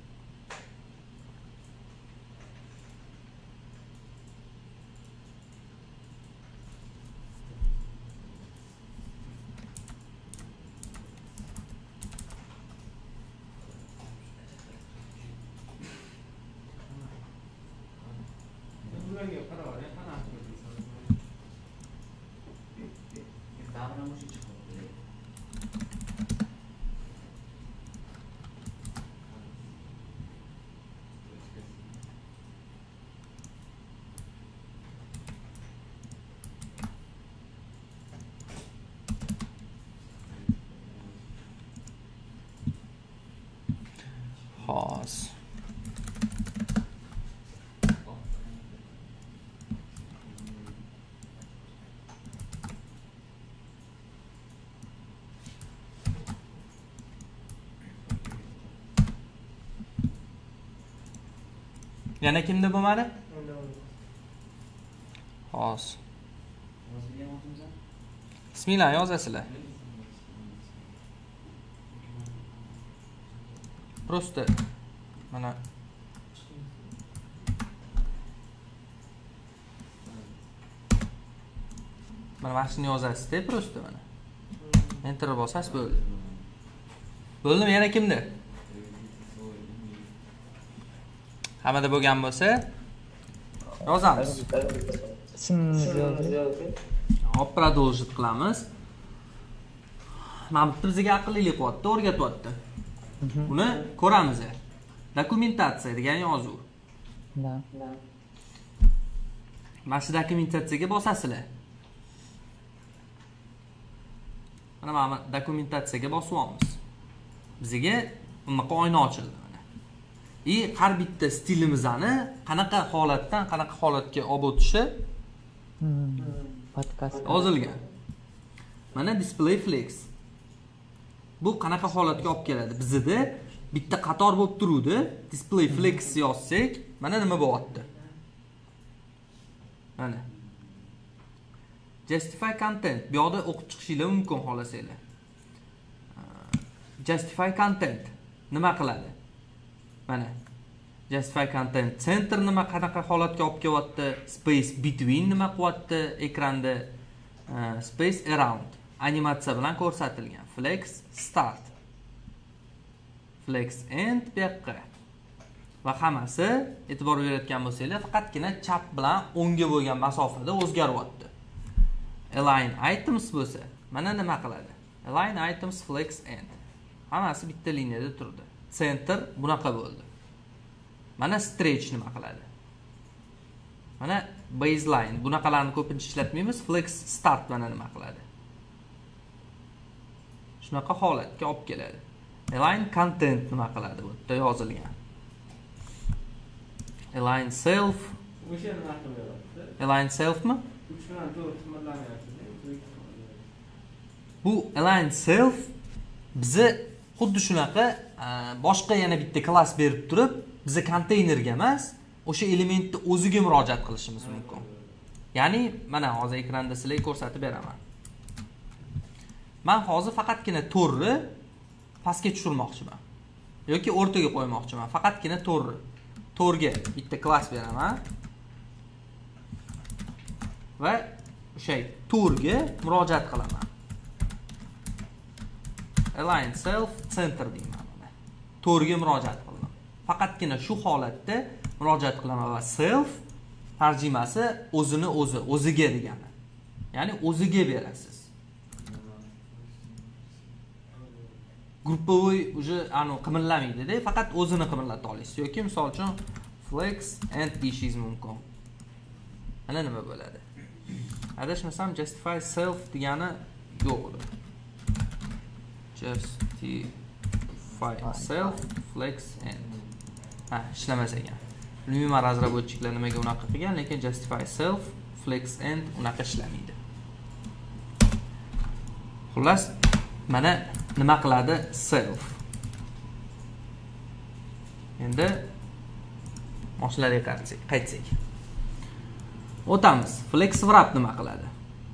Bularga qaror, qanaqa Xo'sh. Yana kimda bo'lmadi? Xo'sh. Bismillah yozasizlar. Просто mana mana mana shuni yozasiz-da, просто mana. Enter bosasiz bo'ldi. Bo'ldimi? Yana kimda? Hammada bo'lgan bo'lsa yozamiz. Ismingizni yozing. Hop, продолжить qilamiz. Mana bu bizga aqllilik qilyapti, o'rgatyapti. Uni ko'ramiz. Dokumentatsiya degan yozuv. Da. Mana shu dokumentatsiyaga bosasizlar. Mana mana dokumentatsiyaga bosyapmiz. Bizga bunaqa oyna ochildi mana. И har bitta stilimizni qanaqa holatdan qanaqa holatga olib o'tishi podkast yozilgan. Mana display flex. Bu qanaqa holatga olib keladi? Bizda bitta qator bo'lib turuvdi. Display flex yozsak, mana nima bo'lyapti? Mana. Justify content. Bu yoqda o'qib chiqishinglar mumkin xohlasanglar. Justify content nima qiladi? Mana. Justify content center nima qanaqa holatga olib kelyapti? Space between nima qilyapti ekranda? Space around animatsiya bilan ko'rsatilgan. Flex start. Flex end bu yoqqa. Va hammasi e'tibor berayotgan bo'lsanglar, faqatgina chap bilan o'ngga bo'lgan masofada o'zgaryapti. Align items bo'lsa, mana nima qiladi? Align items flex end. Hammasi bitta liniyada turdi. Center bunaqa bo'ldi. Mana stretch nima qiladi? Mana baseline bunaqalarni ko'pincha ishlatmaymiz. Flex start mana nima qiladi? Shunaqa holatga olib keladi. Align content nima qiladi? Bu yerda yozilgan. Align self. O'sha nima qilyapti? Align selfmi? uch bilan to'rt xizmatlanyapti. Bu align self bizni xuddi shunaqa boshqa yana bitta klass berib turib, bizni konteynerga emas, o'sha elementni o'ziga murojaat qilishimiz mumkin. Ya'ni mana hozir ekranda sizlarga ko'rsatib beraman. Men hozir faqatgina to'rni pastga tushirmoqchiman yoki o'rtaga qo'ymoqchiman. Faqatgina to'rni. to'rga bitta klass beraman. Va o'sha to'rga murojaat qilaman. Align self center deyman mana. to'rga murojaat qilaman. Faqatgina shu holatda murojaat qilaman va self tarjimasi o'zini o'zi, o'ziga degani. Ya'ni o'ziga berasiz. Gruppovoy уже anu qimirlamaydi-da, faqat o'zini qimirlata olasiz yoki misol uchun flex and deyishingiz mumkin. Mana nima bo'ladi? Adashmasam justify self degani yo'q edi. Justify self flex and. Ha, ishlamas ekan. Bilmayman razraботчиklar nimaga unaqa qilgan, lekin justify self flex and unaqa ishlamaydi. Xullas, mana nima qiladi self. Endi mashinalarga qaraylik, qaytsak. O'tamiz. Flex wrap nima qiladi?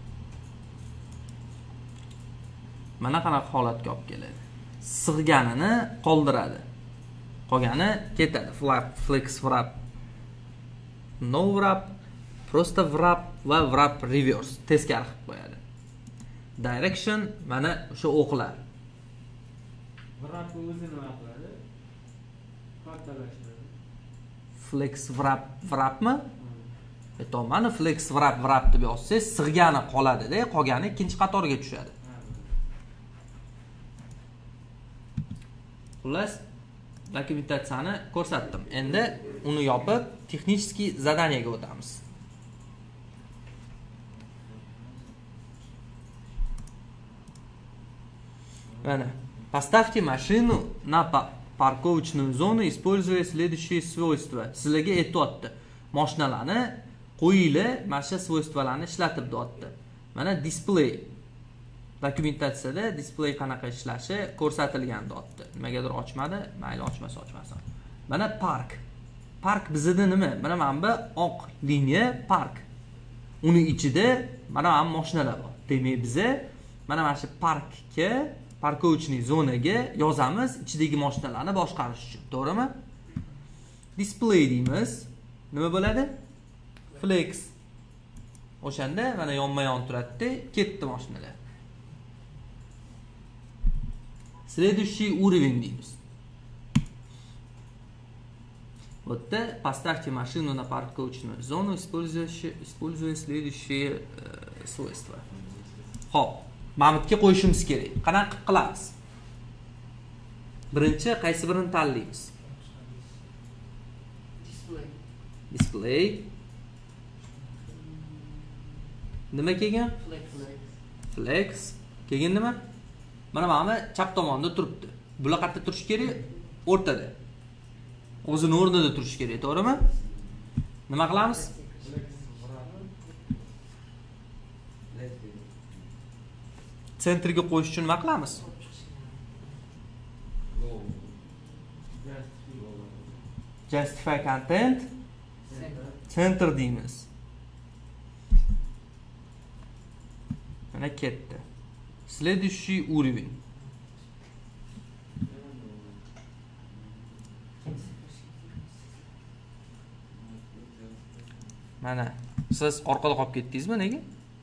Mana qanaqa holatga olib keladi. Sig'ganini qoldiradi. Qolgani ketadi. Flap, flex wrap, no wrap, просто wrap va wrap reverse teskari qilib qo'yadi. Direction mana o'sha o'qlar. Wrap o'zi nima qiladi? Kattalashtiradi. Flex wrap wrapmi? Eto mana flex wrap wrap deb yozsangiz, sig'gani qoladi-da, qolgani ikkinchi qatorga tushadi. Xullas, dokumentatsiyani ko'rsatdim. Endi uni yopib, texnический задание-ga o'tamiz. Mana, поставьте машину на парковочную зону, используя следующие свойства. Sizlarga aytibdi. Mashinalarni qo'yinglar, mana shu svойстволарni ishlatib deyapti. Mana display dokumentatsiyada display qanaqa ishlashi ko'rsatilgan deyapti. Nimagadir ochmadi, mayli ochmasa ochmasin. Mana park. Park bizda nima? Mana mana bu oq liniya park. Uni ichida mana ham mashinalar bor. Demak biza mana mana shu parkga, parkovочный zonaga yozamiz ichidagi mashinalarni boshqarish uchun. To'g'rimi? Display deymiz. Nima bo'ladi? Flex. O'shanda mana yonma-yon turadi, ketdi mashinalar. Следующий уровень deymiz. Вот это поставьте машину на парковочную зону, используя, используя следующие э, свойства. Xo'p, Mamutga qo'yishimiz kerak. Qanaqa qilib qilamiz? Birinchi qaysi birini tanlaymiz? Display. Display. Nima kelgan? Flex. Flex. Keyin nima? Mana mana chap tomonda turibdi. Bular qayerda turish kerak? O'rtada. O'zini o'rnida turish kerak, to'g'rimi? Nima qilamiz? Sentrga qo'yish uchun nima qilamiz? Justify content center deymiz. Mana ketdi. Следующий уровень. Mana siz orqada qolib ketdingizmi, nega?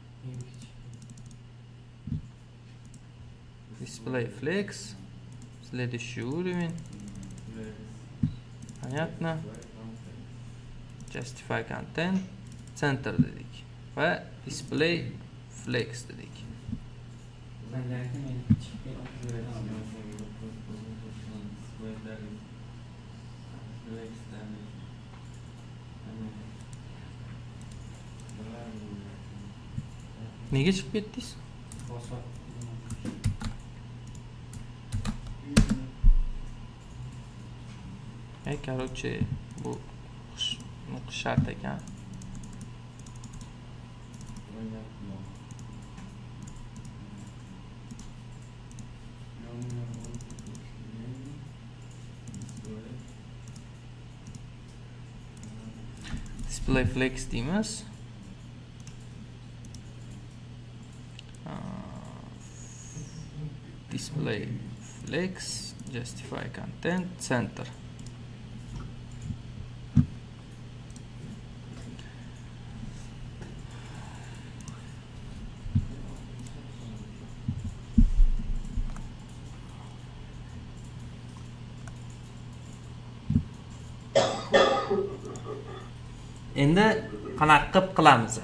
Display flex. Следующий уровень. Понятно. Justify content. Center dedik. Va display flex dedik. Nega chiqib ketdingiz? Ey, короче, bu o'qish shart ekan. Display flex deymiz. Display flex, justify content, center. Endi qanaqa qilib qilamiz?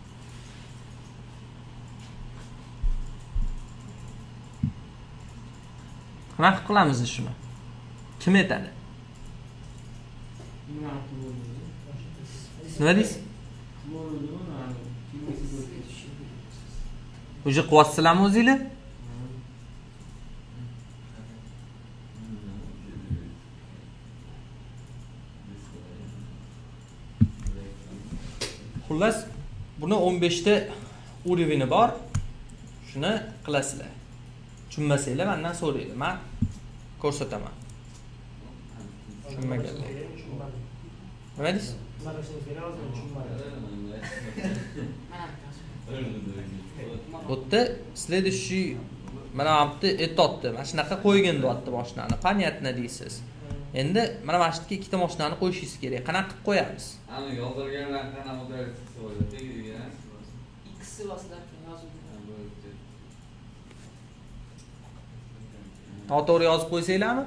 Qanaqa qilamiz shuni? Kim aytadi? Nima deysiz? O'sha qilyapsizlarmi o'zinglar? Xullas, buni o'n besh ta urovini bor. Shuni qilasizlar. Tushunmasanglar mendan so'raydi. Men ko'rsataman. Tushunmaganlar. Nima deysiz? Bo'tda следующий mana bu etotdi. Mana shunaqa qo'ygan deyapti mashinani. Понятно deysiz. Endi mana mana shu yerga ikkita mashinani qo'yishingiz kerak. Qanaqa qilib qo'yamiz? Ana yozilganlar qanaqa o'tadi bo'ladi. Tegadigan. Ikkisi vasitlar yozilgan. Noto'g'ri yozib qo'ysanglarmi?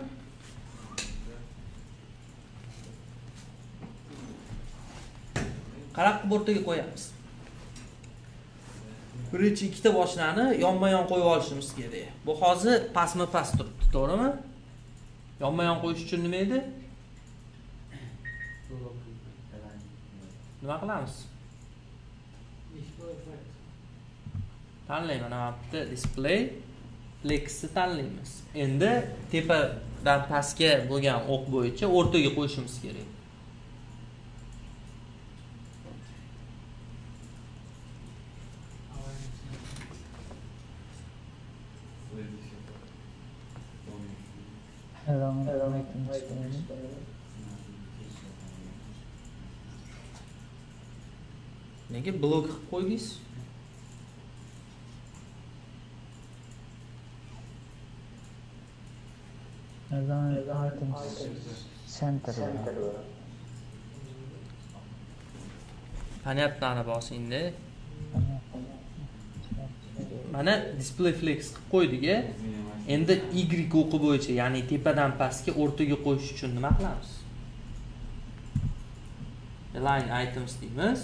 Qanaqa qilib o'rtaga qo'yamiz? Birinchi ikkita mashinani yonma-yon qo'yib olishimiz kerak. Bu hozir pastma-past turibdi, to'g'rimi? Yonma-yon qo'yish uchun nima edi? Nima qilamiz? Tanlayman, mana bu yerda display flexni tanlaymiz. Endi tepadan pastga bo'lgan o'q bo'yicha o'rtaga qo'yishimiz kerak. Nega blok qilib qo'ydingiz? Center. Понятно, ana bosingda. Mana display flex qilib qo'ydik-a. Endi Y o'qi bo'yicha, ya'ni tepadan pastga o'rtaga qo'yish uchun nima qilamiz? Align items deymiz.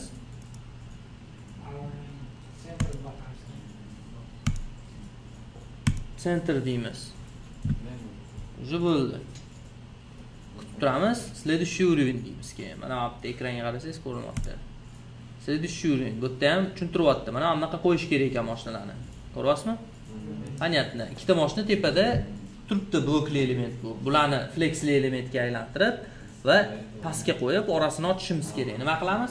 Center deymiz. Уже bo'ldi. Kutib turamiz. Следующий уровень deymiz keyin. Mana bu yerda ekranga qarasangiz ko'rinyapti. Следующий уровень. Bu yerda ham tushuntiryapti. Mana bunaqa qo'yish kerak ekan mashinalarni. Ko'ryapsizmi? Понятно. Ikkita mashina tepada turibdi, blokli element bu. Bularni flexli elementga aylantirib va pastga qo'yib, orasini ochishimiz kerak. Nima qilamiz?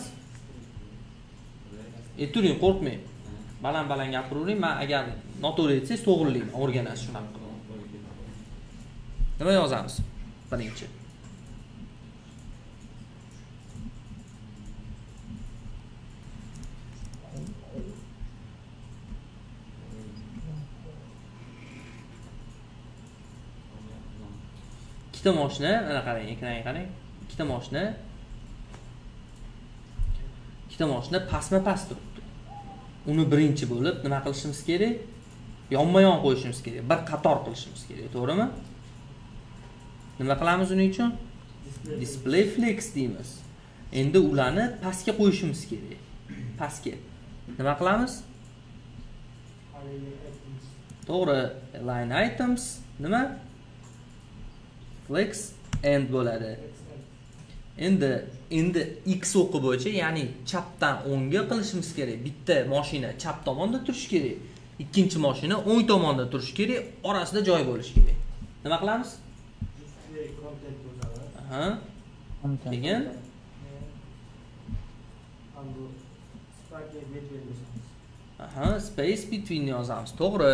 E turing, qo'rqmang. Baland-baland gapiravering. Men agar noto'g'ri aytsangiz, to'g'rilayman, o'rganasiz shunaqa. Nima yozamiz? Birinchi. ikkita mashina, mana qarang, ekranga qarang. Ikkita mashina. Ikkita mashina pastma-past turibdi. Uni birinchi bo'lib nima qilishimiz kerak? Yonma-yon qo'yishimiz kerak, bir qator qilishimiz kerak, to'g'rimi? Nima qilamiz uning uchun? Display flex deymiz. Endi ularni pastga qo'yishimiz kerak. Pastga. Nima qilamiz? To'g'ri, line items nima? Flex end bo'ladi. Endi endi x o'qi bo'yicha, ya'ni chapdan o'ngga qilishimiz kerak. Bitta mashina chap tomonda turishi kerak. Ikkinchi mashina o'ng tomonda turishi kerak, orasida joy bo'lishi kerak. Nima qilamiz? Aha. Keyin Aha, space between yozamiz. To'g'ri.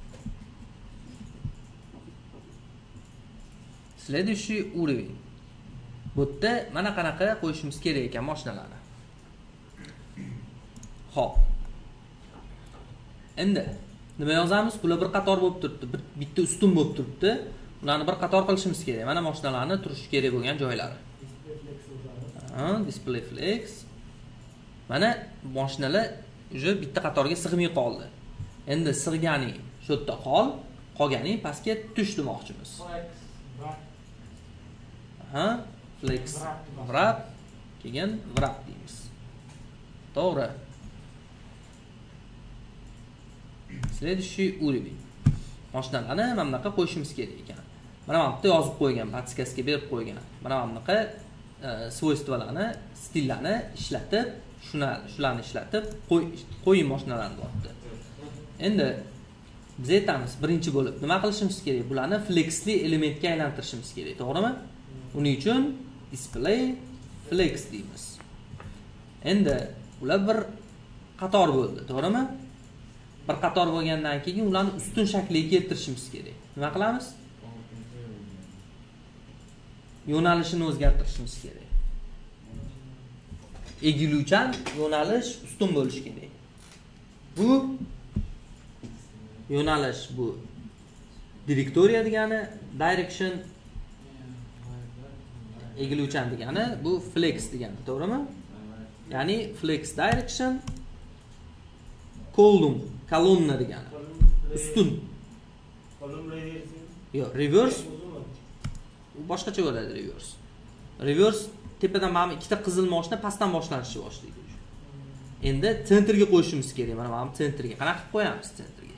Следующий уровень. Bu yerda mana qanaqa qo'yishimiz kerak ekan mashinalarni. Xo'p. Endi nima yozamiz? Bular bir qator bo'lib turibdi, bitta ustun bo'lib turibdi. Ularni bir qator qilishimiz kerak. Mana mashinalarni turishi kerak bo'lgan joylari. Ha, display flex. Mana mashinalar уже bitta qatorga sig'may qoldi. Endi sig'gani shu yerda qol, qolgani pastga tush demoqchimiz. Aha, flex wrap, keyin wrap deymiz. To'g'ri. Следующий уровень. Mashinalarni mana bunaqa qo'yishimiz kerak ekan. Mana bu yerda yozib qo'ygan, podskazga berib qo'ygan. Mana bu bunaqa svойстволарni, stillarni ishlatib, shuna shularni ishlatib qo'ying mashinalarni bo'pti. Endi biz aytamiz, birinchi bo'lib nima qilishimiz kerak? Bularni flexli elementga aylantirishimiz kerak, to'g'rimi? Uning uchun display flex deymiz. Endi ular bir qator bo'ldi, to'g'rimi? Bir qator bo'lgandan keyin ularni ustun shakliga keltirishimiz kerak. Nima qilamiz? Yo'nalishini o'zgartirishimiz kerak. Egiluvchan yo'nalish ustun bo'lishi kerak. Bu yo'nalish bu direktoriya degani, direction egiluvchan degani, bu flex degani, to'g'rimi? Ya'ni flex direction column, kolonna degani. Ustun. Column reverse. Yo'q, reverse. U boshqacha bo'ladi reverse. Reverse tepadan mana ikkita qizil mashina pastdan boshlanishni boshlaydi. Endi sentrga qo'yishimiz kerak. Mana mana sentrga. Qanaqa qilib qo'yamiz sentrga?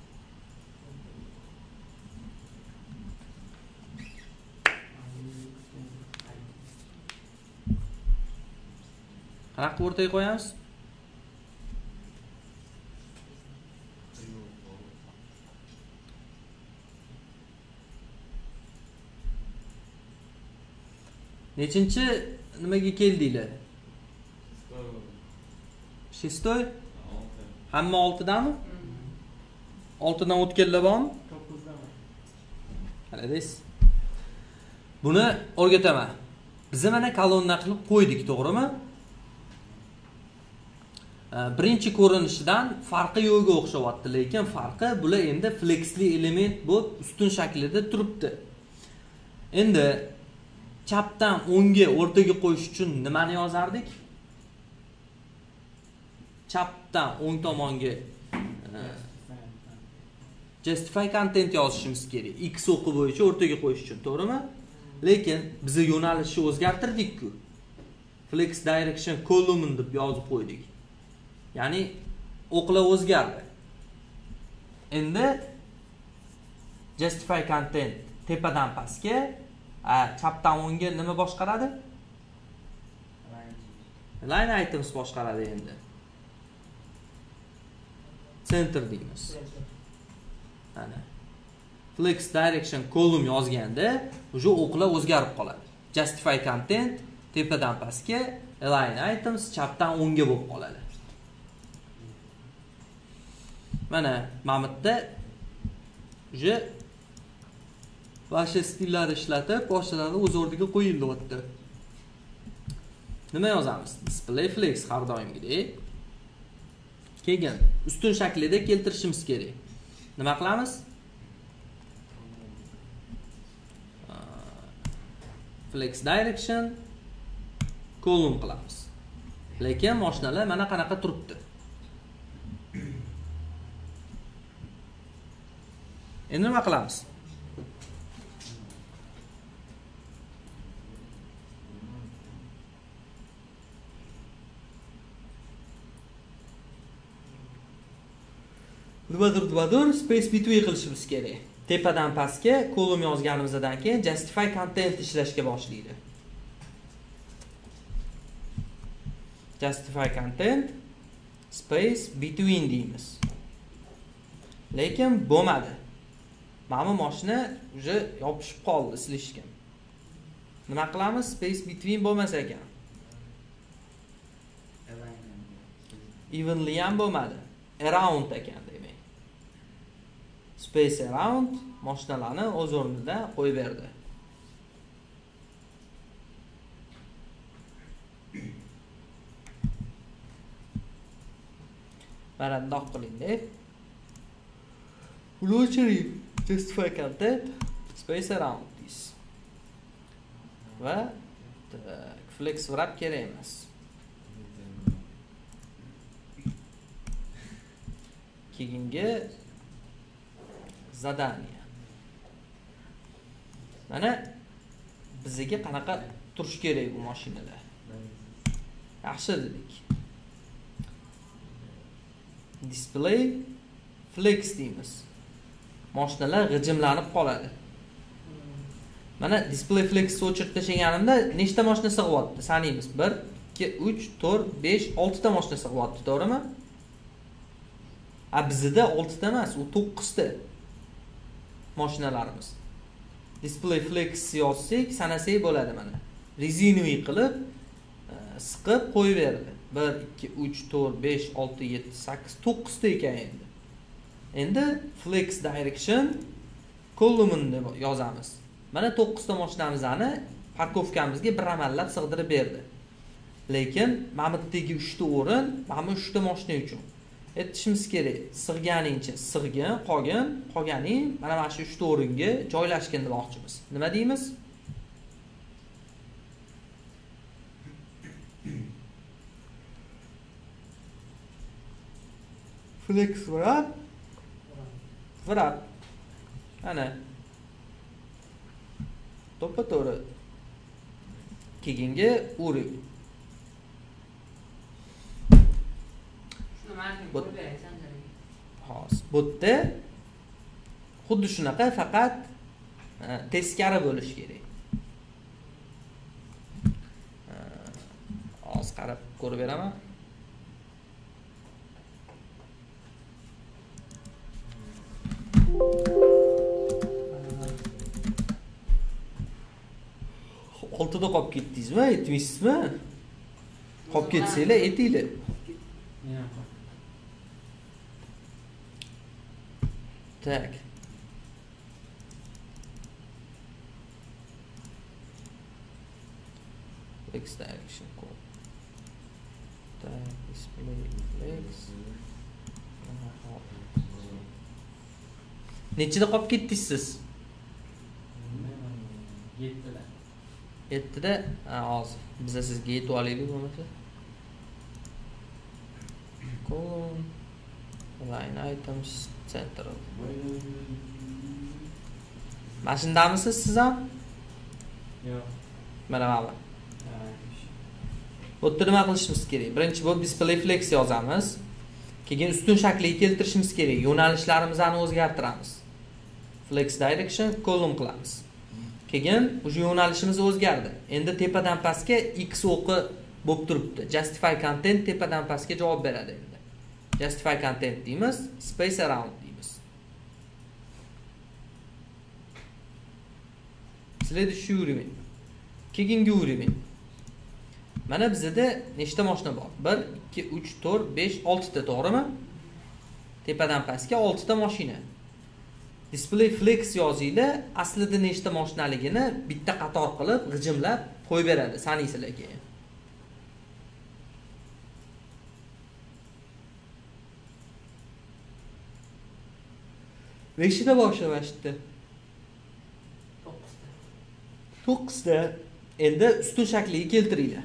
Qanaqa qilib o'rtaga qo'yamiz? Nechinchi nimaga keldinglar? Shestoy? Hamma oltidami? oltidan o'tganlar bormi? Qaraysiz. Buni o'rgataman. Biz mana kolonna qilib qo'ydik, to'g'rimi? Birinchi ko'rinishidan farqi yo'qga o'xshayapti, lekin farqi bular endi flexli element bo'lib ustun shaklida turibdi. Endi chapdan o'ngga o'rtaga qo'yish uchun nimani yozardik? Chapdan o'ng tomonga justify content yozishimiz kerak. X o'qi bo'yicha o'rtaga qo'yish uchun, to'g'rimi? Lekin biz yo'nalishni o'zgartirdik-ku. Flex direction column deb yozib qo'ydik. Ya'ni o'qlar o'zgardi. Endi justify content tepadan pastga, chapdan o'ngga nima boshqaradi? Line items boshqaradi endi. Center deymiz. Ana. Flex direction column yozganda, o'sha o'qlar o'zgarib qoladi. Justify content tepadan pastga, line items chapdan o'ngga bo'lib qoladi. Mana Mamutda o'sha boshqa stillarni ishlatib, boshqalarni o'z o'rniga qo'yilyapti. Nima yozamiz? Display flex har doimgidek. Keyin ustun shaklida keltirishimiz kerak. Nima qilamiz? flex direction column qilamiz. Lekin mashinalar mana qanaqa turibdi. Endi nima qilamiz? Nimadir nimadir space between qilishimiz kerak. Tepadan pastga column yozganimizdan keyin justify content ishlashga boshlaydi. Justify content space between deymiz. Lekin bo'lmadi. Mana mashina uje yopishib qoldi silishgan. Nima qilamiz? Space between bo'lmasa ekan. Evenly ham bo'lmadi. Around ekan demak. Space around mashinalarni o'z o'rnida qo'yib berdi. Mana bundoq qilingda. Blochering justify content space around this. Va flex wrap kerak emas. Keyingi zadaniya. Mana bizga qanaqa turish kerak bu mashinalar. Yaxshi dedik. Display flex deymiz. Mashinalar g'ijimlanib qoladi. Mana display flex o'chirib tashlaganimda nechta mashina sig'yapti? Sanaymiz. bir, ikki, uch, to'rt, besh, olti ta mashina sig'yapti, to'g'rimi? A bizda olti ta emas, u to'qqiz ta mashinalarimiz. Display flex yozsak, sanasak bo'ladi mana. Rezinoviy qilib siqib qo'yib berdi. bir, ikki, uch, to'rt, besh, olti, yetti, sakkiz, to'qqiz ta ekan endi. Endi flex direction column deb yozamiz. Mana to'qqiz ta mashinamizni parkovkamizga bir amallab sig'dirib berdi. Lekin mana bu yerdagi uch ta o'rin mana bu uch ta mashina uchun. Aytishimiz kerak, sig'ganingcha sig'gin, qolgin, qolganing mana mana shu uch ta o'ringa joylashgan demoqchimiz. Nima deymiz? Flex wrap wrap ana to'ppa to'g'ri keyingi o'rin. Hozir bu yerda xuddi shunaqa, faqat teskari bo'lish kerak. Hozir qarab ko'rib beraman. oltida qolib ketdingizmi, aytmaysizmi? Qolib ketsanglar aytinglar. Tak. Flex direction code. Tak, display flex. Nechida qolib ketdingiz siz? yettida. yettida, hozir biz sizga yetib olaylik bo'lmasa. Column line items central. Mashinadamisiz siz ham? Yo'q. Mana mana. Bu yerda nima qilishimiz kerak? Birinchi bo'lib display flex yozamiz. Keyin ustun shakliga keltirishimiz kerak. Yo'nalishlarimizni o'zgartiramiz. Flex direction column qilamiz. Keyin o'sha yo'nalishimiz o'zgardi. Endi tepadan pastga x o'qi bo'lib turibdi. Justify content tepadan pastga javob beradi endi. Justify content deymiz, space around deymiz. Sizlarda shu o'rin. Keyingi o'rin. Mana bizda nechta mashina bor? bir, ikki, uch, to'rt, besh, olti ta, to'g'rimi? Tepadan pastga olti ta mashina. Display flex yozinglar, aslida nechta mashinaligini bitta qator qilib, g'ijimlab qo'yib beradi, sanaysizlar keyin. Nechta mashina bor shu yerda? to'qqizta. to'qqizta. Endi ustun shakliga keltiringlar.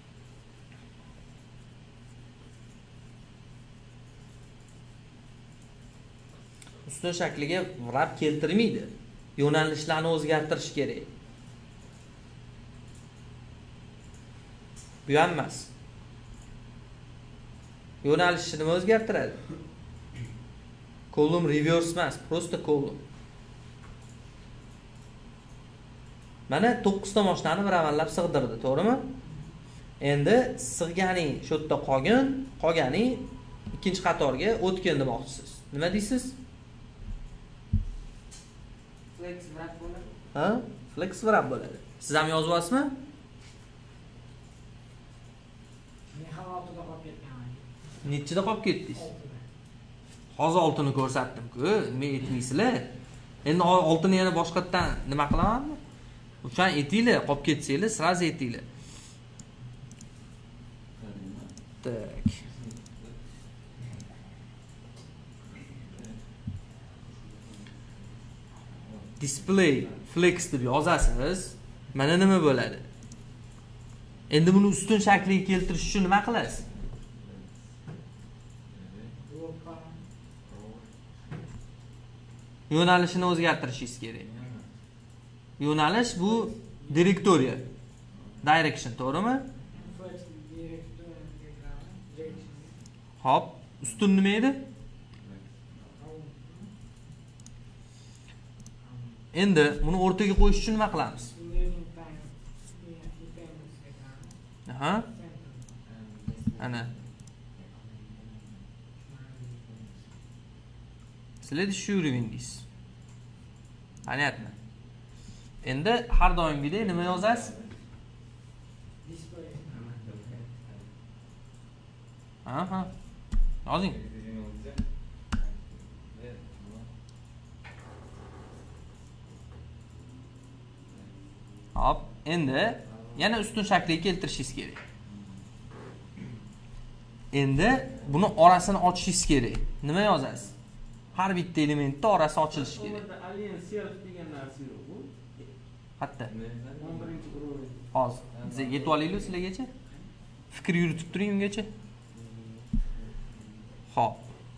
Ustun shakliga vrap keltirmaydi. Yo'nalishlarni o'zgartirish kerak. Bu ham emas. Yo'nalishni nima o'zgartiradi? Kolum reverse emas, prosta kolum. Mana to'qqiz ta mashinani bir amallab sig'dirdi, to'g'rimi? Endi sig'ganing shu yerda qolgan, qolganing ikkinchi qatorga o'tgan demoqchisiz. Nima deysiz? Flex wrap bo'ladi. Ha? Flex wrap bo'ladi. Siz ham yozib olasizmi? Men ham oltida qolib ketganman. Nechida qolib ketdingiz? oltida. Hozir oltini ko'rsatdim-ku, nima aytmaysizlar? Endi oltini yana boshqatdan nima qilamanmi? O'shan aytinglar, qolib ketsanglar, sraz aytinglar. Tak. Display flex deb yozasiz. Mana nima bo'ladi? Endi buni ustun shakliga keltirish uchun nima qilasiz? Yo'nalishini o'zgartirishingiz kerak. Yo'nalish bu direktoriya. Direction, to'g'rimi? Hop, ustun nima edi? Endi buni o'rtaga qo'yish uchun nima qilamiz? Aha. Ana. Следующий уровень deysiz. Понятно. Endi har doimgidek nima yozasiz? Aha. Yozing. Hop, endi yana ustun shakliga keltirishingiz kerak. Endi buni orasini ochishingiz kerak. Nima yozasiz? Har bitta elementda orasi ochilishi kerak. Alien self degan narsa yo'q bu. Hatta o'n birinchi uroving. hozir siz yetib olaylik sizlargacha. Fikr yuritib turing ungacha. Hop.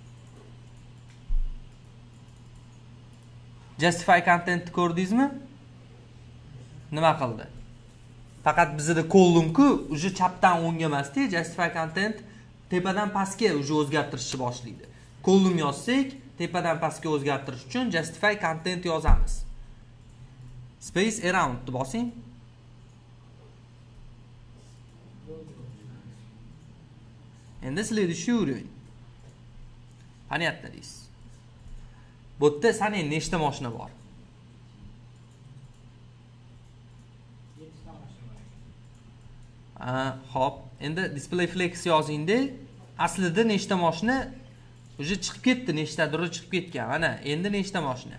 Justify content ko'rdingizmi? Nima qildi? Faqat bizda kolumn-ku, uje chapdan o'ngga emas-da, justify content tepadan pastga uje o'zgartirishni boshlaydi. Kolumn yozsak, tepadan pastga o'zgartirish uchun justify content yozamiz. Space around deb bosing. Endi следующий уровень. Понятно deysiz. Bu yerda sana nechta mashina bor? Ha, hop. Endi display flex yozingda, aslida nechta mashina uje chiqib ketdi, nechtadir chiqib ketgan. Mana, endi nechta mashina?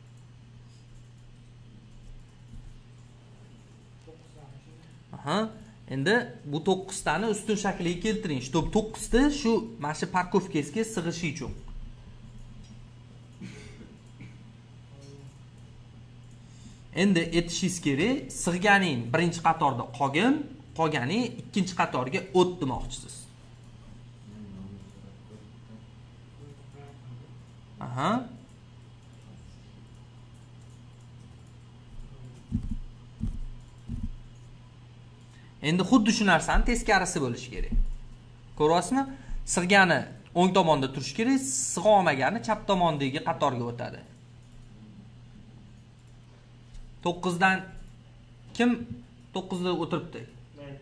Aha. Endi bu to'qqiz tani ustun shakliga keltiring. Shu to'qqiz ta shu mana shu parkovkasiga sig'ishi uchun. Endi aytishingiz kerak, sig'ganing birinchi qatorda qolgan, qolganing ikkinchi qatorga o't demoqchisiz. Aha. Endi xuddi shu narsani teskarisi bo'lishi kerak. Ko'ryapsizmi? Sig'gani o'ng tomonda turish kerak, sig'a olmagani chap tomondagi qatorga o'tadi. to'qqiz dan kim to'qqiz da o'tiribdi? Men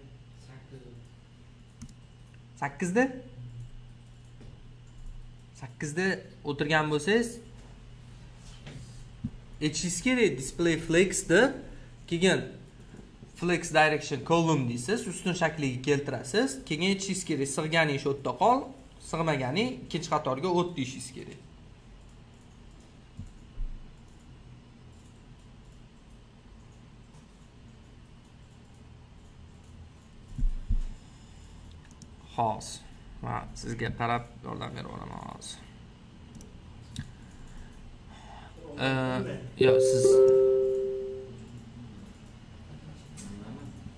sakkiz da? sakkiz da o'tirgan bo'lsangiz, aytishingiz kerak, display flex deb, keyin flex direction column deysiz, ustun shakliga keltirasiz. Keyin aytishingiz kerak, sig'ganing shu yerda qol, sig'maganing ikkinchi qatorga o't deyishingiz kerak. Hozir men sizga qarab yordam berib olaman hozir. Yo, siz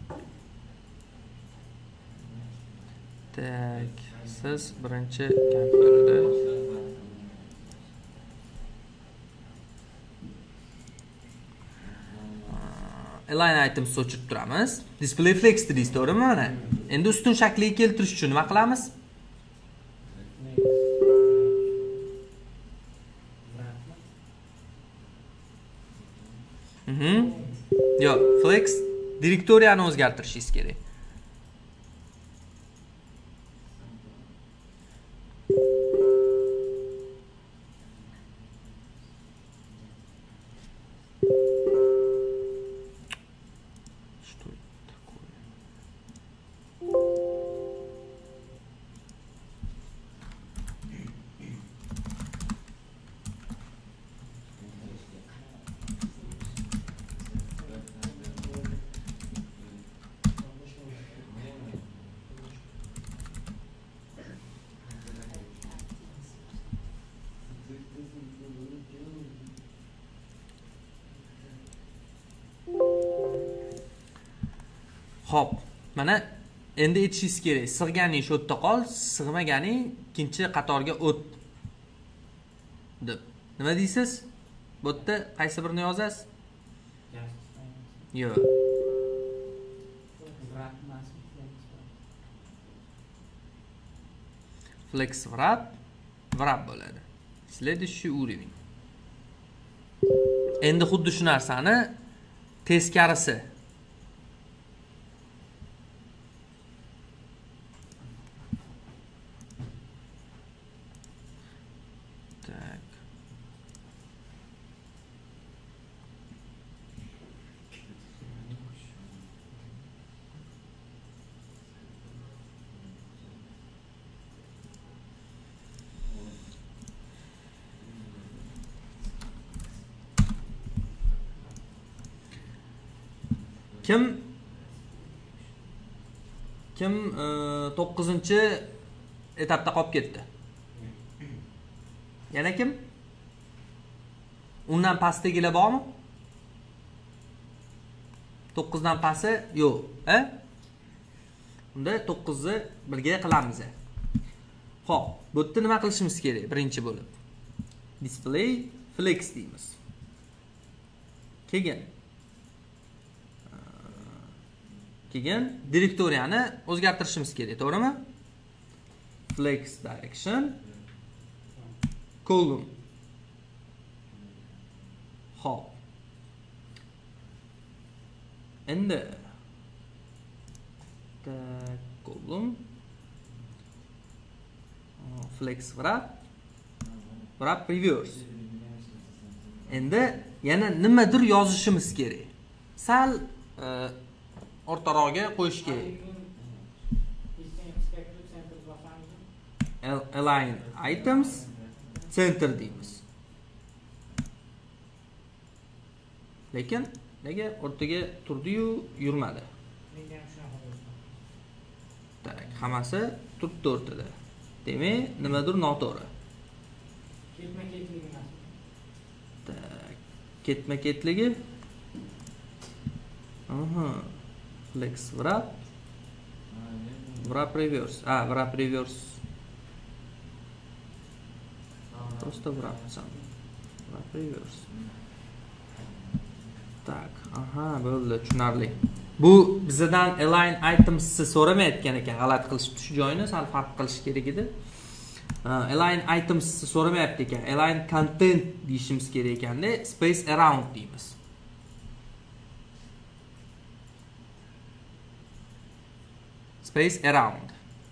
siz birinchi kompyuterda align items o'chirib turamiz. Display flex deysiz, to'g'rimi mana? Endi ustun shakliga keltirish uchun nima qilamiz? Mhm. Yo'q, flex direktoriyani o'zgartirishingiz kerak. Xo'p, mana endi aytishingiz kerak. Sig'ganing shu yerda qol, sig'maganing ikkinchi qatorga o't deb. Nima deysiz? Bu yerda qaysi birini yozasiz? Yo'q. Flex wrap wrap bo'ladi. Следующий уровень. Endi xuddi shu narsani teskarisi. Kim kim to'qqizinchi etapda qolib ketdi? Yana kim? Undan pastdagilar bormi? to'qqizdan pasti yo'q, a? Unda to'qqizni birga qilamiz. Xo'p, bu yerda nima qilishimiz kerak birinchi bo'lib? Display flex deymiz. Keyin Keyin direktoriyani o'zgartirishimiz kerak, to'g'rimi? Flex direction column. Hop. Endi column flex wrap wrap reverse. Endi yana nimadir yozishimiz kerak. Sal o'rtaroqga qo'yish kerak. Align items center deymiz. Lekin nega o'rtaga turdi-yu yurmadi? Tak, hammasi turibdi o'rtada. Demak, nimadir noto'g'ri. Ketma-ketligi emas. Tak, ketma-ketligi. Aha. Flex wrap wrap reverse. Ah, wrap reverse. Просто wrap сам. Wrap reverse. Tak, aha, bo'ldi, tushunarli. Bu bizdan align items so'ramayotgan ekan, g'alati qilishibdi shu joyini, sal farq qilish kerak edi. Align items so'ramayapti ekan. Align content deyishimiz kerak ekanda, space around deymiz. Space around.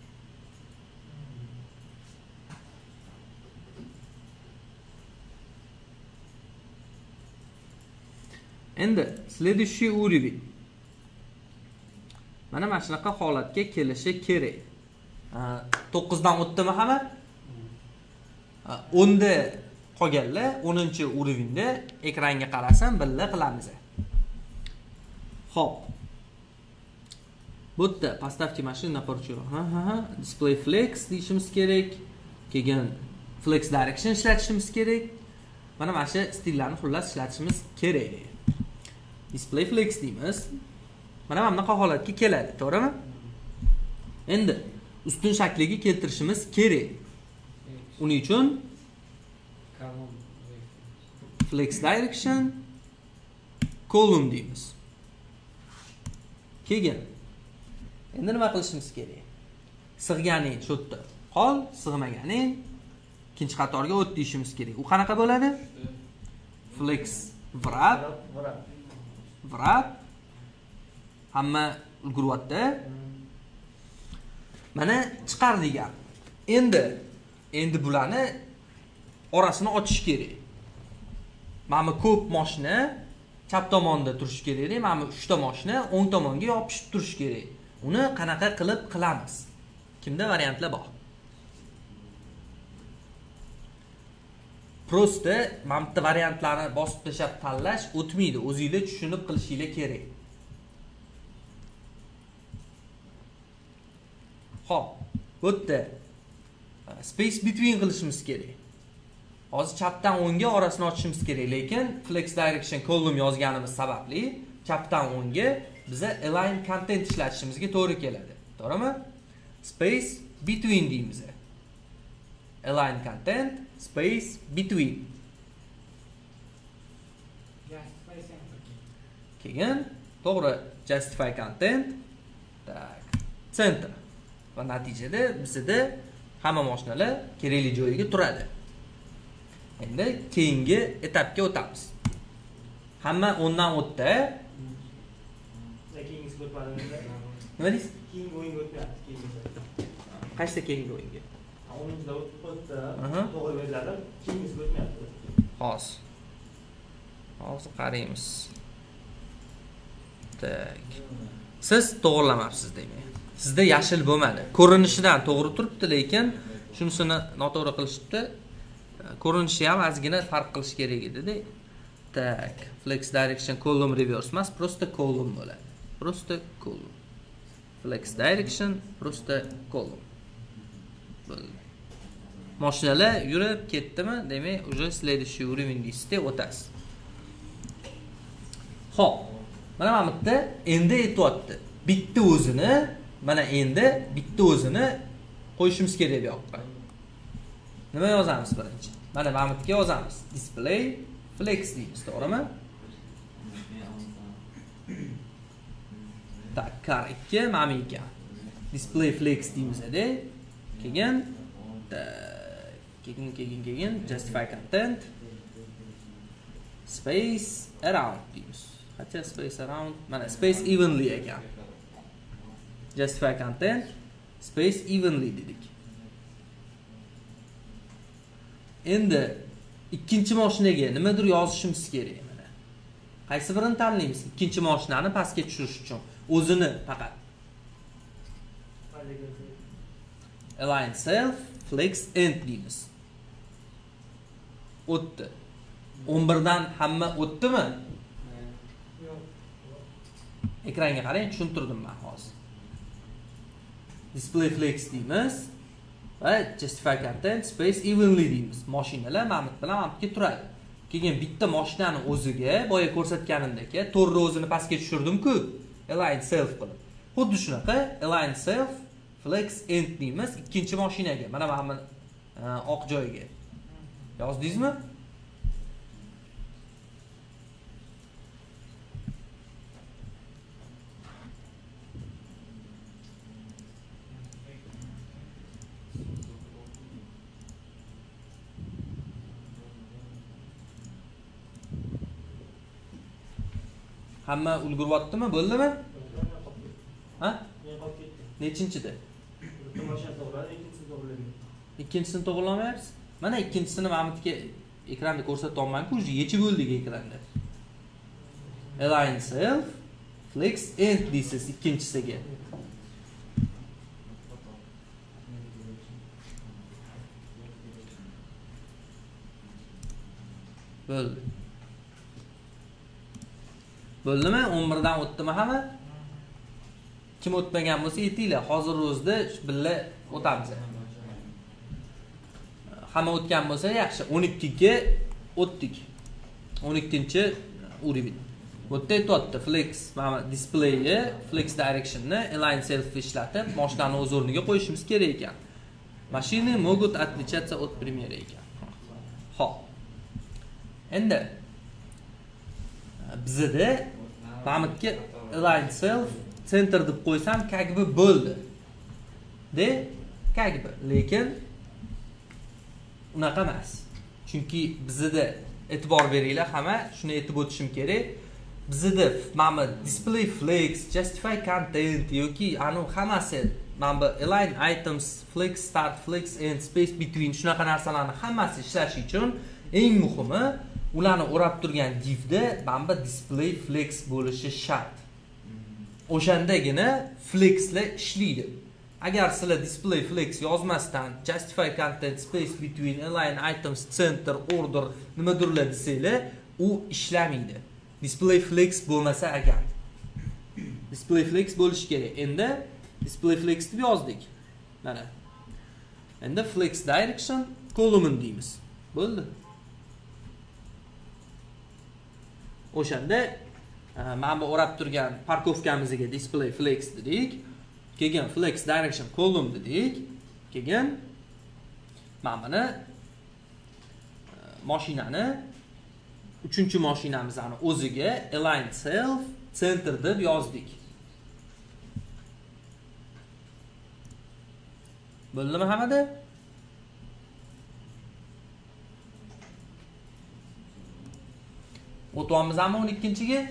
Endi следующий уровень. Mana mana shunaqa holatga kelishi kerak. to'qqizdan o'tdimi hamma? o'nda qolganlar o'ninchi уровеньda ekranga qarasam birga qilamiz. Xo'p. Bu yerda поставьте машину на поручу. Ha ha ha, display flex deyishimiz kerak. Keyin flex direction ishlatishimiz kerak. Mana mana shu stillarni xullas ishlatishimiz kerak. Display flex deymiz. Mana mana bunaqa holatga keladi, to'g'rimi? Endi ustun shakliga keltirishimiz kerak. Uning uchun flex direction column deymiz. Keyin endi nima qilishimiz kerak? Sig'ganing shu yerda qol, sig'maganing ikkinchi qatorga o't deyishimiz kerak. U qanaqa bo'ladi? Flex wrap wrap hamma ulguryapti. Mana chiqar degan. Endi endi bularni orasini ochish kerak. Mana ko'p mashina chap tomonda turishi kerak, mana uchta mashina o'ng tomonga yopishib turishi kerak. Uni qanaqa qilib qilamiz? Kimda variantlar bor? Prosta mana bu variantlarni bosib tashlab tanlash o'tmaydi. O'zingizlar tushunib qilishingiz kerak. Xo'p, bu yerda space between qilishimiz kerak. Hozir chapdan o'ngga orasini ochishimiz kerak, lekin flex direction column yozganimiz sababli chapdan o'ngga biza align content ishlatishimizga to'g'ri keladi. To'g'rimi? Space between deymiz. Align content space between. Justify center. Keyin to'g'ri justify content tak center. Va natijada bizda hamma mashinalar kerakli joyiga turadi. Endi keyingi etapga o'tamiz. Hamma o'ndan o'tdi. Keyingi o'tmadingizda. Nima deysiz? Keyingi o'yinga o'tmayapti, keyingi. Qaysi keyingi o'yinga? o'ninchida o'tdi. Aha. To'g'ri belgiladim. Keyingi o'tmayapti. Hozir. Hozir qaraymiz. Tak. Siz to'g'rilamabsiz demak. Sizda yashil bo'lmadi. Ko'rinishidan to'g'ri turibdi, lekin shunisini noto'g'ri qilishibdi. Ko'rinishi ham ozgina farq qilish kerak edi-da. Tak, flex direction column reverse emas, prosta column bo'ladi. Prosta column. Flex direction prosta column. Bo'ldi. Mashinalar yurib ketdimi? Demak, уже следующий уровень deysiz-da, o'tasiz. Xo'p, mana bu yerda endi aytibdi. Bitta o'zini, mana endi bitta o'zini qo'yishimiz kerak bu yoqqa. Nima yozamiz birinchi? Mana bu yerga yozamiz. Display flex deymiz, to'g'rimi? Tak, kar ikki, mana ekan. Display flex deymiz-da. Keyin keyin keyin keyin justify content space around deymiz. Qancha space around? Mana space evenly ekan. Justify content space evenly dedik. Endi ikkinchi mashinaga nimadir yozishimiz kerak mana. Qaysi birini tanlaymiz? Ikkinchi mashinani pastga tushirish uchun o'zini faqat align self flex end deymiz. O'tdi. o'n birdan hamma o'tdimi? Yo'q. Ekranga qarang, tushuntirdim men hozir. Display flex deymiz va justify content space evenly deymiz. Mashinalar mamut bilan mamutga turadi. Keyin bitta mashinani o'ziga boya ko'rsatganimdek, to'rni o'zini pastga tushirdim-ku, align self qilib. Xuddi shunaqa align self flex end deymiz ikkinchi mashinaga. Mana mana oq joyga. Yozdingizmi? Hamma ulguryaptimi? Bo'ldimi? Ha? Nechinchida? Bitta mashina to'g'riladi, ikkinchisini to'g'rilamaydi. Ikkinchisini to'g'rilamayapsiz? Mana ikkinchisini mamutga ekranda ko'rsata olmayman-ku, yechib bo'ldik ekranda. Align self flex end deysiz ikkinchisiga. Bo'ldi. Bo'ldimi? o'n birdan o'tdimi hamma? Kim o'tmagan bo'lsa aytinglar, hozir o'zida billa o'tamiz. Hamma o'tgan bo'lsa yaxshi. o'n ikkiga o'tdik. o'n ikkinchi urovень. Bu yerda aytyapti flex mana displayni, flex directionni align self ishlatib, mashinani o'z o'rniga qo'yishimiz kerak ekan. Mashina могут отличаться от примера ekan. Xo'p. Endi bizda mana bu yerga align self center deb qo'ysam, как бы bo'ldi. De, как бы, lekin unaqa emas. Chunki bizda e'tibor beringlar, hamma shuni aytib o'tishim kerak. Bizda mana display flex, justify content yoki anu hammasi mana bu align items, flex start, flex end, space between shunaqa narsalarni hammasi ishlash uchun eng muhimi ularni o'rab turgan divda mana bu display flex bo'lishi shart. O'shandagina flexlar ishlaydi. Agar sizlar display flex yozmasdan justify content, space between, align items, center, order nimadirlar desanglar, u ishlamaydi. Display flex bo'lmasa agar. Display flex bo'lishi kerak. Endi display flex deb yozdik. Mana. Endi flex direction column deymiz. Bo'ldi. O'shanda mana bu o'rab turgan parkovkamizga display flex dedik. Keyin flex direction column dedik. Keyin mana buni mashinani uchinchi mashinamizni o'ziga align self center deb yozdik. Bo'ldimi hammada? O'tyapmizmi o'n ikkinchiga?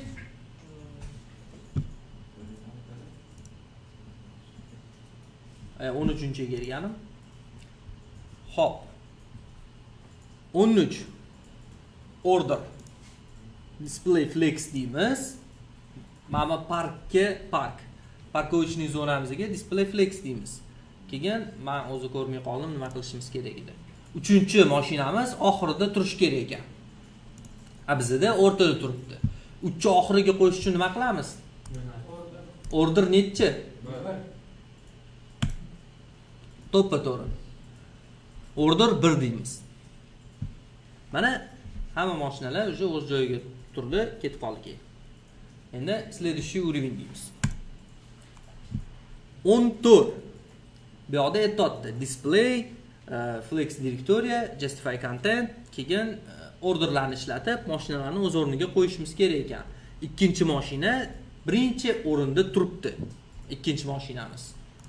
o'n uchinchiga kelganim. Hop. o'n uch order display flex deymiz. Mana parkka park. Parkovочный zonamizga display flex deymiz. Keyin men o'zi ko'rmay qoldim, nima qilishimiz kerak edi. uchinchi mashinamiz oxirida turish kerak ekan. A bizda o'rtada turibdi. uchinchi oxiriga qo'yish uchun nima qilamiz? Order nechi? To'ppa to'g'ri. Order bir deymiz. Mana hamma mashinalar уже o'z joyiga turdi, ketib qoldi keyin. Endi следующий уровень deymiz. o'n to'rt. Bu yoqda aytadi display, uh, flex directory, justify content, keyin uh, orderlarni ishlatib, mashinalarni o'z o'rniga qo'yishimiz kerak ekan. Ikkinchi mashina birinchi o'rinda turibdi. Ikkinchi mashinamiz.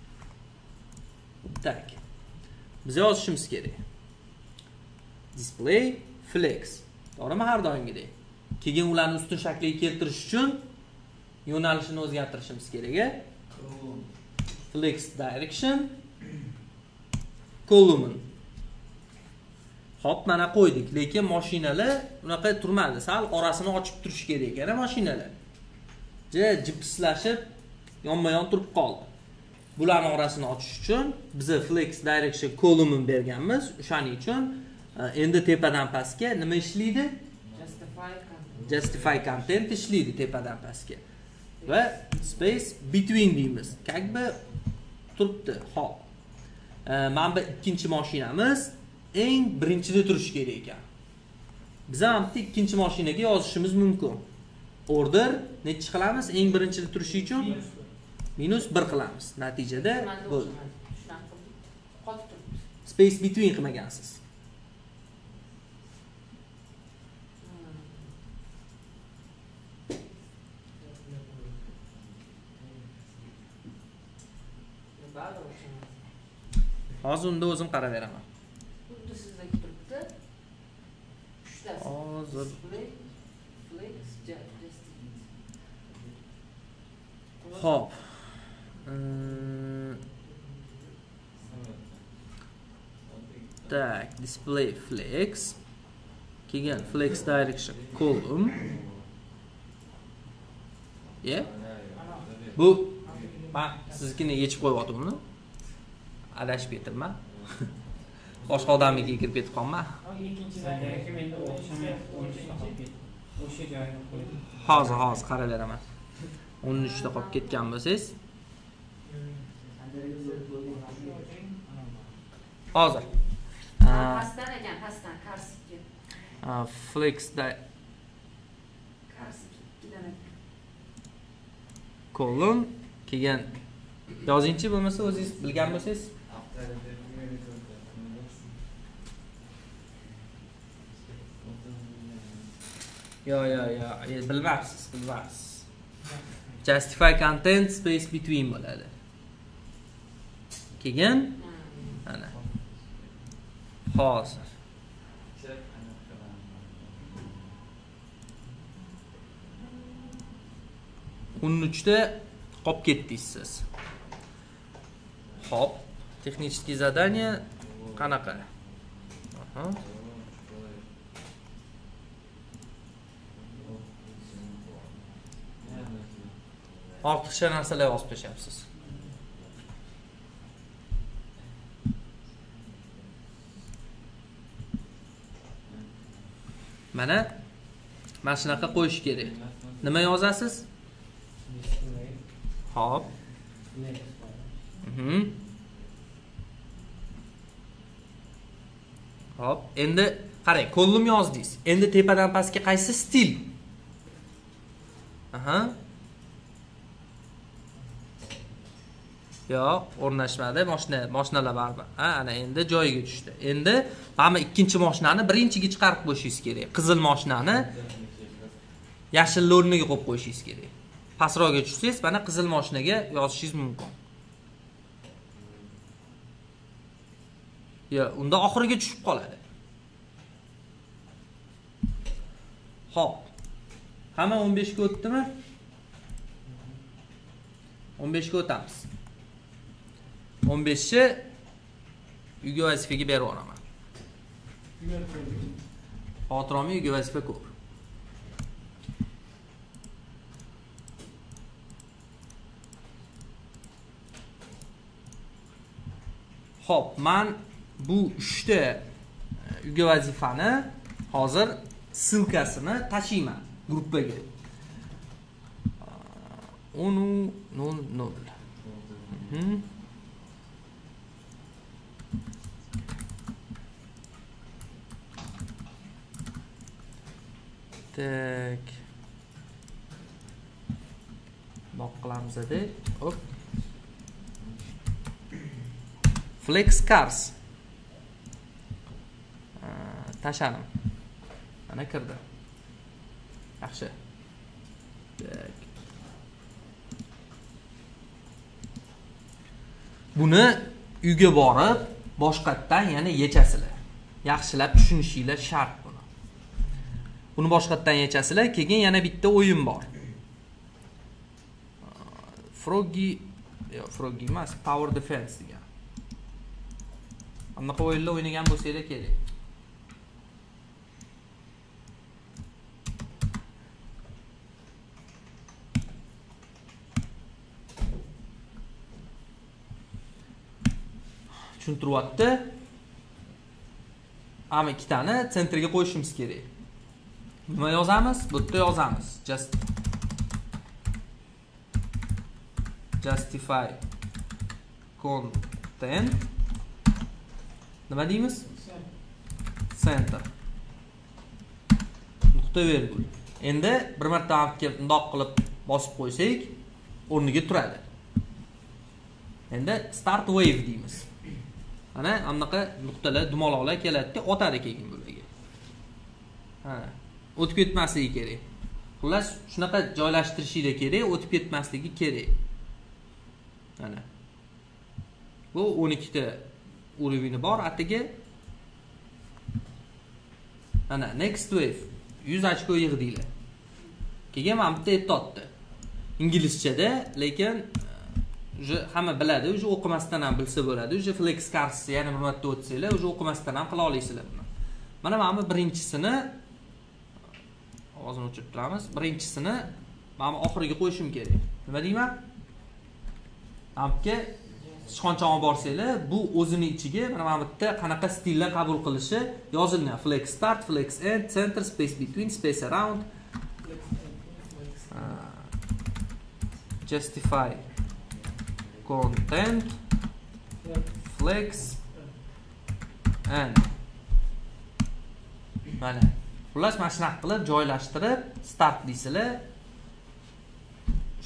Tak. Biz yozishimiz kerak. Display flex. To'g'rimi har doimgidek? Keyin ularni ustun shakliga keltirish uchun yo'nalishini o'zgartirishimiz kerak. Flex direction column. Hop, mana qo'ydik, lekin mashinalar unaqa turmadi. Sal orasini ochib turish kerak ekan mashinalar. Ja jipslashib yonma-yon turib qoldi. Bularning orasini ochish uchun biz flex direction column berganmiz. O'shaning uchun endi tepadan pastga nima ishlaydi? Justify content. Justify content ishlaydi tepadan pastga. Va space between deymiz. Как бы turibdi. Hop. Mana bu ikkinchi mashinamiz eng birinchida turish kerak ekan. Biz ham ikkinchi mashinaga yozishimiz mumkin. Order nechi qilamiz? Eng birinchida turishi uchun minus bir qilamiz. Natijada bo'ldi. Space between qilmagansiz. Hozir unda o'zim qarab beraman. Xuddi sizdagi turibdi. Uchtasi. Hozir flex Hop. Tak, display flex. Keyin flex direction column. Yeah. Bu men siznikini yechib qo'yapman. Adashib ketibman. Boshqa odamnikiga kirib ketib qolman. Ikkinchidagi menda o'xshamayapti. O'sha joyini qo'ydim. Hozir hozir qarab beraman. o'n uchta qolib ketgan bo'lsangiz. Hozir. Pastdan ekan, pastdan karsikka. Flex da Karsik. Kolon keyin yozingchi bo'lmasa o'zingiz bilgan bo'lsangiz. Yo yo yo, bilmabsiz, bilmabsiz. Justify content space between bo'ladi. Keyin ana. Hozir. o'n uchda qolib ketdingiz siz. Hop, texnические задания qanaqa? Aha. Ortiqcha narsalar yozib tashyapsiz. Mana mana shunaqa qo'yish kerak. Nima yozasiz? Hop. Mhm. Hop, endi qarang, kolumn yozdingiz. Endi tepadan pastga qaysi stil? Aha. Yo'q, o'rnashmadi. Mashina, mashinalar baribir. Ha, ana endi joyiga tushdi. Endi mana ikkinchi mashinani birinchiga chiqarib qo'yishingiz kerak. Qizil mashinani yashil o'rniga qo'yib qo'yishingiz kerak. Pastroqga tushsangiz, mana qizil mashinaga yozishingiz mumkin. Yo, unda oxiriga tushib qoladi. Hop. Hamma o'n besh ga o'tdimi? o'n besh ga o'tamiz. o'n besh ni uyga vazifaga berib yuboraman. Xotiromga uyga vazifa ko'p. Hop, men bu uchta uyga vazifani hozir silkasini tashiyman gruppaga. o'n nol nol. Mhm. Tak. Bok qilamiz edi. Hop. Flex cars. Tashadim. Mana kirdi. Yaxshi. Tak. Buni uyga borib, boshqatdan yana yechasizlar. Yaxshilab tushunishinglar shart buni. Buni boshqatdan yechasizlar, keyin yana bitta o'yin bor. Froggy, yo, Froggy emas, Power Defense degan. Anaqa o'yinlar o'ynagan bo'lsanglar kerak. Tushuntiryapti. Ama ikkitani sentrga qo'yishimiz kerak. Nima yozamiz? Bu yerda yozamiz. Just justify content. Nima deymiz? Center. Nuqta virgul. Endi bir marta bundoq qilib bosib qo'ysak, o'rniga turadi. Endi start wave deymiz. Ana anaqa nuqtalar, dumaloqlar keladi-da, otadi keyin bularga. Ha, o'tib ketmasligi kerak. Xullas, shunaqa joylashtirishinglar kerak, o'tib ketmasligi kerak. Ana. Bu o'n ikkita urovni bor, atiga. Ana, next wave yuz ochko yig'dinglar. Keyin mana bitta aytdi. Inglizchada, lekin uje hamma biladi, uje o'qimasdan ham bilsa bo'ladi. Uje flex cars yana bir marta o'tsanglar, uje o'qimasdan ham qila olasizlar buni. Mana mana birinchisini ovozini o'chirib turamiz. Birinchisini mana oxiriga qo'yishim kerak. Nima deyman? Amki sichqonchani olib borsanglar, bu o'zini ichiga mana mana bitta qanaqa stillar qabul qilishi yozilgan. Flex start, flex end, center, space between, space around. Justify content, flex and mana. Xullas, mana shunaqa qilib joylashtirib start deysizlar,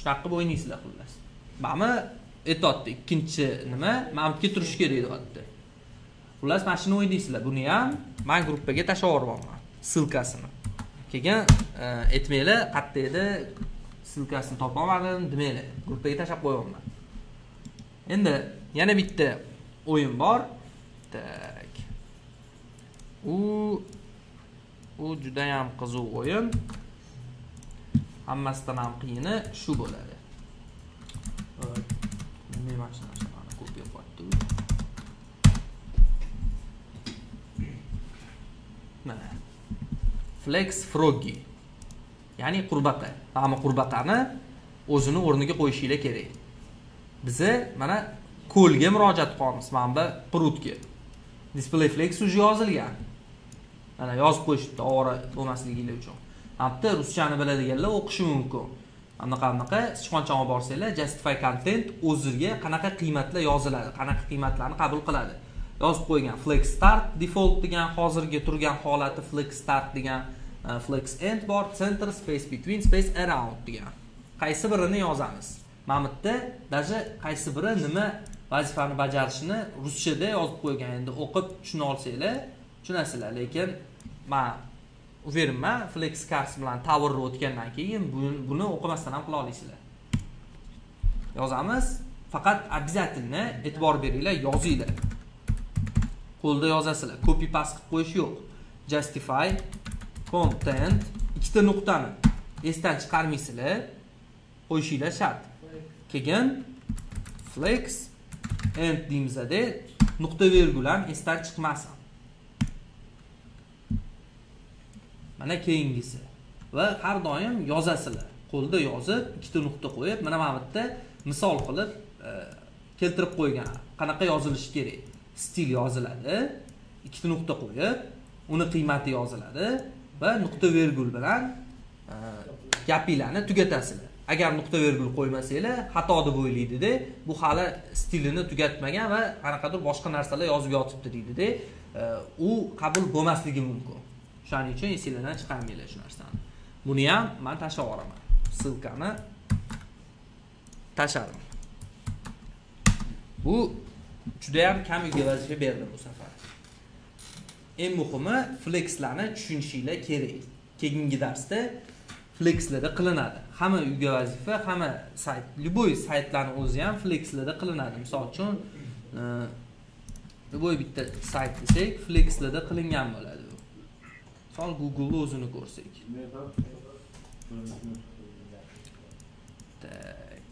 shunaqa qilib o'ynaysizlar xullas. Mana aytayapti, ikkinchi nima, mana bu yerga turish kerak deyapti. Xullas, mana shuni o'ynaysizlar. Buni ham men gruppaga tashlab yuboraman, silkasini. Keyin aytmanglar, qayerda edi, silkasini topa olmadim demanglar. Gruppaga tashlab qo'yaman. Endi yana bitta o'yin bor. Tak. U u juda ham qiziq o'yin. Hammasidan ham qiyini shu bo'ladi. Nima mashina mana ko'p yo'qotdi. Mana Flex Froggy. Ya'ni qurbaqa. Hamma qurbaqani o'zini o'rniga qo'yishinglar kerak. Bizi mana ko'lga murojaat qilamiz. Mana bu prutga. Display Flex уже yozilgan. Mana yozib qo'yishibdi, ovora bo'lmasligingiz uchun. Hatto ruschani biladiganlar o'qishi mumkin. Anaqa-anaqa sichqonchani olib borsanglar, justify content o'ziga qanaqa qiymatlar yoziladi, qanaqa qiymatlarni qabul qiladi. Yozib qo'ygan Flex Start default degan, hozirgi turgan holati Flex Start degan, Flex End bor, Center, Space Between, Space Around degan. Qaysi birini yozamiz? Mana bu yerda даже qaysi biri nima vazifani bajarishini ruschada yozib qo'ygan. Endi o'qib tushuna olsanglar, tushunasizlar, lekin men uverman, Flex Cars bilan towerni o'tgandan keyin buni o'qimasdan ham qila olasizlar. Yozamiz, faqat обязательно e'tibor beringlar, yozinglar. Qo'lda yozasizlar, copy paste qilib qo'yish yo'q. Justify content ikkita nuqtani esdan chiqarmaysizlar, qo'yishinglar shart. Keyin Flex End deymizda nuqta virgul ham esdan chiqmasin. Mana keyingisi. Va har doim yozasizlar. Qo'lda yozib, ikkita nuqta qo'yib, mana mana bu yerda misol qilib keltirib qo'ygan. Qanaqa yozilishi kerak? Stil yoziladi, ikkita nuqta qo'yib, uni qiymati yoziladi va nuqta virgul bilan gapinglarni tugatasizlar. Agar nuqta virgul qo'ymasanglar, xato deb o'ylaydi-da, bu hali stilini tugatmagan va qanaqadir boshqa narsalar yozib yotibdi deydi-da, u qabul bo'lmasligi mumkin. Shuning uchun esingizdan chiqarmanglar shu narsani. Buni ham men tashlab yuboraman. Silkani tashladim. Bu juda ham kam uyga vazifa berdim bu safar. Eng muhimi flexlarni tushunishinglar kerak. Keyingi darsda flexlarda qilinadi. Hamma uyga vazifa, hamma sayt, любой saytlarning o'zi ham flexlarda qilinadi. Misol uchun, любой bitta sayt desak, flexlarda qilingan bo'ladi. Misol Google o'zini ko'rsak. Tak.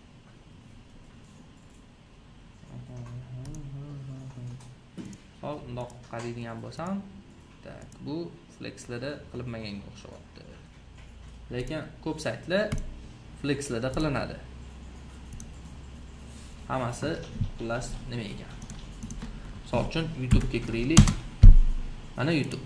Hop, undoq qaraydigan bo'lsam, tak, bu flexlarda qilinmaganga o'xshayapti. Lekin ko'p saytlar flexlarda qilinadi. Hammasi xullas nima ekan? Misol uchun YouTube ga kiraylik. Mana YouTube.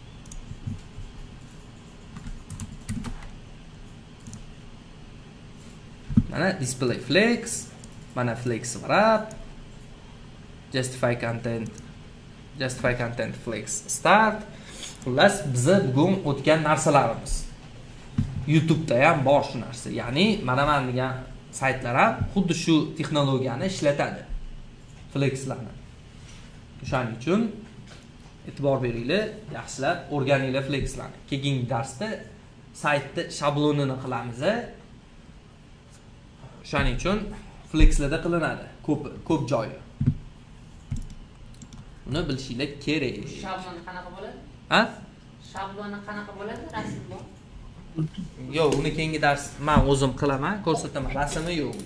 Mana display flex, mana flex wrap, justify content, justify content flex start. Xullas bizni bugun o'tgan narsalarimiz. YouTube'da ham bor shu narsa. Ya'ni mana men degan saytlar ham xuddi shu texnologiyani ishlatadi. Flexlarni. Shuning uchun e'tibor beringlar, yaxshilab o'rganinglar flexlarni. Keyingi darsda saytni shablonini qilamiz. Shuning uchun flexlarda qilinadi. Ko'p ko'p joyi. Uni bilishinglar kerak. Shablon qanaqa bo'ladi? Ha? Shabloni qanaqa bo'ladi? Rasm bor. Yo'q, uni keyingi dars men o'zim qilaman, ko'rsataman. Rasmi yo'q.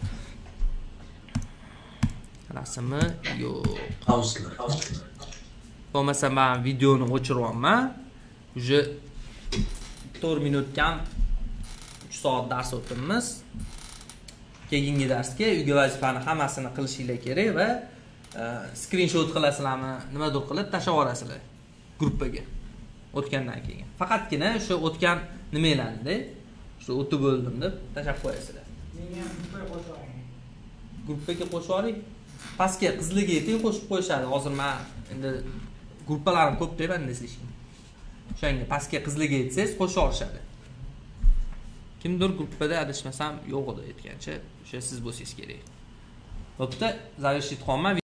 Rasmi yo'q. Pauzlar. Bo'lmasa men videoni o'chiryapman. Uje to'rt minut kam uch soat dars o'tamiz. Keyingi darsga uyga vazifani hammasini qilishinglar kerak va screenshot qilasizlarmi, nimadir qilib tashlab yuborasizlar gruppaga. O'tgandan keyin. Faqatgina o'sha o'tgan nimalarni, shu o'tib bo'ldim deb tashlab qo'yasizlar. Menga ham gruppaga qo'shib yuboring. Gruppaga qo'shib yuboring. Pastga qizliga ayting, qo'shib qo'yishadi. Hozir men endi gruppalarim ko'p deb endi sizlar. O'shanga pastga qizliga aytsangiz qo'shib yuborishadi. Kimdir gruppada adashmasam yo'q edi aytgancha, o'sha siz bo'lsangiz kerak. Bo'pti, zavrshit qolma.